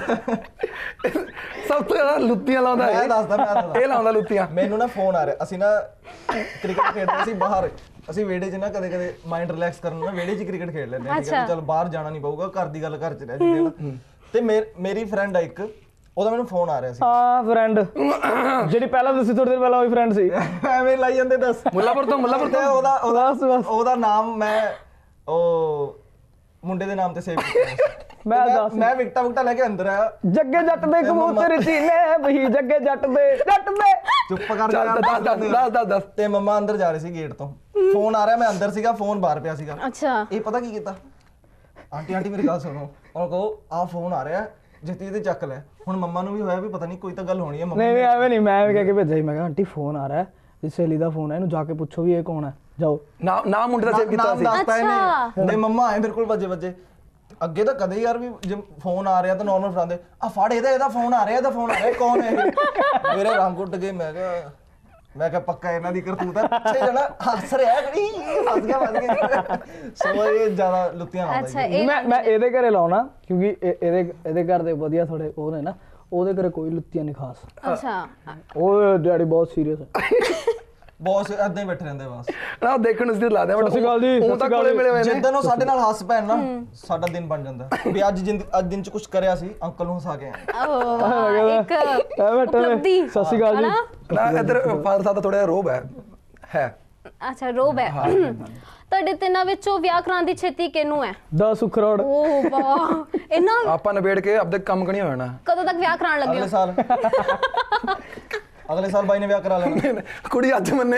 Speaker 4: ਸਭ ਤੋਂ ਜ਼ਿਆਦਾ ਲੁੱਤੀਆਂ ਲਾਉਂਦਾ
Speaker 3: ਮੈਂ ਦੱਸਦਾ
Speaker 4: ਇਹ ਲਾਉਂਦਾ ਲੁੱਤੀਆਂ।
Speaker 3: ਮੈਨੂੰ ਨਾ ਫੋਨ ਆ ਰਿਹਾ। ਅਸੀਂ ਨਾ ਕ੍ਰਿਕਟ ਖੇਡਦੇ ਸੀ ਬਾਹਰ। ਅਸੀਂ ਵਿਹੜੇ 'ਚ ਨਾ ਕਦੇ ਮਾਈਂਡ ਰਿਲੈਕਸ ਕਰਨ ਨੂੰ ਨਾ ਵਿਹੜੇ 'ਚ ਕ੍ਰਿਕਟ ਖੇਡ ਲੈਂਦੇ ਹਾਂ। ਠੀਕ ਹੈ, ਚਲ ਬਾਹਰ ਜਾਣਾ ਨਹੀਂ ਪਊਗਾ, ਘਰ ਦੀ ਗੱਲ ਘਰ 'ਚ ਰਹਿ ਜੂਗੀ। ਤੇ ਮੇਰੀ ਫਰੈਂਡ ਆ ਇੱਕ, ਉਹਦਾ ਮੈਨੂੰ ਫੋਨ ਆ ਰਿਹਾ ਸੀ।
Speaker 2: ਹਾਂ ਫਰੈਂਡ ਜਿਹੜੀ ਪਹਿਲਾਂ ਤੁਸੀਂ ਥੋੜੀ ਦੇਰ ਪਹਿਲਾਂ ਉਹੀ ਫਰੈਂਡ ਸੀ।
Speaker 3: ਐਵੇਂ ਲਾਈ ਜਾਂਦੇ ਦੱਸ।
Speaker 4: ਮੁੱਲਾਪੁਰ ਤੋਂ
Speaker 3: ਉਹਦਾ ਨਾਮ ਮੈਂ ਉਹ ਮੁੰਡੇ ਦੇ ਨਾਮ ਤੇ ਸੇਵ ਕੀਤਾ। ਮੈਂ ਵਿਕਟਾ ਲੈ ਕੇ ਅੰਦਰ ਆਇਆ।
Speaker 2: ਜੱਗੇ ਜੱਟ ਦੇ ਕਬੂਤਰ ਚੀਨੇ ਬਹੀ ਜੱਗੇ ਜੱਟ ਦੇ
Speaker 3: ਚੁੱਪ ਕਰ ਦੱਸ। ਤੇ ਮੰਮਾ ਅੰਦਰ ਜਾ ਰਹੇ ਸੀ ਗੇਟ ਤੋਂ, ਫੋਨ ਆ ਰਿਹਾ, ਮੈਂ ਅੰਦਰ ਸੀਗਾ, ਫੋਨ ਬਾਹਰ ਪਿਆ ਸੀਗਾ।
Speaker 1: ਅੱਛਾ,
Speaker 3: ਇਹ ਪਤਾ ਕੀ ਕੀਤਾ? ਆਂਟੀ ਮੇਰੀ ਗੱਲ ਸੁਣੋ, ਉਹ ਕਹੋ ਆਹ ਫੋਨ ਆ ਰਿਹਾ, ਜਿੱਤੀ ਤੇ ਚੱਕ ਲੈ। ਹੁਣ ਮੰਮਾ ਨੂੰ ਵੀ ਹੋਇਆ ਵੀ ਪਤਾ ਨਹੀਂ ਕੋਈ ਤਾਂ ਗੱਲ ਹੋਣੀ ਹੈ।
Speaker 2: ਨਹੀਂ ਐਵੇਂ ਨਹੀਂ, ਮੈਂ ਐਵੇਂ ਕਹਿ ਕੇ ਭੇਜਿਆ ਸੀ। ਮੈਂ ਕਿਹਾ ਆਂਟੀ ਫੋਨ ਆ ਰਿਹਾ, ਇਸ ਸਹੇਲੀ ਦਾ ਫੋਨ ਹੈ, ਇਹਨੂੰ ਜਾ ਕੇ ਪੁੱਛੋ ਵੀ ਇਹ ਕੌਣ ਹੈ। ਜਾਓ।
Speaker 4: ਨਾ ਮੁੰਡੇ ਦਾ ਸੇਵ ਕੀਤਾ ਸੀ।
Speaker 3: ਤੇ ਮੰਮਾ ਆਏ ਬਿਲਕੁਲ ਵੱਜੇ ਅੱਗੇ ਤਾਂ ਕਦੇ ਯਾਰ ਵੀ ਜੇ ਫੋਨ ਆ ਰਿਹਾ ਤਾਂ ਨਾਰਮਲ ਫੜਾਉਂਦੇ, ਆ ਫੜ ਇਹਦਾ ਫੋਨ ਆ ਰਿਹਾ, ਕੌਣ ਹੈ? ਮੇਰੇ ਰੰਗ ਉੱਡ ਗਏ। ਮੈਂ ਕਿਹਾ ਪੱਕਾ ਇਹਨਾਂ ਦੀ ਕਰਤੂਤ ਹੈ। ਪਿੱਛੇ ਜਣਾ ਹੱਸ ਰਿਹਾ, ਹੱਸ ਗਿਆ। ਸੋ ਇਹ ਜ਼ਿਆਦਾ ਲੁੱਤੀਆਂ ਲਾਉਂਦਾ।
Speaker 2: ਮੈਂ ਇਹਦੇ ਘਰੇ ਲਾਉਣਾ ਕਿਉਂਕਿ ਇਹਦੇ ਘਰ ਦੇ ਵਧੀਆ ਥੋੜੇ ਉਹ ਨੇ ਨਾ, ਉਹਦੇ ਘਰੇ ਕੋਈ ਲੁੱਤੀਆਂ ਨਹੀਂ ਖਾਸ।
Speaker 1: ਅੱਛਾ,
Speaker 2: ਉਹ ਡੈਡੀ ਬਹੁਤ ਸੀਰੀਅਸ ਹੈ।
Speaker 3: ਬੌਸ ਏਦਾਂ ਹੀ ਬੈਠੇ ਰਹਿੰਦੇ ਬਸ
Speaker 4: ਨਾ ਦੇਖਣ ਨੂੰ ਲਾ ਦੇ।
Speaker 2: ਸਤਿ ਸ਼੍ਰੀ ਅਕਾਲ ਜੀ।
Speaker 4: ਉਹ ਤਾਂ ਕੋਲੇ ਮਿਲੇ ਹੋਏ ਨੇ।
Speaker 3: ਜਿੱਦਣ ਉਹ ਸਾਡੇ ਨਾਲ ਹੱਸ ਪੈਣ ਨਾ, ਸਾਡਾ ਦਿਨ ਬਣ ਜਾਂਦਾ ਵੀ ਅੱਜ ਦਿਨ ਚ ਕੁਝ ਕਰਿਆ ਸੀ, ਅੰਕਲ ਨੂੰ ਹਸਾ ਕੇ ਆਏ।
Speaker 1: ਇੱਕ ਉਪਲਬਧੀ।
Speaker 2: ਸਤਿ ਸ਼੍ਰੀ ਅਕਾਲ ਜੀ।
Speaker 4: ਨਾ ਇੱਧਰ ਫਾਦਰ ਸਾਹਿਬ ਦਾ ਥੋੜਾ ਰੋਬ ਹੈ।
Speaker 1: ਅੱਛਾ, ਰੋਬ ਹੈ। ਤੁਹਾਡੇ ਤਿੰਨਾਂ ਵਿੱਚੋਂ ਵਿਆਹ ਕਰਾਉਣ ਦੀ ਛੇਤੀ ਕਿਹਨੂੰ ਹੈ?
Speaker 2: ਦਾ ਸੁੱਖ ਖਰੋੜ।
Speaker 1: ਓਹ ਵਾਹ, ਇਹਨਾਂ
Speaker 4: ਆਪਾਂ ਨਿਬੇੜ ਕੇ ਆਪਦੇ ਕੰਮ ਕਣੀ ਹੋ ਜਾਣਾ।
Speaker 1: ਕਦੋਂ ਤੱਕ ਵਿਆਹ ਕਰਾਉਣ ਲੱਗੇ ਹੋ?
Speaker 3: ਅਗਲੇ ਸਾਲ ਬਾਈ ਨੇ ਵਿਆਹ ਕਰਾ ਲੈਣਾ।
Speaker 4: ਕੁੜੀ ਅੱਜ ਮੰਨੇ,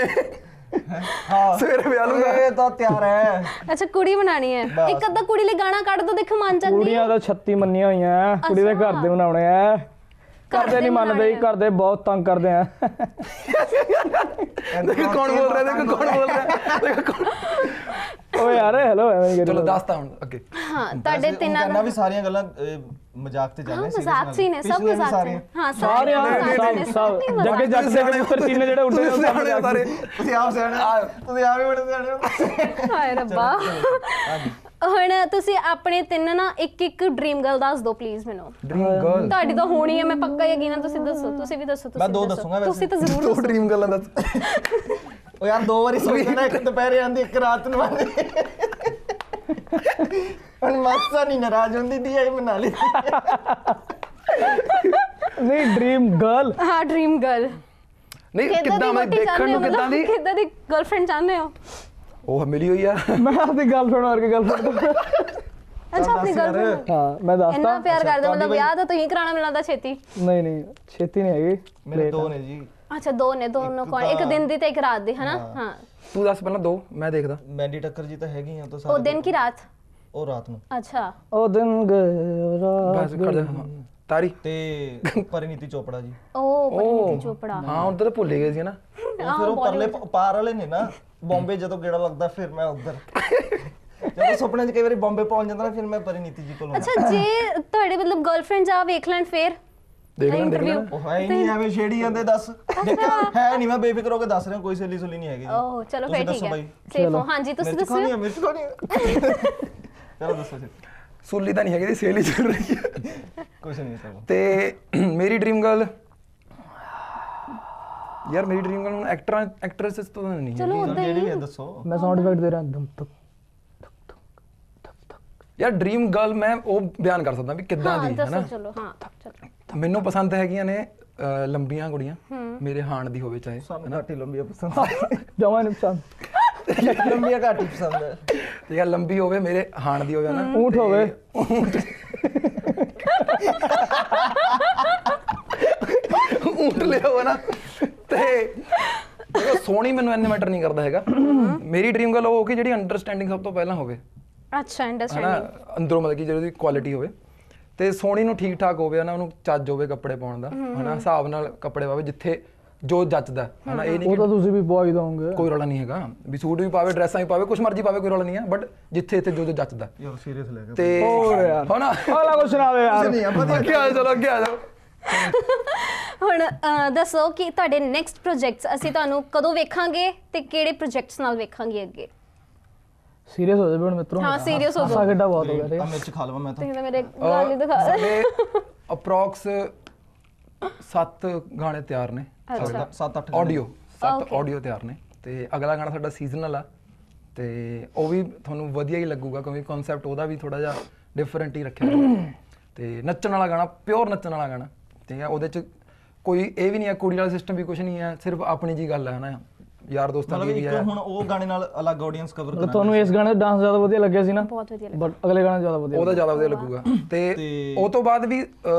Speaker 3: ਹਾਂ
Speaker 4: ਸਵੇਰੇ ਵਿਆਹ ਲੂਗਾ।
Speaker 3: ਇਹ ਤਾਂ ਤਿਆਰ ਹੈ।
Speaker 1: ਅੱਛਾ, ਕੁੜੀ ਬਣਾਣੀ ਹੈ। ਇੱਕ ਅੱਧਾ ਕੁੜੀ ਲਈ ਗਾਣਾ ਕੱਢ ਦੋ, ਦੇਖੋ ਮੰਨ ਜਾਂਦੀ।
Speaker 2: ਕੁੜੀਆਂ ਤਾਂ 36 ਮੰਨੀਆਂ ਹੋਈਆਂ, ਕੁੜੀ ਦੇ ਘਰ ਦੇ ਬਣਾਉਣੇ ਆ। ਕਰਦੇ ਨਹੀਂ ਮੰਨਦੇ ਹੀ, ਕਰਦੇ ਬਹੁਤ ਤੰਗ ਕਰਦੇ ਆ।
Speaker 4: ਕੌਣ ਬੋਲ ਰਿਹਾ?
Speaker 2: ਓਏ ਯਾਰ ਹੈਲੋ ਐਵੇਂ
Speaker 4: ਚਲੋ ਦੱਸਤਾ ਹੁਣ ਅੱਗੇ।
Speaker 1: ਹਾਂ, ਤੁਹਾਡੇ ਤਿੰਨਾਂ
Speaker 3: ਦਾ ਵੀ ਸਾਰੀਆਂ ਗੱਲਾਂ ਮਜ਼ਾਕ ਤੇ ਚੱਲ ਰਹੀਆਂ ਸੀ।
Speaker 1: ਮਜ਼ਾਕ ਸੀ ਨੇ, ਸਭ ਮਜ਼ਾਕ ਨੇ। ਹਾਂ,
Speaker 2: ਸਾਰੇ ਸਭ ਜੱਗੇ ਜੱਟ ਦੇ ਕਬੂਤਰ ਚੀਨੇ ਜਿਹੜੇ ਉੱਡੇ ਨੇ
Speaker 4: ਸਾਰੇ।
Speaker 3: ਤੁਸੀਂ ਆਪ ਸਿਆਣੇ, ਤੁਸੀਂ ਆਪ ਹੀ ਬੜੇ ਸਿਆਣੇ ਹੋ।
Speaker 1: ਹਾਏ ਰੱਬਾ। ਹੁਣ ਤੁਸੀਂ ਆਪਣੇ ਤਿੰਨ ਨਾ ਇੱਕ ਡ੍ਰੀਮ ਗਰਲ ਦੱਸ ਦਿਓ ਪਲੀਜ਼ ਮੈਨੂੰ।
Speaker 4: ਡ੍ਰੀਮ ਗਰਲ
Speaker 1: ਤੁਹਾਡੀ ਤਾਂ ਹੋਣੀ ਹੈ, ਮੈਂ ਪੱਕਾ ਯਕੀਨ ਹੈ। ਤੁਸੀਂ ਦੱਸੋ, ਤੁਸੀਂ ਵੀ ਦੱਸੋ।
Speaker 3: ਮੈਂ ਦੋ ਦੱਸੂਗਾ ਵੈਸੇ।
Speaker 1: ਤੁਸੀਂ ਤਾਂ ਜ਼ਰੂਰ
Speaker 4: ਦੋ
Speaker 1: ਦੱਸੋ।
Speaker 4: ਡ੍ਰੀਮ ਗਰਲਾਂ ਦੱਸ।
Speaker 3: ਉਹ ਯਾਰ ਦੋ ਵਾਰੀ ਸੋਚਣਾ, ਇੱਕ ਦੁਪਹਿਰੇ ਆਂਦੀ, ਇੱਕ ਰਾਤ ਨੂੰ ਆਂਦੀ। ਹੁਣ ਮਾਸਾ ਨਹੀਂ ਨਾਰਾਜ਼ ਹੁੰਦੀ ਦੀ ਇਹ ਮਨਾ ਲਈ।
Speaker 2: ਨਹੀਂ ਡ੍ਰੀਮ ਗਰਲ।
Speaker 1: ਹਾਂ, ਡ੍ਰੀਮ ਗਰਲ।
Speaker 4: ਨਹੀਂ ਕਿੱਦਾਂ ਮੈਂ ਦੇਖਣ ਨੂੰ ਕਿੱਦਾਂ ਦੀ
Speaker 1: ਗਰਲਫ੍ਰੈਂਡ ਚਾਹੁੰਦੇ ਹੋ?
Speaker 4: ਉਹ ਮਿਲੀ ਹੋਈ ਆ।
Speaker 2: ਮੈਂ ਆਪਣੀ ਗਰਲਫ੍ਰੈਂਡ ਹੋਰ ਕੀ ਗਰਲਫ੍ਰੈਂਡ।
Speaker 1: ਅੱਛਾ, ਆਪਣੀ ਗਰਲਫ੍ਰੈਂਡ।
Speaker 2: ਹਾਂ ਮੈਂ ਦੱਸਦਾ।
Speaker 1: ਇੰਨਾ ਪਿਆਰ ਕਰਦੇ ਮਤਲਬ ਵਿਆਹ ਤਾਂ ਤੁਸੀਂ ਕਰਾਉਣਾ ਮਿਲਦਾ ਛੇਤੀ?
Speaker 2: ਨਹੀਂ ਛੇਤੀ ਨਹੀਂ ਹੈਗੀ।
Speaker 3: ਮੇਰੇ ਦੋ ਨੇ ਜੀ।
Speaker 1: ਅੱਛਾ, ਦੋ ਨੇ। ਦੋਨੋਂ ਕੌਣ? ਇੱਕ ਦਿਨ ਦੀ ਤੇ ਇੱਕ ਰਾਤ ਦੀ, ਹਨਾ? ਹਾਂ,
Speaker 4: ਤੂੰ ਦੱਸ ਪਹਿਲਾਂ ਦੋ, ਮੈਂ ਦੇਖਦਾ।
Speaker 3: ਮੈਂਡੀ ਟੱਕਰ ਜੀ ਤਾਂ ਹੈਗੀ ਆ ਤਾਂ
Speaker 1: ਉਹ ਦਿਨ ਕੀ ਰਾਤ?
Speaker 3: ਉਹ ਰਾਤ ਨੂੰ।
Speaker 1: ਅੱਛਾ,
Speaker 2: ਉਹ ਦਿਨ ਗਏ ਰਾਤ
Speaker 4: ਬਸ ਕਰ ਜਾ। ਤਾਰੀ
Speaker 3: ਤੇ ਪਰਿਨੀਤੀ ਚੋਪੜਾ ਜੀ।
Speaker 1: ਉਹ ਪਰਿਨੀਤੀ ਚੋਪੜਾ।
Speaker 4: ਹਾਂ, ਉਧਰ ਭੁੱਲ ਗਏ ਸੀ ਨਾ।
Speaker 3: ਫਿਰ ਉਹ ਪਰਲੇ ਪਾਰ ਵਾਲੇ ਨੇ ਨਾ। ਬੰਬੇ ਜਦੋਂ ਗੇੜਾ ਲੱਗਦਾ ਫਿਰ ਮੈਂ ਉਧਰ। ਜਦੋਂ ਸੁਪਨੇ 'ਚ ਕਈ ਵਾਰੀ ਬੰਬੇ ਪਹੁੰਚ ਜਾਂਦਾ ਨਾ, ਫਿਰ ਮੈਂ ਪਰਿਨੀਤੀ ਜੀ ਕੋਲ।
Speaker 1: ਅੱਛਾ, ਜੇ ਤੁਹਾਡੇ ਮਤਲਬ ਗਰਲਫ੍ਰੈਂਡ ਜਾ ਵੇਖ ਲੈਣ ਫਿਰ
Speaker 4: ਦੇਖ
Speaker 1: ਇੰਟਰਵਿਊ?
Speaker 3: ਉਹ ਹੈ ਹੀ ਨਹੀਂ, ਐਵੇਂ ਛੇੜੀ ਜਾਂਦੇ। ਦੱਸ ਦੇਖਿਆ ਹੈ ਨਹੀਂ, ਮੈਂ ਬੇਫਿਕਰ ਹੋ ਕੇ ਦੱਸ ਰਿਹਾ, ਕੋਈ ਸਹੇਲੀ ਸੁਲੀ ਨਹੀਂ ਹੈਗੀ।
Speaker 1: ਓਹ ਚਲੋ ਫਿਰ ਠੀਕ ਹੈ, ਸੇਫ ਹੋ। ਹਾਂਜੀ, ਤੁਸੀਂ ਦੱਸੋ।
Speaker 3: ਮਿਰਚ ਖਾਣੀ ਚਲੋ ਦੱਸੋ ਜੀ।
Speaker 4: ਸੁੱਲੀ ਤਾਂ ਨਹੀਂ ਹੈਗੀ, ਸੇਲ ਹੀ ਚੱਲ ਰਹੀ ਹੈ।
Speaker 3: ਕੁਛ ਨਹੀਂ ਚਲੋ।
Speaker 4: ਤੇ ਮੇਰੀ ਡ੍ਰੀਮ ਗਰਲ ਯਾਰ, ਮੇਰੀ ਡ੍ਰੀਮ ਗਰਲ ਐਕਟਰੈਸ ਤੋਂ ਨਹੀਂ।
Speaker 1: ਚਲੋ
Speaker 3: ਜਿਹੜੀ ਹੈ ਦੱਸੋ।
Speaker 2: ਮੈਂ ਸਾਊਂਡ ਇਫੈਕਟ ਦੇ ਰਿਹਾ। ਧਮ ਧਕ ਧਕ ਧਕ ਧਕ
Speaker 4: ਯਾਰ ਡ੍ਰੀਮ ਗਰਲ ਮੈਂ ਉਹ ਬਿਆਨ ਕਰ ਸਕਦਾ ਵੀ ਕਿੱਦਾਂ ਦੀ ਹੈ ਨਾ।
Speaker 1: ਚਲੋ ਹਾਂ ਚਲੋ।
Speaker 4: ਮੈਨੂੰ ਪਸੰਦ ਹੈਗੀਆਂ ਨੇ ਲੰਬੀਆਂ ਕੁੜੀਆਂ, ਮੇਰੇ ਹਾਣ ਦੀ ਹੋਵੇ ਚਾਹੇ,
Speaker 3: ਸਾਨੂੰ ਘੱਟ ਹੀ ਲੰਬੀਆਂ ਪਸੰਦ
Speaker 2: ਜਮਾ ਨਹੀਂ ਪਸੰਦ,
Speaker 3: ਲੰਬੀਆਂ ਘੱਟ ਹੀ ਪਸੰਦ ਹੈ।
Speaker 4: ਠੀਕ ਹੈ, ਲੰਬੀ ਹੋਵੇ, ਮੇਰੇ ਹਾਣ ਦੀ ਹੋਵੇ ਨਾ,
Speaker 2: ਊਂਠ ਹੋਵੇ,
Speaker 4: ਊਂਠ ਲਿਆਓ ਨਾ। ਤੇ ਸੋਹਣੀ ਮੈਨੂੰ ਇੰਨੇ ਮੈਟਰ ਨਹੀਂ ਕਰਦਾ ਹੈਗਾ। ਮੇਰੀ ਡ੍ਰੀਮ ਗਰਲ ਉਹ ਕਿ ਜਿਹੜੀ ਅੰਡਰਸਟੈਂਡਿੰਗ ਸਭ ਤੋਂ ਪਹਿਲਾਂ ਹੋਵੇ।
Speaker 1: ਅੱਛਾ, ਅੰਡਰਸਟੈਂਡਿੰਗ ਅੰਦਰੋਂ,
Speaker 4: ਮਤਲਬ ਕਿ ਜਿਹੜੀ ਕੁਆਲਿਟੀ ਹੋਵੇ ਤੇ ਸੋਹਣੀ ਨੂੰ ਠੀਕ ਠਾਕ ਹੋਵੇ ਨਾ, ਉਹਨੂੰ ਚੱਜ ਹੋਵੇ ਕੱਪੜੇ ਪਾਉਣ ਦਾ ਹਨਾ, ਹਿਸਾਬ ਨਾਲ ਕੱਪੜੇ ਪਾਵੇ ਜਿੱਥੇ ਜੋ ਜੱਚਦਾ ਹਨਾ। ਇਹ ਨਹੀਂ
Speaker 2: ਉਹ ਤਾਂ ਤੁਸੀਂ ਵੀ ਪਵਾ ਹੀ ਦੋਗੇ,
Speaker 4: ਕੋਈ ਰੌਲਾ ਨਹੀਂ ਹੈਗਾ ਵੀ ਸੂਟ ਵੀ ਪਾਵੇ, ਡਰੈਸਾਂ ਵੀ ਪਾਵੇ, ਕੁਛ ਮਰਜ਼ੀ ਪਾਵੇ, ਕੋਈ ਰੌਲਾ ਨਹੀਂ ਹੈ, ਬਟ ਜਿੱਥੇ ਇੱਥੇ ਜੋ ਜੱਚਦਾ।
Speaker 3: ਯਾਰ ਸੀਰੀਅਸ ਲੈ ਕੇ
Speaker 4: ਤੇ
Speaker 2: ਹੋਰ ਯਾਰ
Speaker 4: ਹਨਾ
Speaker 2: ਅਗਲਾ ਕੁਛ ਸੁਣਾਵੇ ਯਾਰ।
Speaker 4: ਅੱਗੇ ਆ ਚਲੋ, ਅੱਗੇ ਆ ਜਾਓ।
Speaker 1: ਹੁਣ ਦੱਸੋ ਕਿ ਤੁਹਾਡੇ ਨੈਕਸਟ ਪ੍ਰੋਜੈਕਟਸ ਅਸੀਂ ਤੁਹਾਨੂੰ ਕਦੋਂ ਵੇਖਾਂਗੇ ਤੇ ਕਿਹੜੇ ਪ੍ਰੋਜੈਕਟਸ ਨਾਲ ਵੇਖਾਂਗੇ ਅੱਗੇ?
Speaker 2: ਸੀਰੀਅਸ ਹੋ ਜਾਵੇ ਹੁਣ ਮਿੱਤਰੋ।
Speaker 1: ਹਾਂ ਸੀਰੀਅਸ ਹੋ
Speaker 2: ਜਾਓ, ਖੇਡਾ ਬਹੁਤ ਹੋ ਗਿਆ।
Speaker 3: ਆ ਮਿਰਚ ਖਾ ਲਵਾਂ ਮੈਂ ਤਾਂ।
Speaker 1: ਤੁਸੀਂ ਤਾਂ ਮੇਰੇ ਗਾਲ ਨਹੀਂ ਦਿਖਾ
Speaker 4: ਸਾਡੇ ਅਪਰੋਕਸ 7 ਗਾਣੇ ਤਿਆਰ ਨੇ,
Speaker 3: 7-8
Speaker 4: ਆਡੀਓ 7 ਆਡੀਓ ਤਿਆਰ ਨੇ। ਤੇ ਅਗਲਾ ਗਾਣਾ ਸਾਡਾ ਸੀਜ਼ਨਲ ਆ ਤੇ ਉਹ ਵੀ ਤੁਹਾਨੂੰ ਵਧੀਆ ਹੀ ਲੱਗੂਗਾ ਕਿਉਂਕਿ ਕਨਸੈਪਟ ਉਹਦਾ ਵੀ ਥੋੜਾ ਜਿਹਾ ਡਿਫਰੈਂਟ ਹੀ ਰੱਖਿਆ ਹੋਇਆ। ਤੇ ਨੱਚਣ ਵਾਲਾ ਗਾਣਾ, ਪਿਓਰ ਨੱਚਣ ਵਾਲਾ ਗਾਣਾ, ਠੀਕ ਹੈ। ਉਹਦੇ ਚ ਕੋਈ ਇਹ ਵੀ ਨਹੀਂ ਹੈ ਕੁੜੀ ਵਾਲਾ ਸਿਸਟਮ ਵੀ ਕੁਝ ਨਹੀਂ ਹੈ, ਸਿਰਫ ਆਪਣੀ ਜੀ ਗੱਲ ਹੈ ਨਾ, ਯਾਰ ਦੋਸਤਾਂ ਦੀ ਵੀ ਹੈ।
Speaker 3: ਹੁਣ ਉਹ ਗਾਣੇ ਨਾਲ ਅਲੱਗ ਆਡੀਅנס ਕਵਰ ਕਰਨਾ।
Speaker 2: ਤੁਹਾਨੂੰ ਇਸ ਗਾਣੇ ਦਾ ਡਾਂਸ ਜ਼ਿਆਦਾ ਵਧੀਆ ਲੱਗਿਆ ਸੀ ਨਾ?
Speaker 1: ਬਹੁਤ ਵਧੀਆ ਲੱਗਿਆ।
Speaker 2: ਬਟ ਅਗਲੇ ਗਾਣੇ ਜ਼ਿਆਦਾ ਵਧੀਆ,
Speaker 4: ਉਹਦਾ ਜ਼ਿਆਦਾ ਵਧੀਆ ਲੱਗੂਗਾ। ਤੇ ਉਹ ਤੋਂ ਬਾਅਦ ਵੀ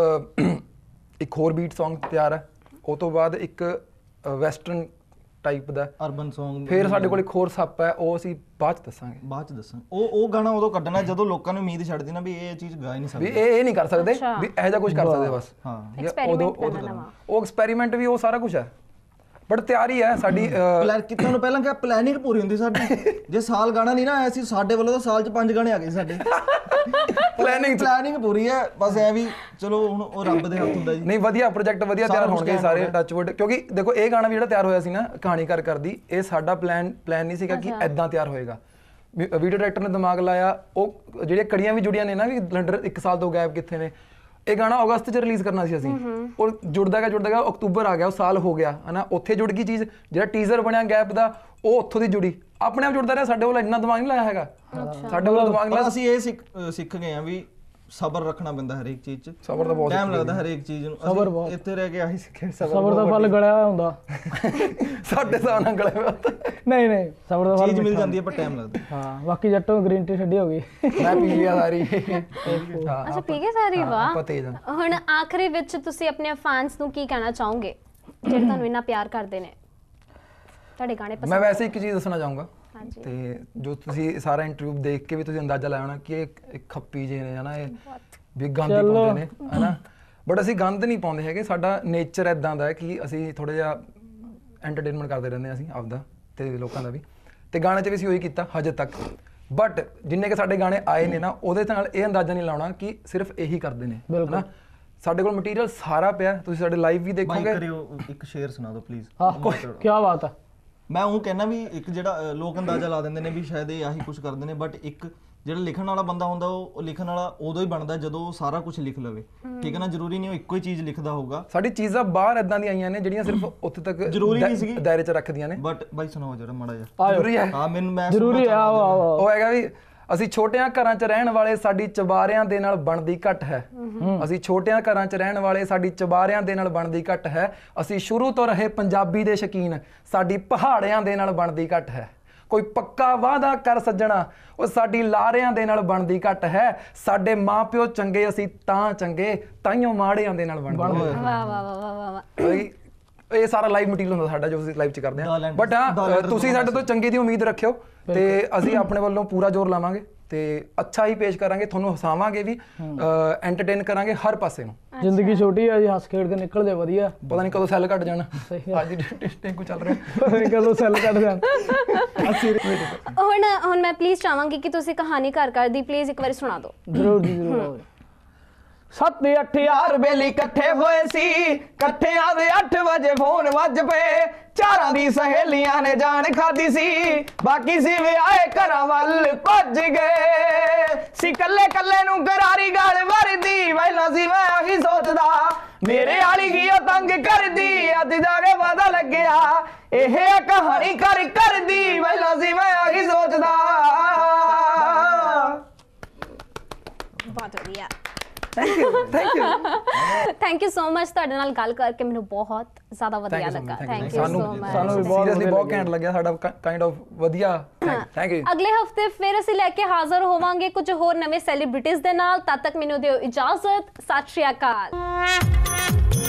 Speaker 4: ਇੱਕ ਹੋਰ ਬੀਟ Song ਤਿਆਰ ਹੈ। ਉਹ ਤੋਂ ਬਾਅਦ ਇੱਕ ਵੈਸਟਰਨ ਟਾਈਪ ਦਾ
Speaker 3: ਅਰਬਨ Song।
Speaker 4: ਫਿਰ ਸਾਡੇ ਕੋਲ ਇੱਕ ਹੋਰ ਸੱਪ ਹੈ, ਉਹ ਅਸੀਂ ਬਾਅਦ ਚ ਦੱਸਾਂਗੇ।
Speaker 3: ਬਾਅਦ ਚ ਦੱਸਾਂਗੇ। ਉਹ ਗਾਣਾ ਉਦੋਂ ਕੱਢਣਾ ਜਦੋਂ ਲੋਕਾਂ ਨੂੰ ਉਮੀਦ ਛੱਡਦੀ ਨਾ ਵੀ ਇਹ ਚੀਜ਼ ਗਾ ਹੀ ਨਹੀਂ ਸਕਦੇ,
Speaker 4: ਵੀ ਇਹ ਨਹੀਂ ਕਰ ਸਕਦੇ, ਵੀ ਇਹੋ ਜਿਹਾ ਕੁਝ ਕਰ ਸਕਦੇ ਬਸ।
Speaker 3: ਹਾਂ,
Speaker 4: ਉਹ ਐਕਸਪੈਰੀਮੈਂਟ ਵੀ ਉਹ ਸਾਰਾ ਕੁਝ ਹੈ, ਬਟ ਤਿਆਰੀ ਹੈ ਸਾਡੀ।
Speaker 3: ਕਿਤੇ ਨੂੰ ਪਹਿਲਾਂ ਕਿਹਾ ਪਲੈਨਿੰਗ ਪੂਰੀ ਹੁੰਦੀ ਸਾਡੀ। ਜੇ ਸਾਲ ਗਾਣਾ ਨਹੀਂ ਨਾ ਆਇਆ ਸੀ ਸਾਡੇ ਵੱਲੋਂ ਤਾਂ ਸਾਲ ਚ 5 ਗਾਣੇ ਆ ਗਏ ਸਾਡੇ। ਪਲੈਨਿੰਗ ਪੂਰੀ ਹੈ, ਬਸ ਐ ਵੀ ਚਲੋ ਹੁਣ ਉਹ ਰੱਬ ਦੇ ਹੱਥ ਹੁੰਦਾ ਜੀ।
Speaker 4: ਨਹੀਂ ਵਧੀਆ ਪ੍ਰੋਜੈਕਟ ਵਧੀਆ ਤਿਆਰ ਹੋਣਗੇ ਸਾਰੇ, ਟੱਚਵੁੱਡ। ਕਿਉਂਕਿ ਦੇਖੋ ਇਹ ਗਾਣਾ ਵੀ ਜਿਹੜਾ ਤਿਆਰ ਹੋਇਆ ਸੀ ਨਾ ਕਹਾਣੀ ਕਰ ਕਰਦੀ, ਇਹ ਸਾਡਾ ਪਲਾਨ ਨਹੀਂ ਸੀਗਾ ਕਿ ਐਦਾਂ ਤਿਆਰ ਹੋਏਗਾ। ਵੀਡੀਓ ਡਾਇਰੈਕਟਰ ਨੇ ਦਿਮਾਗ ਲਾਇਆ, ਉਹ ਜਿਹੜੀਆਂ ਕੜੀਆਂ ਵੀ ਜੁੜੀਆਂ ਨੇ ਨਾ ਵੀ ਲੰਡਰ 1 ਸਾਲ ਤੋਂ ਗੈਪ ਕਿੱਥੇ ਨੇ। ਇਹ ਗਾਣਾ ਅਗਸਤ ਚ ਰਿਲੀਜ਼ ਕਰਨਾ ਸੀ ਅਸੀਂ, ਉਹ ਜੁੜਦਾ ਗਿਆ ਅਕਤੂਬਰ ਆ ਗਿਆ, ਉਹ ਸਾਲ ਹੋ ਗਿਆ ਹਨਾ। ਉੱਥੇ ਜੁੜ ਗਈ ਚੀਜ਼, ਜਿਹੜਾ ਟੀਜ਼ਰ ਬਣਿਆ ਗੈਪ ਦਾ ਉਹ ਉੱਥੋਂ ਦੀ ਜੁੜੀ, ਆਪਣੇ ਆਪ ਜੁੜਦਾ ਰਿਹਾ। ਸਾਡੇ ਕੋਲ ਇੰਨਾ ਦਿਮਾਗ ਨਹੀਂ ਲਾਇਆ ਹੈਗਾ, ਸਾਡੇ ਕੋਲ ਦਿਮਾਗ ਲਾਇਆ।
Speaker 3: ਅਸੀਂ ਇਹ ਸਿੱਖ ਗਏ ਆ ਵੀ ਸਬਰ ਰੱਖਣਾ ਪੈਂਦਾ ਹਰੇਕ ਚੀਜ਼ 'ਚ।
Speaker 4: ਸਬਰ ਤਾਂ ਬਹੁਤ
Speaker 3: ਟਾਈਮ ਲੱਗਦਾ ਹਰੇਕ ਚੀਜ਼ ਨੂੰ। ਸਬਰ ਬਹੁਤ, ਇੱਥੇ ਰਹਿ ਕੇ ਆਹੀ ਸਿੱਖਿਆ।
Speaker 2: ਸਬਰ ਦਾ ਫਲ ਗਲਿਆ ਹੋਇਆ ਹੁੰਦਾ।
Speaker 4: ਸਾਡੇ ਸਾਹ ਨਾਲ ਗਲਿਆ ਹੋਇਆ।
Speaker 2: ਨਹੀਂ ਸਬਰ ਦਾ ਫਲ
Speaker 3: ਚੀਜ਼ ਮਿਲ ਜਾਂਦੀ ਹੈ ਪਰ ਟਾਈਮ ਲੱਗਦਾ।
Speaker 2: ਹਾਂ, ਬਾਕੀ ਜੱਟੋਂ ਗ੍ਰੀਨ ਟੀ ਛੱਡੀ ਹੋ ਗਈ।
Speaker 4: ਮੈਂ ਪੀ ਲਿਆ ਸਾਰੀ।
Speaker 1: ਅੱਛਾ ਪੀ ਗਏ ਸਾਰੀ? ਵਾਹ। ਹੁਣ ਆਖਰੀ ਵਿੱਚ ਤੁਸੀਂ ਆਪਣੇ ਫੈਨਸ ਨੂੰ ਕੀ ਕਹਿਣਾ ਚਾਹੋਗੇ ਜਿਹੜੇ ਤੁਹਾਨੂੰ ਇੰਨਾ ਪਿਆਰ ਕਰਦੇ ਨੇ, ਤੁਹਾਡੇ ਗਾਣੇ ਪਸੰਦ?
Speaker 4: ਮੈਂ ਵੈਸੇ ਇੱਕ ਚੀਜ਼ ਦੱਸਣਾ ਚਾਹੂੰਗਾ,
Speaker 1: ਹਾਂਜੀ।
Speaker 4: ਤੇ ਜੋ ਤੁਸੀਂ ਸਾਰਾ ਇੰਟਰਵਿਊ ਦੇਖ ਕੇ ਵੀ ਤੁਸੀਂ ਅੰਦਾਜ਼ਾ ਲਾਇਆ ਹੋਣਾ ਕਿ ਇਹ ਖੱਪੀ ਜਿਹੇ ਨੇ ਹਨਾ, ਇਹ ਵੀ ਗੰਦ ਹੀ ਪਾਉਂਦੇ ਨੇ ਹਨਾ। ਬਟ ਅਸੀਂ ਗੰਦ ਨਹੀਂ ਪਾਉਂਦੇ ਹੈਗੇ, ਸਾਡਾ ਨੇਚਰ ਇਦਾਂ ਦਾ ਹੈ ਕਿ ਅਸੀਂ ਥੋੜਾ ਜਿਹਾ ਐਂਟਰਟੇਨਮੈਂਟ ਕਰਦੇ ਰਹਿੰਦੇ ਹਾਂ ਅਸੀਂ ਆਪਦਾ ਤੇ ਲੋਕਾਂ ਦਾ ਵੀ। ਤੇ ਗਾਣੇ 'ਚ ਵੀ ਅਸੀਂ ਉਹੀ ਕੀਤਾ ਹਜੇ ਤੱਕ। ਬਟ ਜਿੰਨੇ ਕਿ ਸਾਡੇ ਗਾਣੇ ਆਏ ਨੇ ਨਾ, ਉਹਦੇ ਨਾਲ ਇਹ ਅੰਦਾਜ਼ਾ ਨਹੀਂ ਲਾਉਣਾ ਕਿ ਸਿਰਫ ਇਹੀ ਕਰਦੇ ਨੇ ਹਨਾ। ਸਾਡੇ ਕੋਲ ਮਟੀਰੀਅਲ ਸਾਰਾ ਪਿਆ, ਤੁਸੀਂ ਸਾਡੇ ਲਾਈਵ ਵੀ ਦੇਖੋਗੇ।
Speaker 3: ਇੱਕ ਸ਼ੇਰ ਸੁਣਾ ਦਿਓ ਪਲੀਜ਼।
Speaker 2: ਕੀ ਬਾਤ ਹੈ।
Speaker 3: ਮੈਂ ਉਹ ਕਹਿੰਦਾ ਵੀ ਇੱਕ ਜਿਹੜਾ ਲੋਕ ਅੰਦਾਜ਼ਾ ਲਾ ਦਿੰਦੇ ਨੇ ਵੀ ਸ਼ਾਇਦ ਇਹ ਆਹੀ ਕੁਝ ਕਰਦੇ ਨੇ, ਬਟ ਇੱਕ ਜਿਹੜਾ ਲਿਖਣ ਵਾਲਾ ਬੰਦਾ ਹੁੰਦਾ ਉਹ ਲਿਖਣ ਵਾਲਾ ਉਦੋਂ ਹੀ ਬਣਦਾ ਜਦੋਂ ਉਹ ਸਾਰਾ ਕੁਝ ਲਿਖ ਲਵੇ, ਠੀਕ ਹੈ ਨਾ। ਜ਼ਰੂਰੀ ਨਹੀਂ ਉਹ ਇੱਕੋ ਹੀ ਚੀਜ਼ ਲਿਖਦਾ ਹੋਊਗਾ।
Speaker 4: ਸਾਡੀ ਚੀਜ਼ਾਂ ਬਾਹਰ ਇਦਾਂ ਦੀਆਂ ਆਈਆਂ ਨੇ ਜਿਹੜੀਆਂ ਸਿਰਫ ਉੱਥੇ ਤੱਕ
Speaker 3: ਜ਼ਰੂਰੀ ਨਹੀਂ ਸੀਗੀ
Speaker 4: ਦਾਇਰੇ 'ਚ ਰੱਖਦੀਆਂ ਨੇ।
Speaker 3: ਬਟ ਬਾਈ ਸੁਣਾਓ ਜਰਾ ਮਾੜਾ ਜਿਹਾ।
Speaker 4: ਜ਼ਰੂਰੀ ਹੈ।
Speaker 3: ਹਾਂ ਮੈਂ
Speaker 2: ਜ਼ਰੂਰੀ ਹੈ।
Speaker 4: ਉਹ ਹੈਗਾ ਵੀ ਅਸੀਂ ਛੋਟਿਆਂ ਘਰਾਂ 'ਚ ਰਹਿਣ ਵਾਲੇ, ਸਾਡੀ ਚਬਾਰਿਆਂ ਦੇ ਨਾਲ ਬਣਦੀ ਘਟ ਹੈ। ਅਸੀਂ ਛੋਟਿਆਂ ਘਰਾਂ 'ਚ ਰਹਿਣ ਵਾਲੇ, ਸਾਡੀ ਚਬਾਰਿਆਂ ਦੇ ਨਾਲ ਬਣਦੀ ਘਟ ਹੈ। ਅਸੀਂ ਸ਼ੁਰੂ ਤੋਂ ਰਹੇ ਪੰਜਾਬੀ ਦੇ ਸ਼ੌਕੀਨ, ਸਾਡੀ ਪਹਾੜਿਆਂ ਦੇ ਨਾਲ ਬਣਦੀ ਘਟ ਹੈ। ਕੋਈ ਪੱਕਾ ਵਾਅਦਾ ਕਰ ਸੱਜਣਾ, ਉਹ ਸਾਡੀ ਲਾਰਿਆਂ ਦੇ ਨਾਲ ਬਣਦੀ ਘਟ ਹੈ। ਸਾਡੇ ਮਾਪਿਓ ਚੰਗੇ, ਅਸੀਂ ਤਾਂ ਚੰਗੇ, ਤਾਈਓ ਮਾੜਿਆਂ ਦੇ ਨਾਲ ਬਣਦੇ।
Speaker 1: ਵਾਹ ਵਾਹ ਵਾਹ ਵਾਹ ਵਾਹ।
Speaker 4: ਇਹ ਸਾਰਾ ਲਾਈਵ ਮਟੀਰੀਅਲ ਹੁੰਦਾ ਸਾਡਾ ਜੋ ਅਸੀਂ ਲਾਈਵ 'ਚ ਕਰਦੇ ਹਾਂ। ਬਟ ਹਾਂ, ਤੁਸੀਂ ਸਾਡੇ ਤੋਂ ਚੰਗੇ ਦੀ ਉਮੀਦ ਰੱਖਿਓ ਤੇ ਅਸੀਂ ਆਪਣੇ ਵੱਲੋਂ ਪੂਰਾ ਜ਼ੋਰ ਲਾਵਾਂਗੇ ਤੇ ਅੱਛਾ ਹੀ ਪੇਸ਼ ਕਰਾਂਗੇ, ਤੁਹਾਨੂੰ ਹਸਾਵਾਂਗੇ ਵੀ, ਐਂਟਰਟੇਨ ਕਰਾਂਗੇ ਹਰ ਪਾਸੇ ਨੂੰ।
Speaker 2: ਜ਼ਿੰਦਗੀ ਛੋਟੀ ਹੈ ਜੀ, ਹੱਸ ਖੇਡ ਕੇ ਨਿਕਲ ਜਾ ਵਧੀਆ।
Speaker 4: ਪਤਾ ਨਹੀਂ ਕਦੋਂ ਸੈੱਲ ਘਟ ਜਾਣਾ। ਅੱਜ ਦੀ ਟੈਸਟਿੰਗ ਕੋ ਚੱਲ ਰਿਹਾ,
Speaker 2: ਕਦੋਂ ਸੈੱਲ ਘਟ ਜਾਣ।
Speaker 1: ਹੁਣ ਮੈਂ ਪਲੀਜ਼ ਚਾਹਾਂਗੀ ਕਿ ਤੁਸੀਂ ਕਹਾਣੀ ਘਰ ਦੀ ਪਲੀਜ਼ ਇੱਕ ਵਾਰੀ ਸੁਣਾ ਦਿਓ।
Speaker 2: ਜ਼ਰੂਰ ਜੀ ਜ਼ਰੂਰ।
Speaker 5: 7-8 ਯਾਰ ਬੇਲੀ ਇਕੱਠੇ ਹੋਏ ਸੀ, ਇਕੱਠਿਆਂ ਦੇ 8 ਵਜੇ ਫੋਨ ਵੱਜ ਪਏ। ਚਾਰਾਂ ਦੀ ਸਹੇਲੀਆਂ ਨੇ ਜਾਨ ਖਾਦੀ ਸੀ, ਬਾਕੀ ਸੀ ਵਿਆਹੇ ਘਰਾਂ ਵੱਲ ਭੱਜ ਗਏ ਸੀ। ਕੱਲੇ ਕੱਲੇ ਨੂੰ ਕਰਾਰੀ ਗਾਲ ਵਰਦੀ, ਪਹਿਲਾਂ ਸੀ ਮੈਂ ਉਹੀ ਸੋਚਦਾ ਮੇਰੇ ਵਾਲੀ ਕੀ ਉਹ ਤੰਗ ਕਰਦੀ। ਅੱਜ ਜਾ ਕੇ ਪਤਾ ਲੱਗਿਆ ਇਹ ਆ ਕਹਾਣੀ ਕਰਦੀ, ਪਹਿਲਾਂ ਸੀ ਮੈਂ ਉਹੀ ਸੋਚਦਾ।
Speaker 1: ਬਹੁਤ ਵਧੀਆ।
Speaker 4: ਥੈਂਕ
Speaker 1: ਯੂ ਸੋ ਮਚ, ਤੁਹਾਡੇ ਨਾਲ ਗੱਲ ਕਰਕੇ ਮੈਨੂੰ ਬਹੁਤ ਜ਼ਿਆਦਾ ਵਧੀਆ ਲੱਗਾ। Thank you so much.
Speaker 2: ਸਾਨੂੰ ਵੀ
Speaker 4: ਸੀਰੀਅਸਲੀ ਬਹੁਤ ਘੈਂਟ ਲੱਗਿਆ ਸਾਡਾ ਕਾਈਂਡ ਆਫ ਵਧੀਆ। Thank you.
Speaker 1: ਅਗਲੇ ਹਫਤੇ ਫਿਰ ਅਸੀਂ ਲੈ ਕੇ ਹਾਜ਼ਰ ਹੋਵਾਂਗੇ ਕੁਝ ਹੋਰ ਨਵੇਂ ਸੈਲੀਬ੍ਰਿਟੀਜ਼ ਦੇ ਨਾਲ। ਤਦ ਤੱਕ ਮੈਨੂੰ ਦਿਓ ਇਜਾਜ਼ਤ। ਸਤਿ ਸ਼੍ਰੀ ਅਕਾਲ।